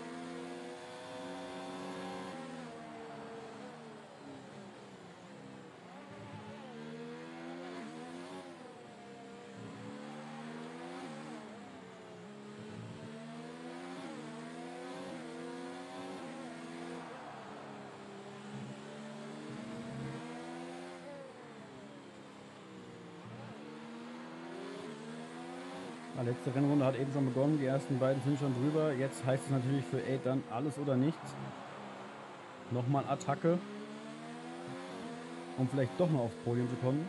Die letzte Rennrunde hat eben schon begonnen, die ersten beiden sind schon drüber. Jetzt heißt es natürlich für acht dann alles oder nichts. Nochmal Attacke, um vielleicht doch noch aufs Podium zu kommen.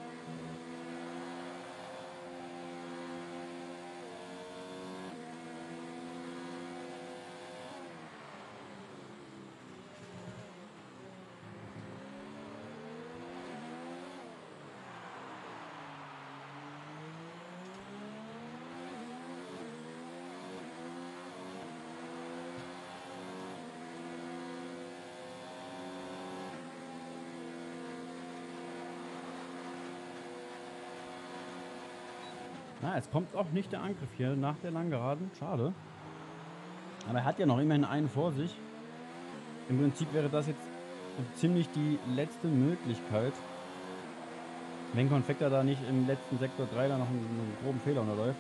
Na, es kommt auch nicht der Angriff hier nach der Langgeraden. Schade. Aber er hat ja noch immerhin einen vor sich. Im Prinzip wäre das jetzt ziemlich die letzte Möglichkeit. Wenn Confector da nicht im letzten Sektor drei da noch einen, einen groben Fehler unterläuft.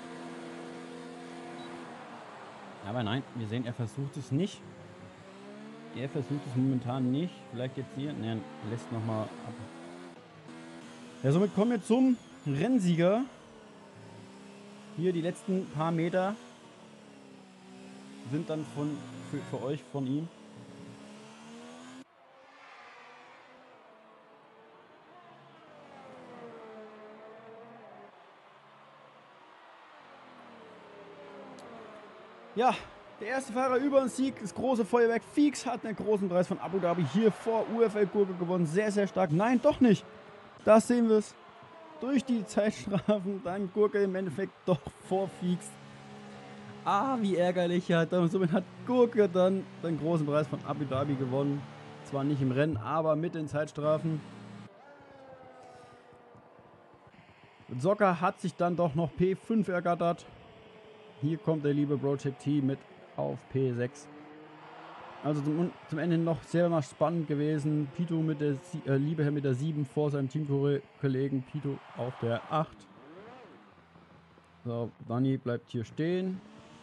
Aber nein, wir sehen, er versucht es nicht. Er versucht es momentan nicht. Vielleicht jetzt hier. Nein, lässt nochmal ab. Ja, somit kommen wir zum Rennsieger. Hier die letzten paar Meter sind dann von, für, für euch von ihm. Ja, der erste Fahrer über den Sieg, das große Feuerwerk. Feeks hat den großen Preis von Abu Dhabi hier vor U F L-Gurke gewonnen. Sehr, sehr stark. Nein, doch nicht. Das sehen wir es. Durch die Zeitstrafen, dann Gurke im Endeffekt doch vor Feeks. Ah, wie ärgerlich. Ja, somit hat Gurke dann den großen Preis von Abu Dhabi gewonnen. Zwar nicht im Rennen, aber mit den Zeitstrafen. Zocker hat sich dann doch noch P fünf ergattert. Hier kommt der liebe Project T mit auf P sechs. Also zum, zum Ende noch sehr mal spannend gewesen. Pito mit der äh, liebe Herr mit der sieben vor seinem Teamkollegen Pito auf der acht. So, Dani bleibt hier stehen.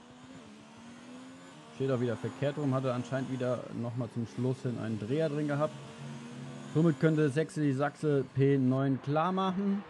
Steht auch wieder verkehrt rum. Hatte anscheinend wieder nochmal zum Schluss hin einen Dreher drin gehabt. Somit könnte Sechse die Sachse P neun klar machen.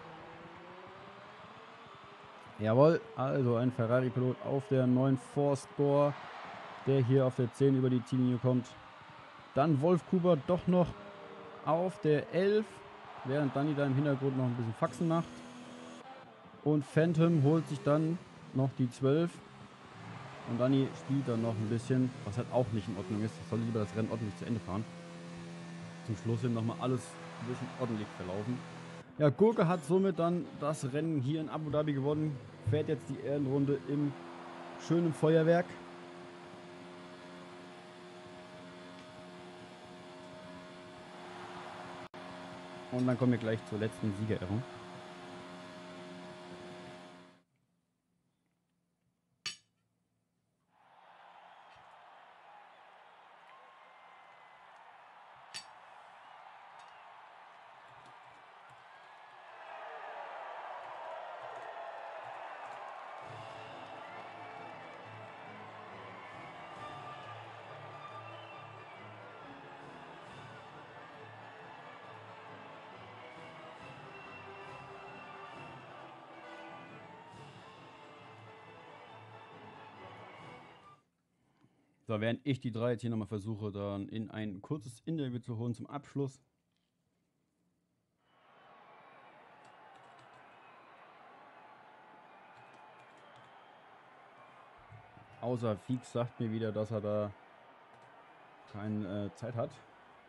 Jawohl, also ein Ferrari-Pilot auf der neun Four-Score, der hier auf der zehn über die Ziellinie kommt. Dann Wolf Kuber doch noch auf der elf, während Dani da im Hintergrund noch ein bisschen Faxen macht. Und Phantom holt sich dann noch die zwölf. Und Dani spielt dann noch ein bisschen, was halt auch nicht in Ordnung ist. Soll lieber das Rennen ordentlich zu Ende fahren. Zum Schluss hin nochmal alles ein bisschen ordentlich verlaufen. Ja, Gurke hat somit dann das Rennen hier in Abu Dhabi gewonnen. Fährt jetzt die Ehrenrunde im schönen Feuerwerk. Und dann kommen wir gleich zur letzten Siegerehrung. So, während ich die drei jetzt hier nochmal versuche, dann in ein kurzes Interview zu holen zum Abschluss. Außer Feeks sagt mir wieder, dass er da keine äh, Zeit hat.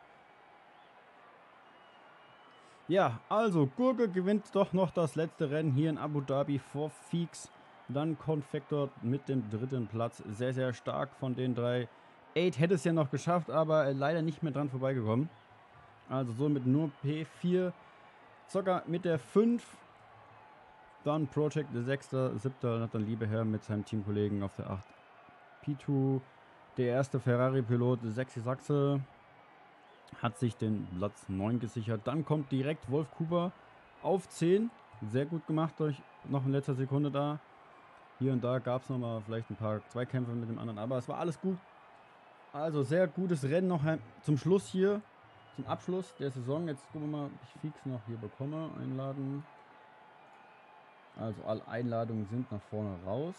Ja, also Gurke gewinnt doch noch das letzte Rennen hier in Abu Dhabi vor Feeks. Dann Confector mit dem dritten Platz. Sehr, sehr stark von den drei. Aid hätte es ja noch geschafft, aber leider nicht mehr dran vorbeigekommen. Also somit nur P vier. Zocker mit der fünf. Dann Project der sechster, siebter. Dann Liebeherr mit seinem Teamkollegen auf der acht. P zwei. Der erste Ferrari-Pilot, Sexy Sachse, hat sich den Platz neun gesichert. Dann kommt direkt Wolf Cooper auf zehn. Sehr gut gemacht, durch noch in letzter Sekunde da. Hier und da gab es nochmal vielleicht ein paar Zweikämpfe mit dem anderen, aber es war alles gut. Also sehr gutes Rennen noch zum Schluss hier, zum Abschluss der Saison. Jetzt gucken wir mal, ob ich Feeks noch hier bekomme. Einladen. Also alle Einladungen sind nach vorne raus.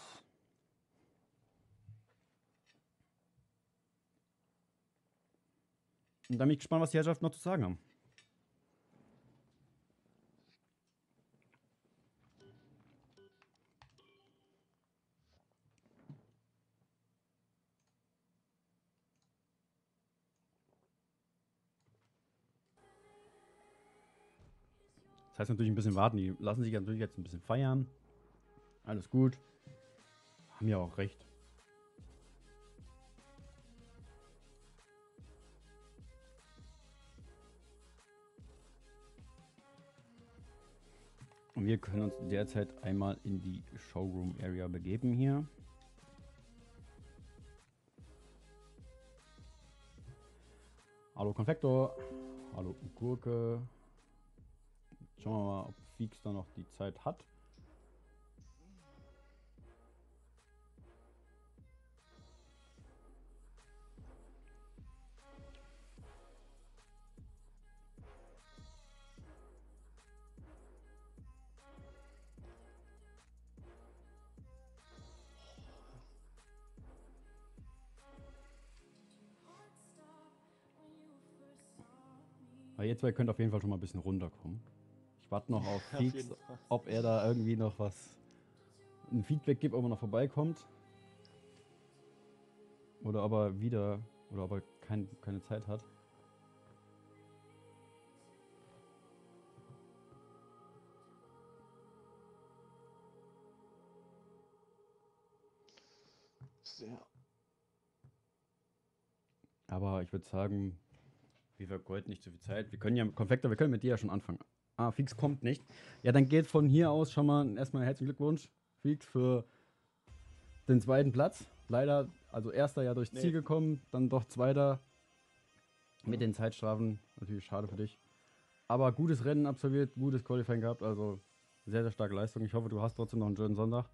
Und dann bin ich gespannt, was die Herrschaften noch zu sagen haben. Das heißt natürlich ein bisschen warten. Die lassen sich natürlich jetzt ein bisschen feiern. Alles gut. Haben ja auch recht. Und wir können uns derzeit einmal in die Showroom Area begeben hier. Hallo Konfektor. Hallo Gurke. Schauen wir mal, ob Feeks da noch die Zeit hat. Aber ihr zwei könnt auf jeden Fall schon mal ein bisschen runterkommen. Ich warte noch auf Feeks, ob er da irgendwie noch was, ein Feedback gibt, ob er noch vorbeikommt. Oder ob er wieder, oder ob er kein, keine Zeit hat. Sehr. Aber ich würde sagen, wir vergeuden nicht zu viel Zeit. Wir können ja, Konfektor, wir können mit dir ja schon anfangen. Ah, Feeks kommt nicht. Ja, dann geht von hier aus schon mal erstmal herzlichen Glückwunsch, Feeks, für den zweiten Platz. Leider, also erster ja durchs Ziel Nee. gekommen, dann doch zweiter mit den Zeitstrafen. Natürlich schade für dich. Aber gutes Rennen absolviert, gutes Qualifying gehabt, also sehr, sehr starke Leistung. Ich hoffe, du hast trotzdem noch einen schönen Sonntag.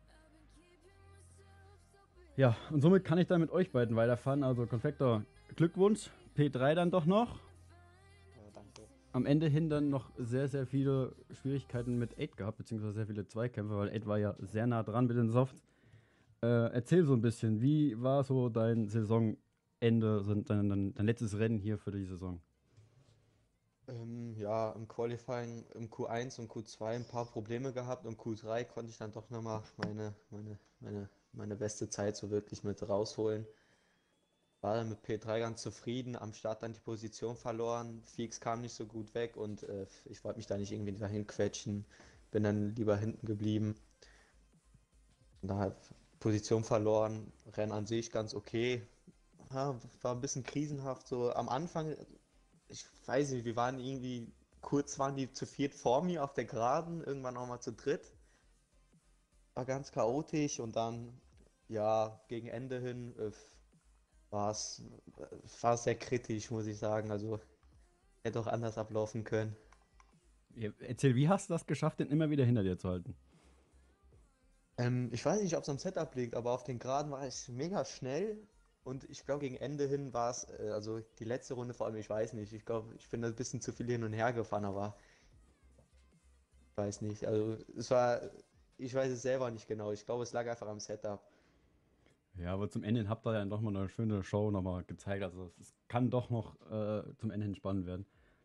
Ja, und somit kann ich dann mit euch beiden weiterfahren. Also Konfektor, Glückwunsch, P drei dann doch noch. Ja, danke. Am Ende hin dann noch sehr, sehr viele Schwierigkeiten mit Aid gehabt, beziehungsweise sehr viele Zweikämpfe, weil Aid war ja sehr nah dran mit den Softs. Äh, erzähl so ein bisschen, wie war so dein Saisonende, so dein, dein, dein letztes Rennen hier für die Saison? Ähm, ja, im Qualifying im Q eins und Q zwei ein paar Probleme gehabt und Q drei konnte ich dann doch nochmal meine, meine, meine, meine beste Zeit so wirklich mit rausholen. War dann mit P drei ganz zufrieden, am Start dann die Position verloren, Feeks kam nicht so gut weg und äh, ich wollte mich da nicht irgendwie dahin quetschen, bin dann lieber hinten geblieben. Und da Position verloren, Rennen an sich ganz okay. Ja, war ein bisschen krisenhaft so am Anfang. Ich weiß nicht, wir waren irgendwie, kurz waren die zu viert vor mir auf der Geraden, irgendwann auch mal zu dritt. War ganz chaotisch und dann, ja, gegen Ende hin äh, war es war es sehr kritisch, muss ich sagen. Also hätte auch anders ablaufen können. Ja, erzähl, wie hast du das geschafft, den immer wieder hinter dir zu halten? Ähm, ich weiß nicht, ob es am Setup liegt, aber auf den Geraden war ich mega schnell und ich glaube, gegen Ende hin war es, äh, also die letzte Runde vor allem, ich weiß nicht. Ich glaube, ich bin da ein bisschen zu viel hin und her gefahren, aber ich weiß nicht. Also es war, ich weiß es selber nicht genau. Ich glaube, es lag einfach am Setup. Ja, aber zum Ende hin habt ihr ja noch mal eine schöne Show nochmal gezeigt. Also es, es kann doch noch äh, zum Ende hin spannend werden.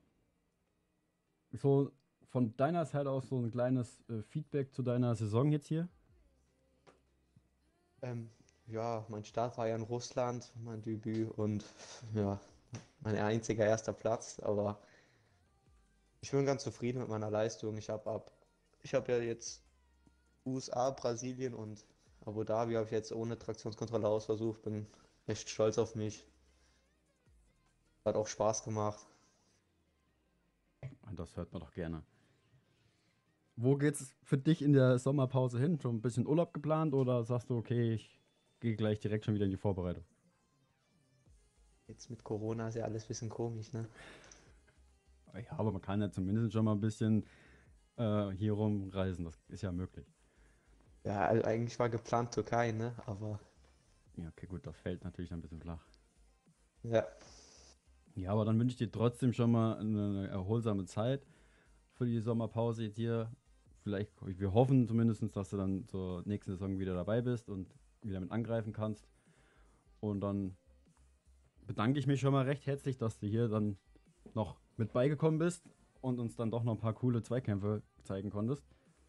So von deiner Seite aus so ein kleines äh, Feedback zu deiner Saison jetzt hier. Ähm, ja, mein Start war ja in Russland, mein Debüt und ja, mein einziger erster Platz, aber ich bin ganz zufrieden mit meiner Leistung. Ich habe ab, ich habe ja jetzt U S A, Brasilien und Abu Dhabi habe ich jetzt ohne Traktionskontrolle ausversucht, bin echt stolz auf mich. Hat auch Spaß gemacht. Und das hört man doch gerne. Wo geht's für dich in der Sommerpause hin? Schon ein bisschen Urlaub geplant oder sagst du, okay, ich gehe gleich direkt schon wieder in die Vorbereitung? Jetzt mit Corona ist ja alles ein bisschen komisch, ne? Ja, aber man kann ja zumindest schon mal ein bisschen äh, hier rumreisen. Das ist ja möglich. Ja, also eigentlich war geplant Türkei, ne? Aber Ja, okay, gut, das fällt natürlich ein bisschen flach. ja, Ja, aber dann wünsche ich dir trotzdem schon mal eine erholsame Zeit für die Sommerpause jetzt hier. Vielleicht, wir hoffen zumindest, dass du dann zur nächsten Saison wieder dabei bist und wieder mit angreifen kannst. Und dann bedanke ich mich schon mal recht herzlich, dass du hier dann noch mit beigekommen bist und uns dann doch noch ein paar coole Zweikämpfe zeigen konntest.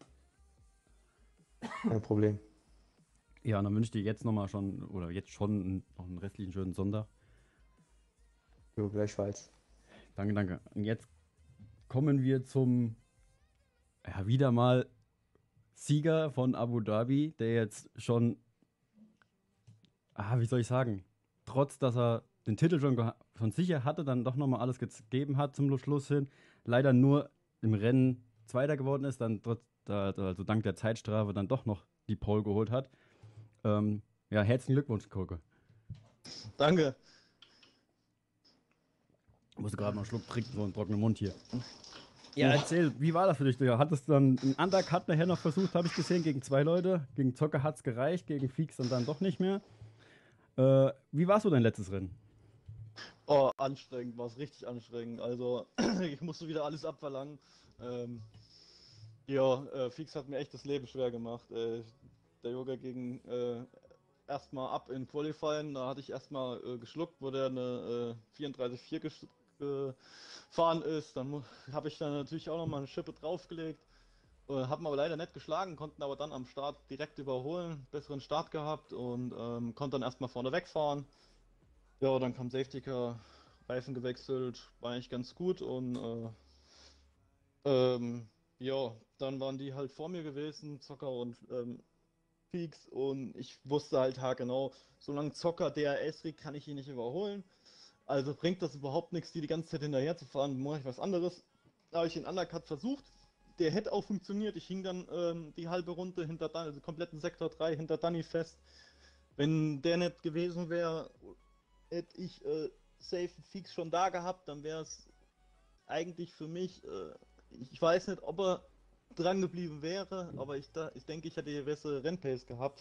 kein Problem. Ja, und dann wünsche ich dir jetzt nochmal schon, oder jetzt schon noch einen restlichen schönen Sonntag. Jo, gleichfalls. Danke, danke. Und jetzt kommen wir zum, ja, wieder mal Sieger von Abu Dhabi, der jetzt schon, ah, wie soll ich sagen, trotz dass er den Titel schon geha- von sicher hatte, dann doch nochmal alles gegeben hat zum Schluss hin, leider nur im Rennen Zweiter geworden ist, dann trotz, da- da- also dank der Zeitstrafe dann doch noch die Pole geholt hat. Ähm, ja, herzlichen Glückwunsch, Koke. Danke. Ich musste gerade mal einen Schluck trinken, so einen trockenen Mund hier. Ja, Ja, erzähl, wie war das für dich? Du hattest dann einen Undercut nachher noch versucht, habe ich gesehen, gegen zwei Leute. Gegen Zocker hat es gereicht, gegen Feeks und dann doch nicht mehr. Äh, wie war so dein letztes Rennen? oh, anstrengend, war es richtig anstrengend. Also, ich musste wieder alles abverlangen. Ähm, ja, äh, Fix hat mir echt das Leben schwer gemacht. Äh, der Yoga ging äh, erstmal ab in Qualifying, da hatte ich erstmal äh, geschluckt, wo der eine äh, vierunddreißig Komma vier ges- gefahren ist. Dann habe ich dann natürlich auch nochmal eine Schippe draufgelegt. Äh, haben aber leider nicht geschlagen, konnten aber dann am Start direkt überholen, besseren Start gehabt und ähm, konnten dann erstmal vorne wegfahren. Ja, dann kam Safety Car, Reifen gewechselt, war eigentlich ganz gut und äh, ähm, ja, dann waren die halt vor mir gewesen, Zocker und ähm, Peaks und ich wusste halt haargenau, solange Zocker D R S kriegt, kann ich ihn nicht überholen. Also bringt das überhaupt nichts, die die ganze Zeit hinterher zu fahren, mache ich was anderes. Da habe ich den Undercut versucht, der hätte auch funktioniert. Ich hing dann ähm, die halbe Runde hinter Danny, also kompletten Sektor drei hinter Danny fest. Wenn der nicht gewesen wäre, hätte ich äh, Safe Fix schon da gehabt, dann wäre es eigentlich für mich, äh, ich weiß nicht, ob er dran geblieben wäre, aber ich, da, ich denke, ich hätte die bessere Rennpace gehabt.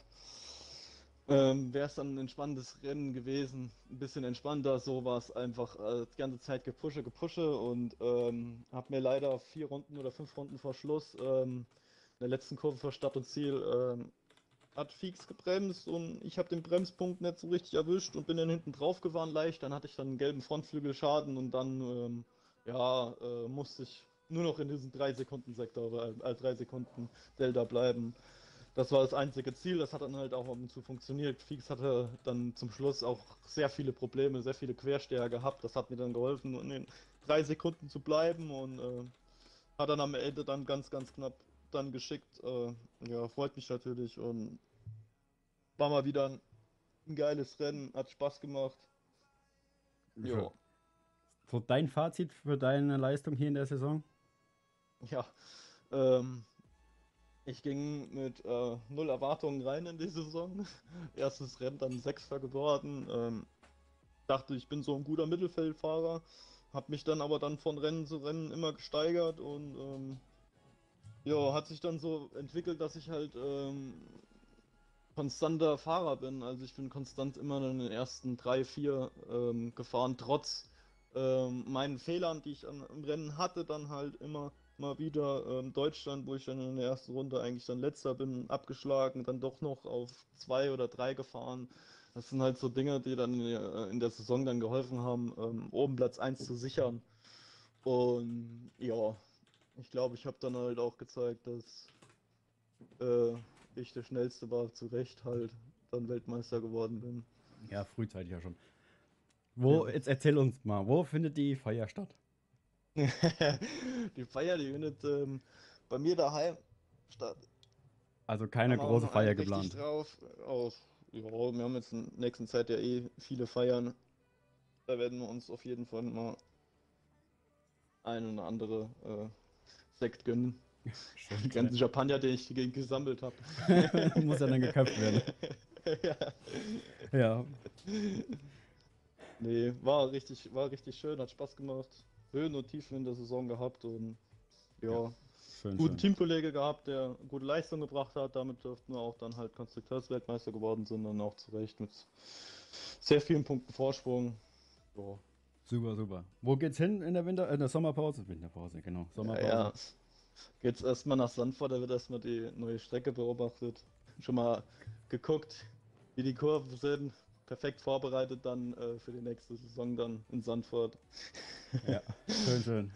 Ähm, wäre es dann ein entspanntes Rennen gewesen, ein bisschen entspannter, so war es einfach äh, die ganze Zeit gepushe, gepushe und ähm, habe mir leider vier Runden oder fünf Runden vor Schluss ähm, in der letzten Kurve vor Start und Ziel ähm, hat Fix gebremst und ich habe den Bremspunkt nicht so richtig erwischt und bin dann hinten drauf gefahren leicht. Dann hatte ich dann einen gelben Frontflügelschaden und dann ähm, ja, äh, musste ich nur noch in diesem drei Sekunden Sektor, äh, drei Sekunden Delta bleiben. Das war das einzige Ziel, das hat dann halt auch ab und zu funktioniert. Fix hatte dann zum Schluss auch sehr viele Probleme, sehr viele Quersteher gehabt. Das hat mir dann geholfen, in den drei Sekunden zu bleiben und äh, hat dann am Ende dann ganz, ganz knapp dann geschickt. Äh, ja, freut mich natürlich und war mal wieder ein, ein geiles Rennen, hat Spaß gemacht. Schön. Ja, So dein Fazit für deine Leistung hier in der Saison? ja. Ähm, ich ging mit äh, null Erwartungen rein in die Saison. Erstes Rennen dann Sechster geworden. Ähm, dachte, ich bin so ein guter Mittelfeldfahrer. Hab mich dann aber dann von Rennen zu Rennen immer gesteigert und ähm, ja, hat sich dann so entwickelt, dass ich halt ähm, konstanter Fahrer bin. Also ich bin konstant immer in den ersten drei, vier ähm, gefahren, trotz ähm, meinen Fehlern, die ich an, im Rennen hatte, dann halt immer. mal wieder ähm, Deutschland, wo ich dann in der ersten Runde eigentlich dann letzter bin, abgeschlagen, dann doch noch auf zwei oder drei gefahren. Das sind halt so Dinge, die dann äh, in der Saison dann geholfen haben, ähm, oben Platz eins zu sichern. Und ja, ich glaube, ich habe dann halt auch gezeigt, dass äh, ich der Schnellste war, zu Recht halt dann Weltmeister geworden bin. Ja, frühzeitig ja schon. Wo, Ja. jetzt erzähl uns mal, wo findet die Feier statt? Die Feier, die findet ähm, bei mir daheim statt. Also Da keine machen wir große noch einen Feier richtig geplant. drauf. Auch, ja, wir haben jetzt in nächster Zeit ja eh viele Feiern. Da werden wir uns auf jeden Fall mal ein oder andere äh, Sekt gönnen. Schön, Die ganzen Champagner, den ich ge- gesammelt habe. muss ja dann geköpft werden. Ja. Ja, Nee, war richtig, war richtig schön, hat Spaß gemacht. Höhen und Tiefen in der Saison gehabt und ja, schön, guten schön. Teamkollege gehabt, der gute Leistung gebracht hat. Damit dürften wir auch dann halt Konstrukteursweltmeister geworden sind und auch zu Recht mit sehr vielen Punkten Vorsprung. Ja, Super, super. Wo geht's hin in der Winter, in der Sommerpause? Winterpause, genau. ja, Sommerpause. ja. Geht's erstmal nach Sandford, da wird erstmal die neue Strecke beobachtet. Schon mal geguckt, wie die Kurven sind. Perfekt vorbereitet dann äh, für die nächste Saison dann in Sandford. Ja, schön, schön.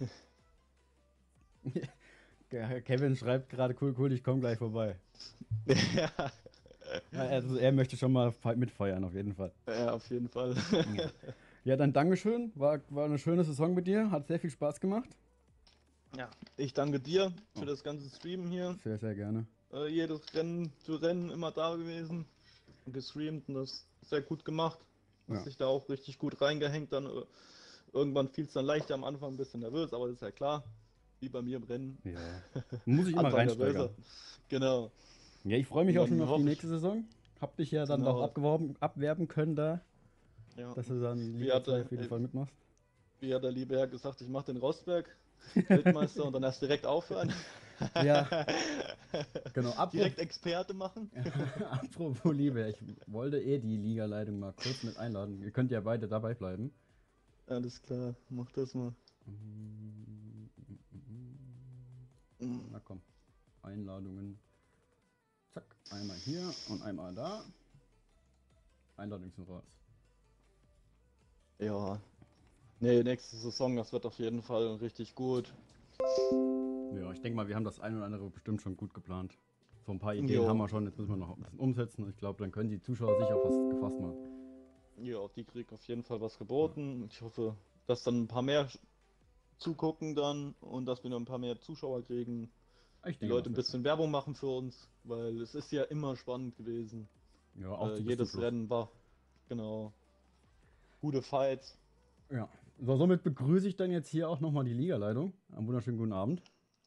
Ja, Kevin schreibt gerade, cool, cool, ich komme gleich vorbei. Ja, Ja, also er möchte schon mal fe- mitfeiern, auf jeden Fall. ja, auf jeden Fall. Ja, ja dann Dankeschön. War, war eine schöne Saison mit dir. Hat sehr viel Spaß gemacht. Ja, ich danke dir für Oh. das ganze Streamen hier. Sehr, sehr gerne. Äh, jedes Rennen zu Rennen immer da gewesen und gestreamt und das sehr gut gemacht. Hast Ja. dich da auch richtig gut reingehängt. Dann äh, irgendwann fiel es dann leichter am Anfang ein bisschen nervös, aber das ist ja klar, wie bei mir im Rennen. Ja. Muss ich immer Anfang reinsteigern. nervöser. Genau. Ja, ich freue mich Und auch schon dann auf die hoffe ich- nächste Saison. Hab dich ja dann Genau. auch abgeworben, abwerben können da, Ja. dass du dann Wie Liga hat zwei er- auf jeden Fall mitmachst. Wie hat der liebe Herr gesagt, ich mache den Rostberg Weltmeister und dann erst direkt aufhören. Ja, genau. Apropos, Direkt Experte machen. apropos Liebe, ich wollte eh die Ligaleitung mal kurz mit einladen. Ihr könnt ja beide dabei bleiben. Alles klar, mach das mal. Na komm, Einladungen. Zack, einmal hier und einmal da. Einladungen sind raus. Ja. Nee, nächste Saison, das wird auf jeden Fall richtig gut. Ja, ich denke mal, wir haben das ein oder andere bestimmt schon gut geplant. So ein paar Ideen Jo. haben wir schon, jetzt müssen wir noch ein bisschen umsetzen. Ich glaube, dann können die Zuschauer sich auch was gefasst machen. Ja, die kriegen auf jeden Fall was geboten. Ich hoffe, dass dann ein paar mehr zugucken dann und dass wir noch ein paar mehr Zuschauer kriegen. Ich Die denke, Leute ein das wird bisschen Werbung machen für uns, weil es ist ja immer spannend gewesen. schon. Ja, auch Äh, zu jedes Schluss. Rennen war, genau, gute Fights. Ja. So, somit begrüße ich dann jetzt hier auch nochmal die Ligaleitung. Einen wunderschönen guten Abend.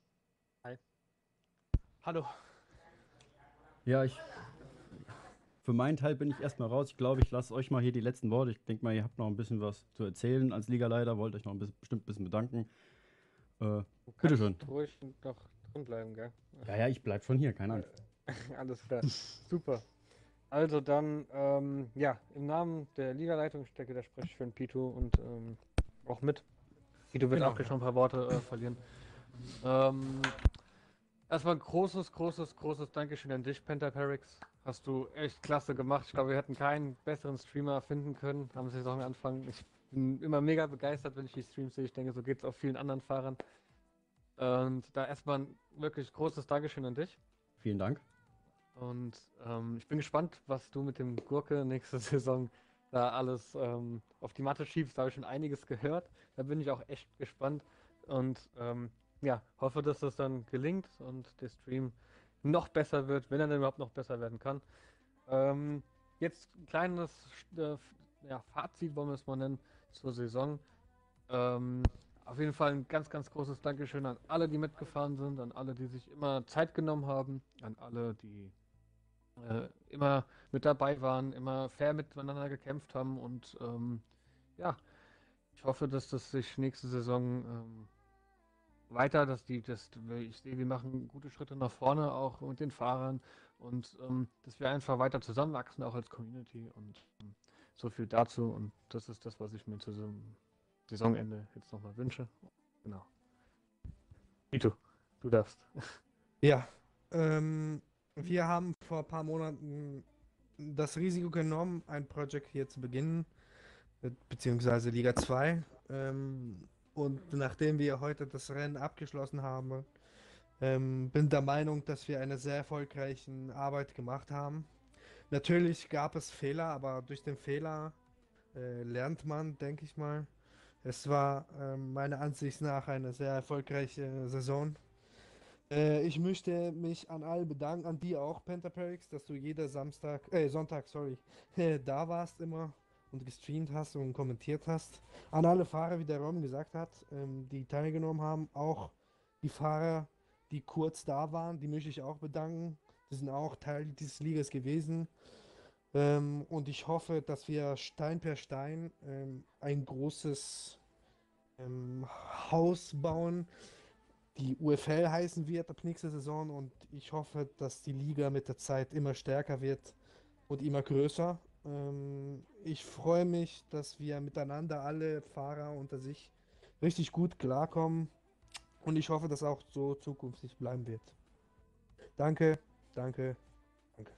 Hallo. Ja, ich. Für meinen Teil bin ich erstmal raus. Ich glaube, ich lasse euch mal hier die letzten Worte. Ich denke mal, ihr habt noch ein bisschen was zu erzählen als Ligaleiter. Wollt euch noch ein bisschen, bestimmt ein bisschen bedanken. Äh, Du Bitteschön. kannst ruhig noch drin bleiben, gell? ja, ja, ich bleib schon hier, keine Angst. Alles klar. Super. Also dann, ähm, ja, im Namen der Ligaleitung, ich denke, da spreche ich für den Pito und ähm, auch mit. Pito wird Genau, auch gleich noch ein paar Worte äh, verlieren. Ähm, erstmal ein großes, großes, großes Dankeschön an dich, Pentaparix. Hast du echt klasse gemacht. Ich glaube, wir hätten keinen besseren Streamer finden können am Saisonanfang. Ich bin immer mega begeistert, wenn ich die Streams sehe. Ich denke, so geht es auch vielen anderen Fahrern. Und da erstmal ein wirklich großes Dankeschön an dich. Vielen Dank. Und ähm, ich bin gespannt, was du mit dem Gurke nächste Saison da alles ähm, auf die Matte schiebst. Da habe ich schon einiges gehört. Da bin ich auch echt gespannt. Und ähm, ja, hoffe, dass das dann gelingt und der Stream noch besser wird, wenn er denn überhaupt noch besser werden kann. Ähm, jetzt ein kleines äh, ja, Fazit, wollen wir es mal nennen, zur Saison. Ähm, auf jeden Fall ein ganz, ganz großes Dankeschön an alle, die mitgefahren sind, an alle, die sich immer Zeit genommen haben, an alle, die äh, immer mit dabei waren, immer fair miteinander gekämpft haben und ähm, ja, ich hoffe, dass das sich nächste Saison ähm, weiter, dass die, das, ich sehe, wir machen gute Schritte nach vorne, auch mit den Fahrern und ähm, dass wir einfach weiter zusammenwachsen, auch als Community und ähm, so viel dazu und das ist das, was ich mir zu so einem Saisonende jetzt nochmal wünsche. Genau. Ito. du darfst. Ja, ähm, wir haben vor ein paar Monaten das Risiko genommen, ein Projekt hier zu beginnen, äh, beziehungsweise Liga zwei. Ähm, und nachdem wir heute das Rennen abgeschlossen haben, ähm, bin der Meinung, dass wir eine sehr erfolgreiche Arbeit gemacht haben. Natürlich gab es Fehler, aber durch den Fehler äh, lernt man, denke ich mal. Es war ähm, meiner Ansicht nach eine sehr erfolgreiche Saison. Äh, ich möchte mich an alle bedanken, an die auch, Pentaperix, dass du jeder Samstag, äh, Sonntag, sorry, da warst immer und gestreamt hast und kommentiert hast. An alle Fahrer, wie der Rom gesagt hat, ähm, die teilgenommen haben, auch die Fahrer, die kurz da waren, die möchte ich auch bedanken. Die sind auch Teil dieses Ligas gewesen. Ähm, und ich hoffe, dass wir Stein per Stein ähm, ein großes ähm, Haus bauen, die U F L heißen wird ab nächster Saison, und ich hoffe, dass die Liga mit der Zeit immer stärker wird und immer größer. Ähm, ich freue mich, dass wir miteinander alle Fahrer unter sich richtig gut klarkommen, und ich hoffe, dass auch so zukünftig bleiben wird. Danke, danke, danke.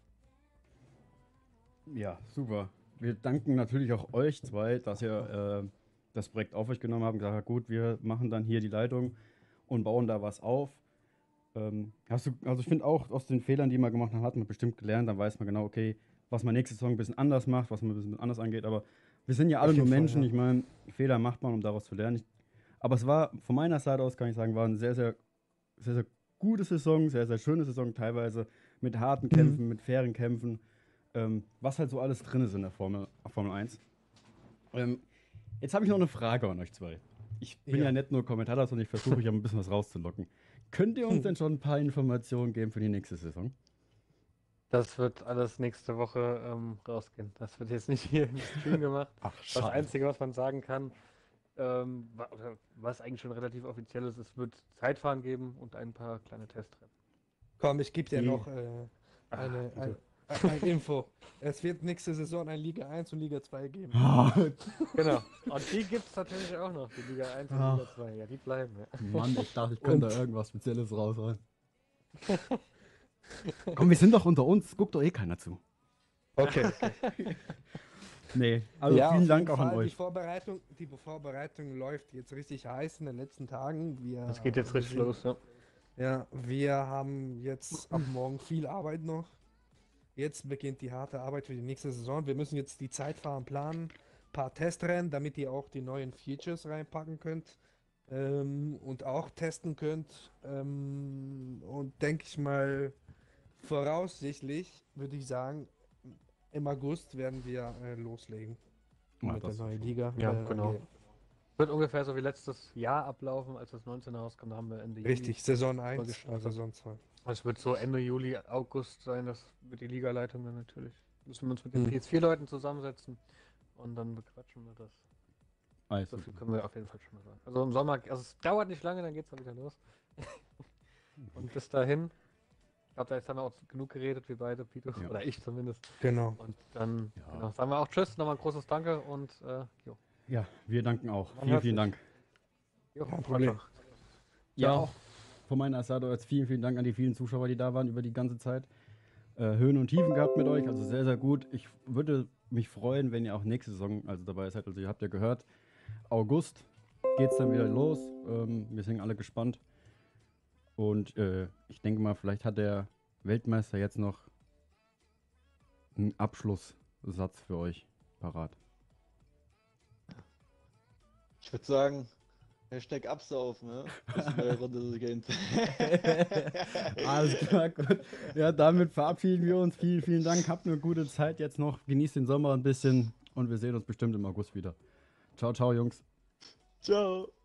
Ja, super. Wir danken natürlich auch euch zwei, dass ihr äh, das Projekt auf euch genommen habt und gesagt habt, gut, wir machen dann hier die Leitung und bauen da was auf. Ähm, hast du, also ich finde auch, aus den Fehlern, die man gemacht hat, hat man bestimmt gelernt, dann weiß man genau, okay, was man nächste Saison ein bisschen anders macht, was man ein bisschen anders angeht, aber wir sind ja alle Auf nur jeden Fall, Menschen, ja. ich meine, Fehler macht man, um daraus zu lernen. Ich, aber es war, von meiner Seite aus kann ich sagen, war eine sehr, sehr, sehr, sehr gute Saison, sehr, sehr schöne Saison teilweise, mit harten Kämpfen, mit fairen Kämpfen, ähm, was halt so alles drin ist in der Formel, Formel eins. Ähm, jetzt habe ich noch eine Frage an euch zwei. Ich bin ja, Ja. nicht nur Kommentator, sondern ich versuche ja ein bisschen was rauszulocken. Könnt ihr uns denn schon ein paar Informationen geben für die nächste Saison? Das wird alles nächste Woche ähm, rausgehen. Das wird jetzt nicht hier im Stream gemacht. Ach, Das Einzige, was man sagen kann, ähm, wa- oder was eigentlich schon relativ offiziell ist, es wird Zeitfahren geben und ein paar kleine Testrennen. Komm, ich gebe dir Die- noch äh, Ah, eine, bitte. ein, ein, ein Info. Es wird nächste Saison ein Liga eins und Liga zwei geben. Genau. Und die gibt es natürlich auch noch, die Liga eins und Ach. Liga zwei. Ja, die bleiben. Ja. Mann, ich dachte, ich könnte da irgendwas Spezielles rausholen. Komm, wir sind doch unter uns, guckt doch eh keiner zu. Okay, okay. Nee, also Ja, vielen auf Dank jeden auch an Fall, euch. Die Vorbereitung, die Vorbereitung läuft jetzt richtig heiß in den letzten Tagen. Wir, Das geht jetzt wir richtig sind- los, ja. Ja, wir haben jetzt ab morgen viel Arbeit noch. Jetzt beginnt die harte Arbeit für die nächste Saison. Wir müssen jetzt die Zeitfahren planen, paar Testrennen, damit ihr auch die neuen Features reinpacken könnt ähm, und auch testen könnt. Ähm, und denke ich mal, voraussichtlich würde ich sagen, im August werden wir äh, loslegen Ja, mit der das neuen Liga. Ja, äh, genau. angeht. Wird ungefähr so wie letztes Jahr ablaufen, als das neunzehn rauskam, da haben wir Ende Richtig, Saison eins, gestartet. Saison zwei. Juli. Es wird so Ende Juli, August sein, das wird die Ligaleitung dann natürlich. Müssen wir uns mit den Hm. P S vier Leuten zusammensetzen und dann bequatschen wir das. Also, So viel können wir auf jeden Fall schon mal sagen. Also im Sommer, also es dauert nicht lange, dann geht's dann wieder los. Und bis dahin, ich glaube, da jetzt haben wir auch genug geredet, wir beide, Pito, Ja. oder ich zumindest. Genau. Und dann Ja. genau, sagen wir auch Tschüss, nochmal ein großes Danke und äh, jo. ja, wir danken auch. Man Vielen, hört vielen sich. Dank. jo Kein Problem. einfach. Ja, Ciao. auch von meiner Seite jetzt vielen, vielen Dank an die vielen Zuschauer, die da waren über die ganze Zeit. Äh, Höhen und Tiefen gehabt mit euch, also sehr, sehr gut. Ich würde mich freuen, wenn ihr auch nächste Saison also dabei seid. Also ihr habt ja gehört, August geht's dann wieder los. Ähm, wir sind alle gespannt. Und äh, ich denke mal, vielleicht hat der Weltmeister jetzt noch einen Abschlusssatz für euch parat. Ich würde sagen, Hashtag absaufen, ne? Bis die neue Runde beginnt. Alles klar, gut. Ja, damit verabschieden wir uns. Vielen, vielen Dank. Habt eine gute Zeit jetzt noch. Genießt den Sommer ein bisschen und wir sehen uns bestimmt im August wieder. Ciao, ciao, Jungs. Ciao.